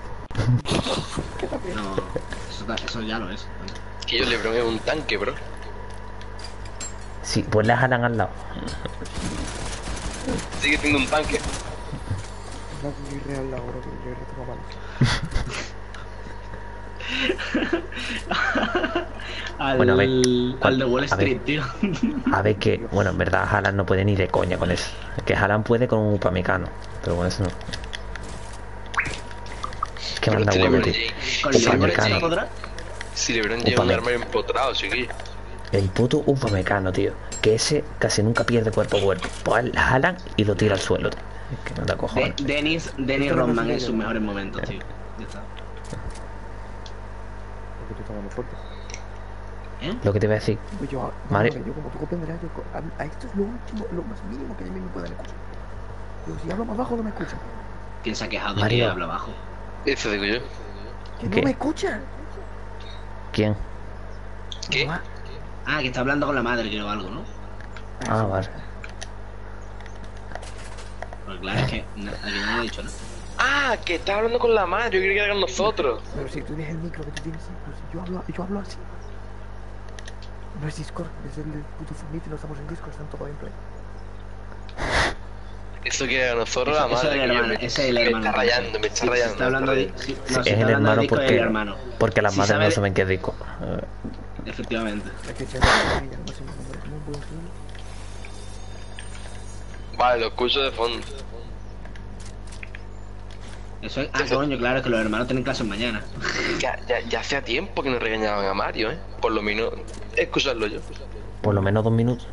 No, eso ya lo es. Que yo le probé un tanque, bro. Sí, pues le jalan al lado. Sigue siendo un tanque. No, muy real la hora que yo retengo mal. Bueno, a ver, al de Wall a ver. Street, tío. A ver que, bueno, en verdad Haaland no puede ni de coña con eso. Que Haaland puede con un Upamecano, pero con eso no. Es que manda Pero huevo, LeBron tío. James- Con si LeBron LeBron se James- podrá. Si LeBron lleva un Upamecano. armario empotrado, chiquillo. El puto Upamecano, tío. Que ese casi nunca pierde cuerpo a cuerpo. Pues al Haaland y lo tira al suelo, tío. Es que no te cojones. Dennis Rodman en sus mejores momentos, tío. Ya está. Porque tú estás muy fuerte. Lo que te iba a decir. Pues yo, Mario. yo como tú comprenderás, a esto es lo último, lo más mínimo que a mí me puedan escuchar. Pero si hablo más bajo no me escuchan. ¿Quién se ha quejado de Mario. que habla bajo? Eso digo yo. Que ¿Qué? no me escuchan. ¿Quién? ¿Qué? Mamá. Ah, que está hablando con la madre, creo, o algo, ¿no? Ah, vale. Pues claro, es que aquí no me ha dicho, ¿no? Ah, que está hablando con la madre, yo creía que era con nosotros. Pero si tú tienes el micro que tú tienes, pues yo hablo así. No es Discord, es el puto Fortnite, no estamos en Discord, están todo en play. Eso que era nosotros, la Eso madre. es el que yo hermano, ese es el hermano. Me está rayando, me está Sí, rayando. está hablando de... me sí, está no, Es si el está hablando hermano de Discord, es el hermano. porque las Si madres sabe no de- saben qué es disco. Efectivamente. Es que ya no sé mi nombre, ¿cómo puedo escribir? rayando. Vale, lo escucho de fondo. Eso es... Ah, coño, claro, es que los hermanos tienen clases mañana. Ya hacía tiempo que nos regañaban a Mario, Por lo menos, escucharlo yo. Por lo menos 2 minutos.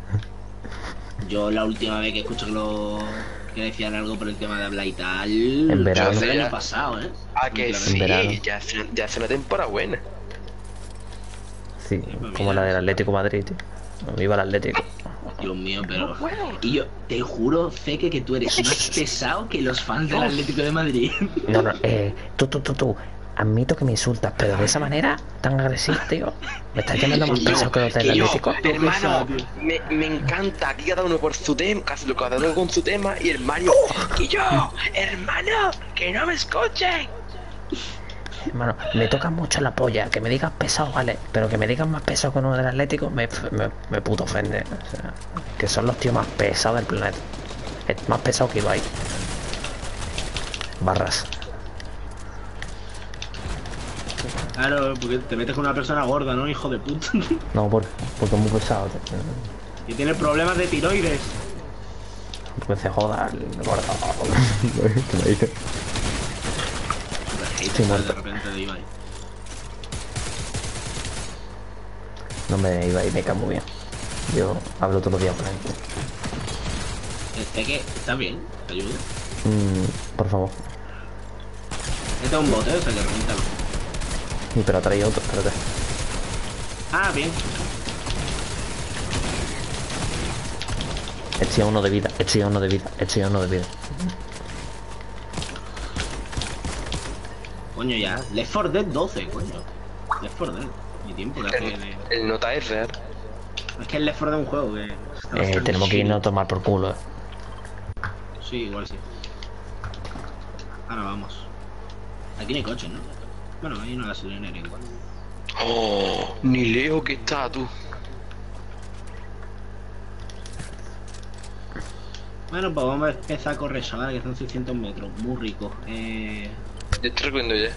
Yo la última vez que escucho que decían algo por el tema de hablar y tal... En verano. fue el Ya. año pasado, ¿eh? Ah, que sí, verano. ya hace una temporada buena. Sí, como la del Atlético de Madrid, tío. Viva el Atlético. Dios mío, pero... Y yo te juro, Zeke, que tú eres más pesado que los fans del Atlético de Madrid. No, no, tú. Admito que me insultas, pero de esa manera tan agresiva, tío. Me estás llamando más pesado que los del Que yo, Atlético. hermano, me encanta aquí cada uno por su tema, cada uno con su tema y el Mario. Que yo, hermano, que no me escuchen. Hermano, me toca mucho la polla. Que me digas pesado, vale. Pero que me digas más pesado que uno del Atlético me puto ofende. O sea, que son los tíos más pesados del planeta. Es más pesado que Ibai. Barras. Claro, porque te metes con una persona gorda, ¿no? Hijo de puta. No, porque es muy pesado. Y tiene problemas de tiroides. Porque se joda el gordo. ¿Qué me dice? Sí, muerto. de repente de Ibai. No me iba y me cae muy bien. Yo hablo todos los días con él. Que está bien, te ayuda. Por favor. Este es un bote, o sea que reviéntalo. Y pero ha traído otro, espérate. Ah, bien. Eché uno de vida, eché uno de vida, eché uno de vida. Coño, ya. Left 4 Dead 12, coño. Left 4 Dead. Mi tiempo que hace. El nota es real. Es que el Left 4 Dead es un juego que. está bastante Tenemos que shitty. irnos a tomar por culo. Sí, igual sí. Ahora vamos. Aquí no hay coches, ¿no? Bueno, hay una gasolinera igual. Oh, ni lejos que está tú. Bueno, pues vamos a empezar a correr, chaval, que son 600 metros. Muy rico. Yo estoy recogiendo ya.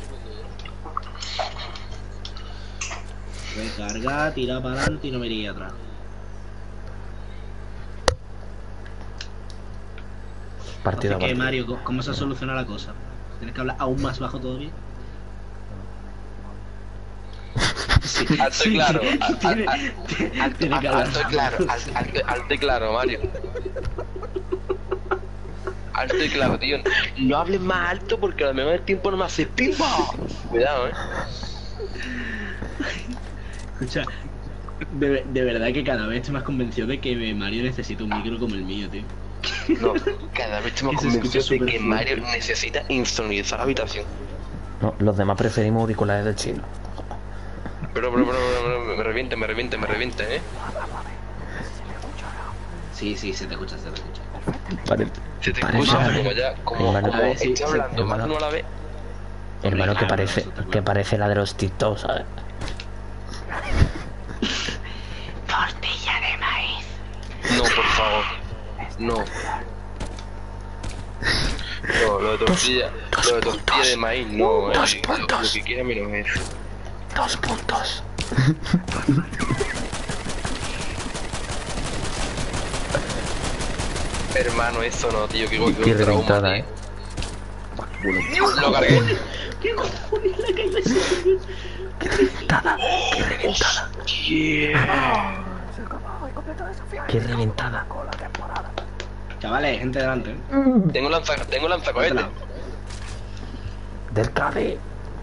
Recargar, tirar para adelante y no me iría atrás. Partido a Entonces, ¿qué, partido. Mario? ¿Cómo se soluciona la cosa? ¿Tienes que hablar aún más bajo todavía? Sí, Alto y claro. Tiene que hablar Alto y claro. Alto y claro, Mario. Alto y claro, tío. No hables más alto porque a lo mejor el tiempo no me hace pimba. Cuidado, Escucha, de verdad que cada vez estoy más convencido de que Mario necesita un micro como el mío, tío. No, cada vez estoy más Que se escucha convencido de súper que fuerte. Mario necesita insonorizar la habitación. No, los demás preferimos auriculares del chino. Pero, me reviente, ¿eh? Sí, se te escucha, se te escucha. Vale. Se te Parece- escucha como ya, como Hermano, a ver, sí, estoy hablando sí, más de hermano. uno a la vez. Hermano, que Claro, parece, eso está claro. que parece la de los TikToks, ¿sabes? Tortilla de maíz. No, por favor. No. No, lo de tortilla, de maíz, no, lo que quiera menos eso. 2 puntos. Hermano, eso no, tío, que Qué trauma, reventada, tío. Lo cargué. ¿Qué cojones le ha caído ese? Yeah. Qué reventada. Chavales, gente delante, ¿eh? Tengo lanzacohetes. Del cabe.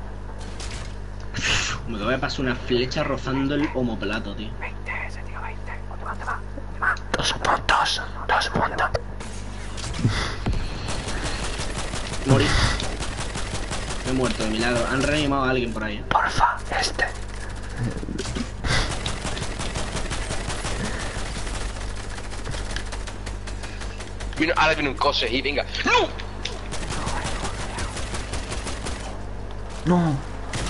Me acaba de pasar una flecha rozando el homoplato, tío. 2 puntos. 2 puntos. Morí. Me he muerto de milagro. Han reanimado a alguien por ahí, ¿eh? Porfa, este. Ahora viene un coche y venga. ¡No! No.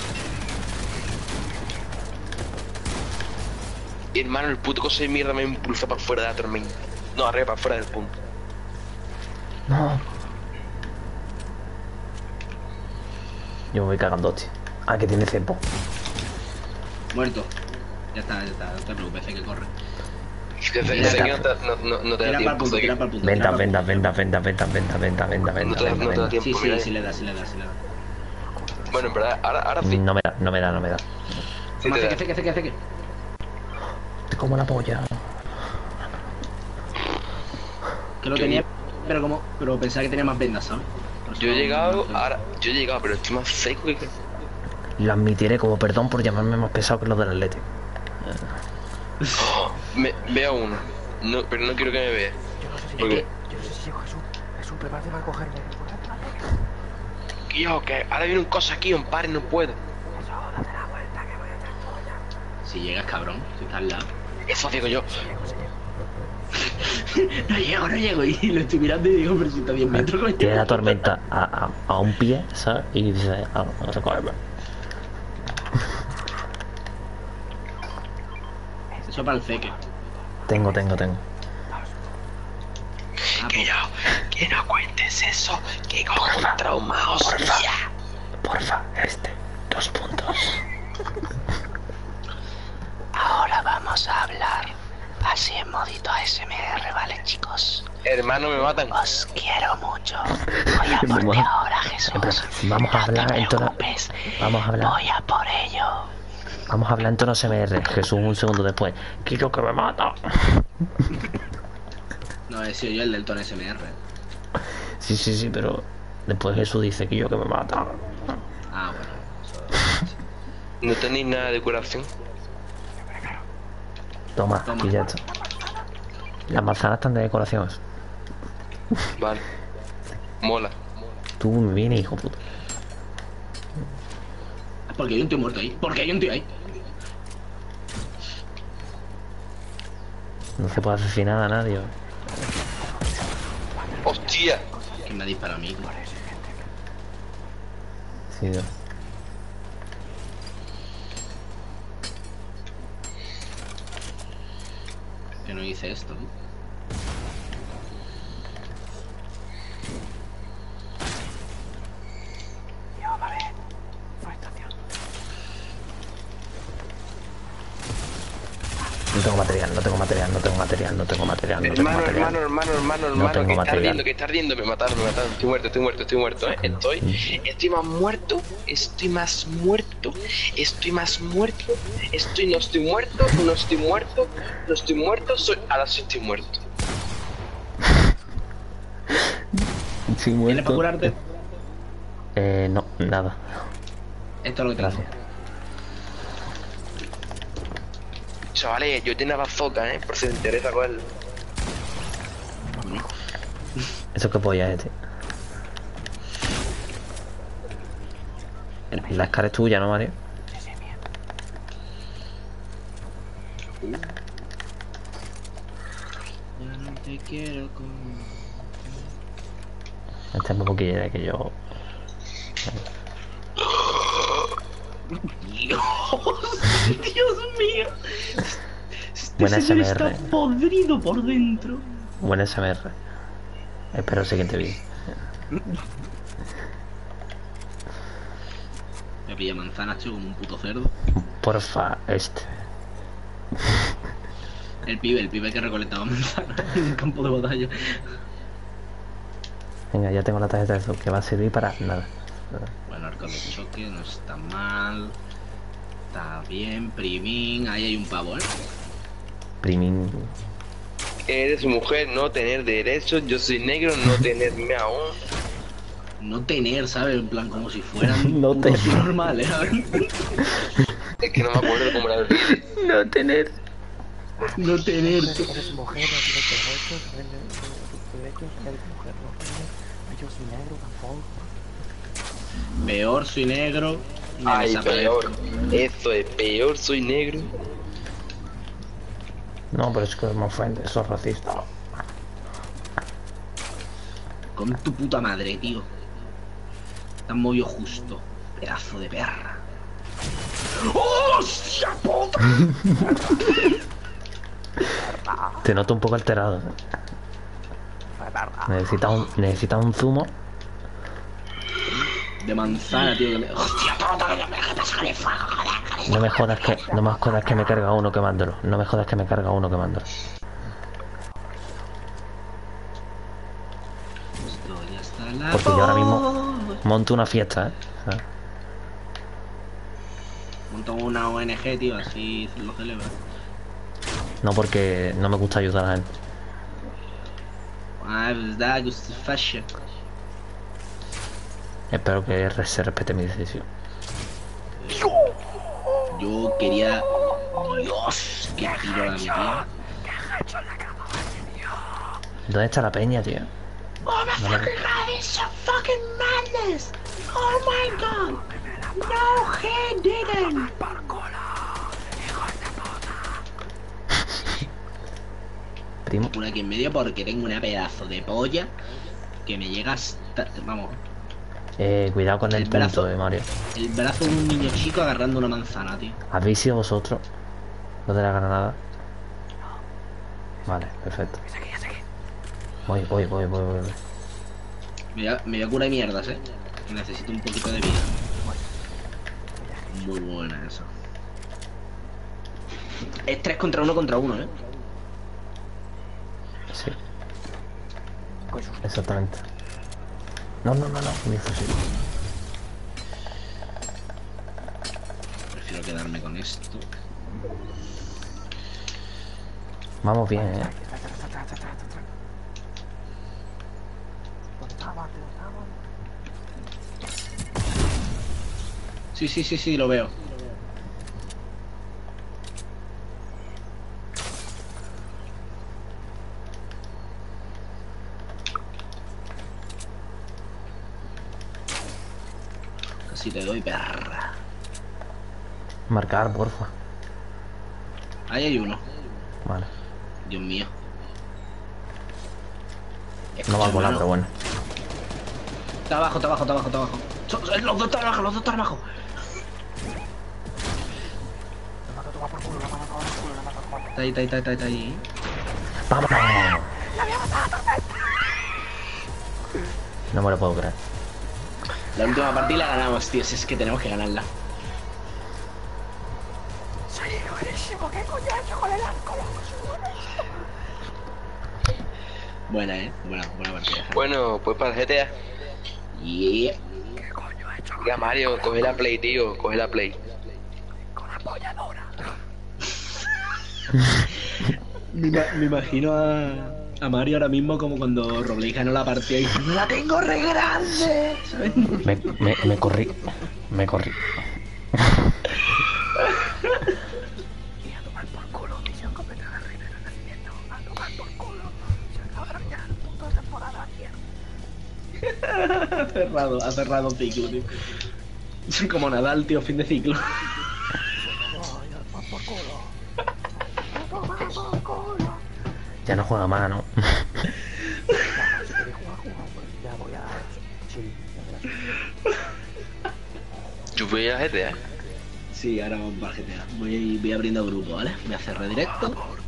Hermano, el puto coche de mierda me impulsa para fuera de la tormenta. No, arriba, para fuera del punto. No. Yo me voy cagando, tío. Ah, que tiene cepo. Muerto. Ya está, no te preocupes, sé que corre. Ya sé, Mira, sé que no te da Tira para el tiempo. punto, sé tira que para el punto. Venta, tira venta, para el venta, venta, venta, venta, venta, venta, no te da venta. tiempo. punto. mira. Sí, sí le da. Bueno, en verdad, ahora sí. No me da. Sí Toma, te da. ceque. Te como la polla. Que lo tenía, pero pensaba que tenía más vendas, ¿sabes? Por eso Yo he no- llegado, no- yo he llegado, pero estoy más seco que... Lo admitiré como perdón por llamarme más pesado que los del Atlético. Veo uno, no, pero no quiero que me vea. Porque, Yo no sé si llego Jesús, prepárate para cogerme. tío, que ahora viene un cosa aquí, un par y no puedo. Si llegas, cabrón, si estás al lado. Eso digo yo. No llego. Y lo estoy mirando y digo, pero si está a 10 metros, coño. Tiene la tormenta a un pie, ¿sabes? Y dice, vamos a cogerme. Eso para el ceque. Tengo. Que no cuentes eso, que cojo un trauma, hostia. Porfa, 2 puntos. Ahora vamos a hablar así en modito ASMR, ¿vale, chicos? Hermano, me matan. Os quiero mucho. Voy a por ti ahora, Jesús. Vamos a No hablar te en tono... preocupes. Vamos a hablar... Voy a por ello. Vamos a hablar en tono SMR. Jesús un segundo después. Que yo que me mata. No, he sido yo el del tono SMR. Sí, pero... Después Jesús dice que yo que me mata. Ah, bueno. No tenéis nada de curación. Toma, aquí ya está. Las manzanas están de decoración. Vale. Mola. Tú me vienes, hijo puto. Porque hay un tío muerto ahí. Porque hay un tío ahí. No se puede asesinar a nadie. ¡Hostia! ¿Quién me ha disparado a mí? Sí, Dios. Que no hice esto, ¿no? No tengo material, no tengo material, no tengo material, no tengo material, no tengo Hermano, material. hermano, tengo que está material. ardiendo, que está ardiendo. Me mataron. Estoy muerto, Estoy más muerto, estoy más muerto. No estoy muerto, ahora sí estoy muerto. Sí, ¿Tienes para muerto. curarte? No, nada. Esto es lo que tengo. Gracias. Chavales, yo tengo una bazooka, por si te interesa cogerlo. Eso que polla es, tío. La escala es tuya, ¿no, Mario? Ya no te quiero con... Esta es un poquilla que yo... Dios mío. Buena señor SMR. está podrido por dentro. Buen SMR. Espero el siguiente vídeo. Me pilla manzanas, tío, como un puto cerdo. Porfa, El pibe que recolectaba manzanas en el campo de batalla. Venga, ya tengo la tarjeta de eso, que va a servir para nada. Bueno, arco de choque, no está mal. Está bien, primín. Ahí hay un pavo, ¿eh? Primín. Eres mujer, no tener derechos. Yo soy negro, no tenerme aún. No tener, ¿sabes? En plan, como si fueran No tener. normales, ¿sabes? Es que no me acuerdo cómo era el vídeo. No tener. No tener. Eres mujer, no tienes derechos, eres mujer, no tienes. Yo soy negro tampoco. Peor, soy negro. Me Ay, desaparezco. peor. Eso es peor, soy negro. No, pero es que me ofende, eso es racista. Con tu puta madre, tío. Te han movido justo. Pedazo de perra. ¡Hostia puta! Te noto un poco alterado. Necesita un zumo. De manzana, tío. ¡Hostia puta! Que no me deja pasar el fuego, joder. No me jodas que me carga uno quemándolo. No me jodas que me carga uno quemándolo. Estoy hasta la... Porque yo ahora mismo monto una fiesta, ¿eh? ¿Sabes? Monto una ONG, tío, así lo celebro. No porque no me gusta ayudar a la gente. Ah, es verdad, Gustav Fashion. Espero que se respete mi decisión. Yo quería... Dios, que tiro la mía. ¿Dónde está la peña, tío? Oh my No la- fucking god, it's so fucking madness! Oh my god! No, he didn't! Primo. Una aquí en medio porque tengo una pedazo de polla que me llega hasta... Vamos, Cuidado con el El brazo. punto, Mario. el brazo de un niño chico agarrando una manzana, tío. ¿Habéis sido vosotros? ¿No de la granada? Vale, perfecto. Voy. Me voy a curar mierdas, que necesito un poquito de vida. Muy buena eso. Es 3 contra 1 contra 1, Sí. Exactamente. No, mi fusil. Prefiero quedarme con esto. Vamos bien, ¿Dónde estaba? Sí, lo veo. Casi te doy, perra. Marcar, porfa. Ahí hay uno. Vale. Dios mío. No va a volar, hermano. pero bueno. Está abajo. Los dos están abajo. Está ahí. ¡Vámonos! No me lo puedo creer. La última partida la ganamos, tío. Si es que tenemos que ganarla. Soy buenísimo, ¿qué coño he hecho con el arco, loco? Buena, buena partida. Bueno, pues para el GTA. Yeah. ¿Qué coño he hecho Ya Mario, coge la Play, tío, coge la Play. con la polladora? Me imagino a Mario ahora mismo como cuando Robley ganó la partida y dice, ¡la tengo re grande! ¿Sabes? Me corrí. Y a tomar por culo, misión completa de Reina del Nacimiento. A tomar por culo. Se acabaron ya el punto de temporada, mierda. Ha cerrado ciclo, tío. Como Nadal, tío, fin de ciclo. Voy a tomar por culo. A tomar por culo. Ya no juega más, ¿no? Ya, si queréis jugar, pues ya voy a... chill, ya verás. Yo voy a GTA. Sí, ahora vamos para GTA. Voy abriendo grupo, ¿vale? Voy a cerrar directo.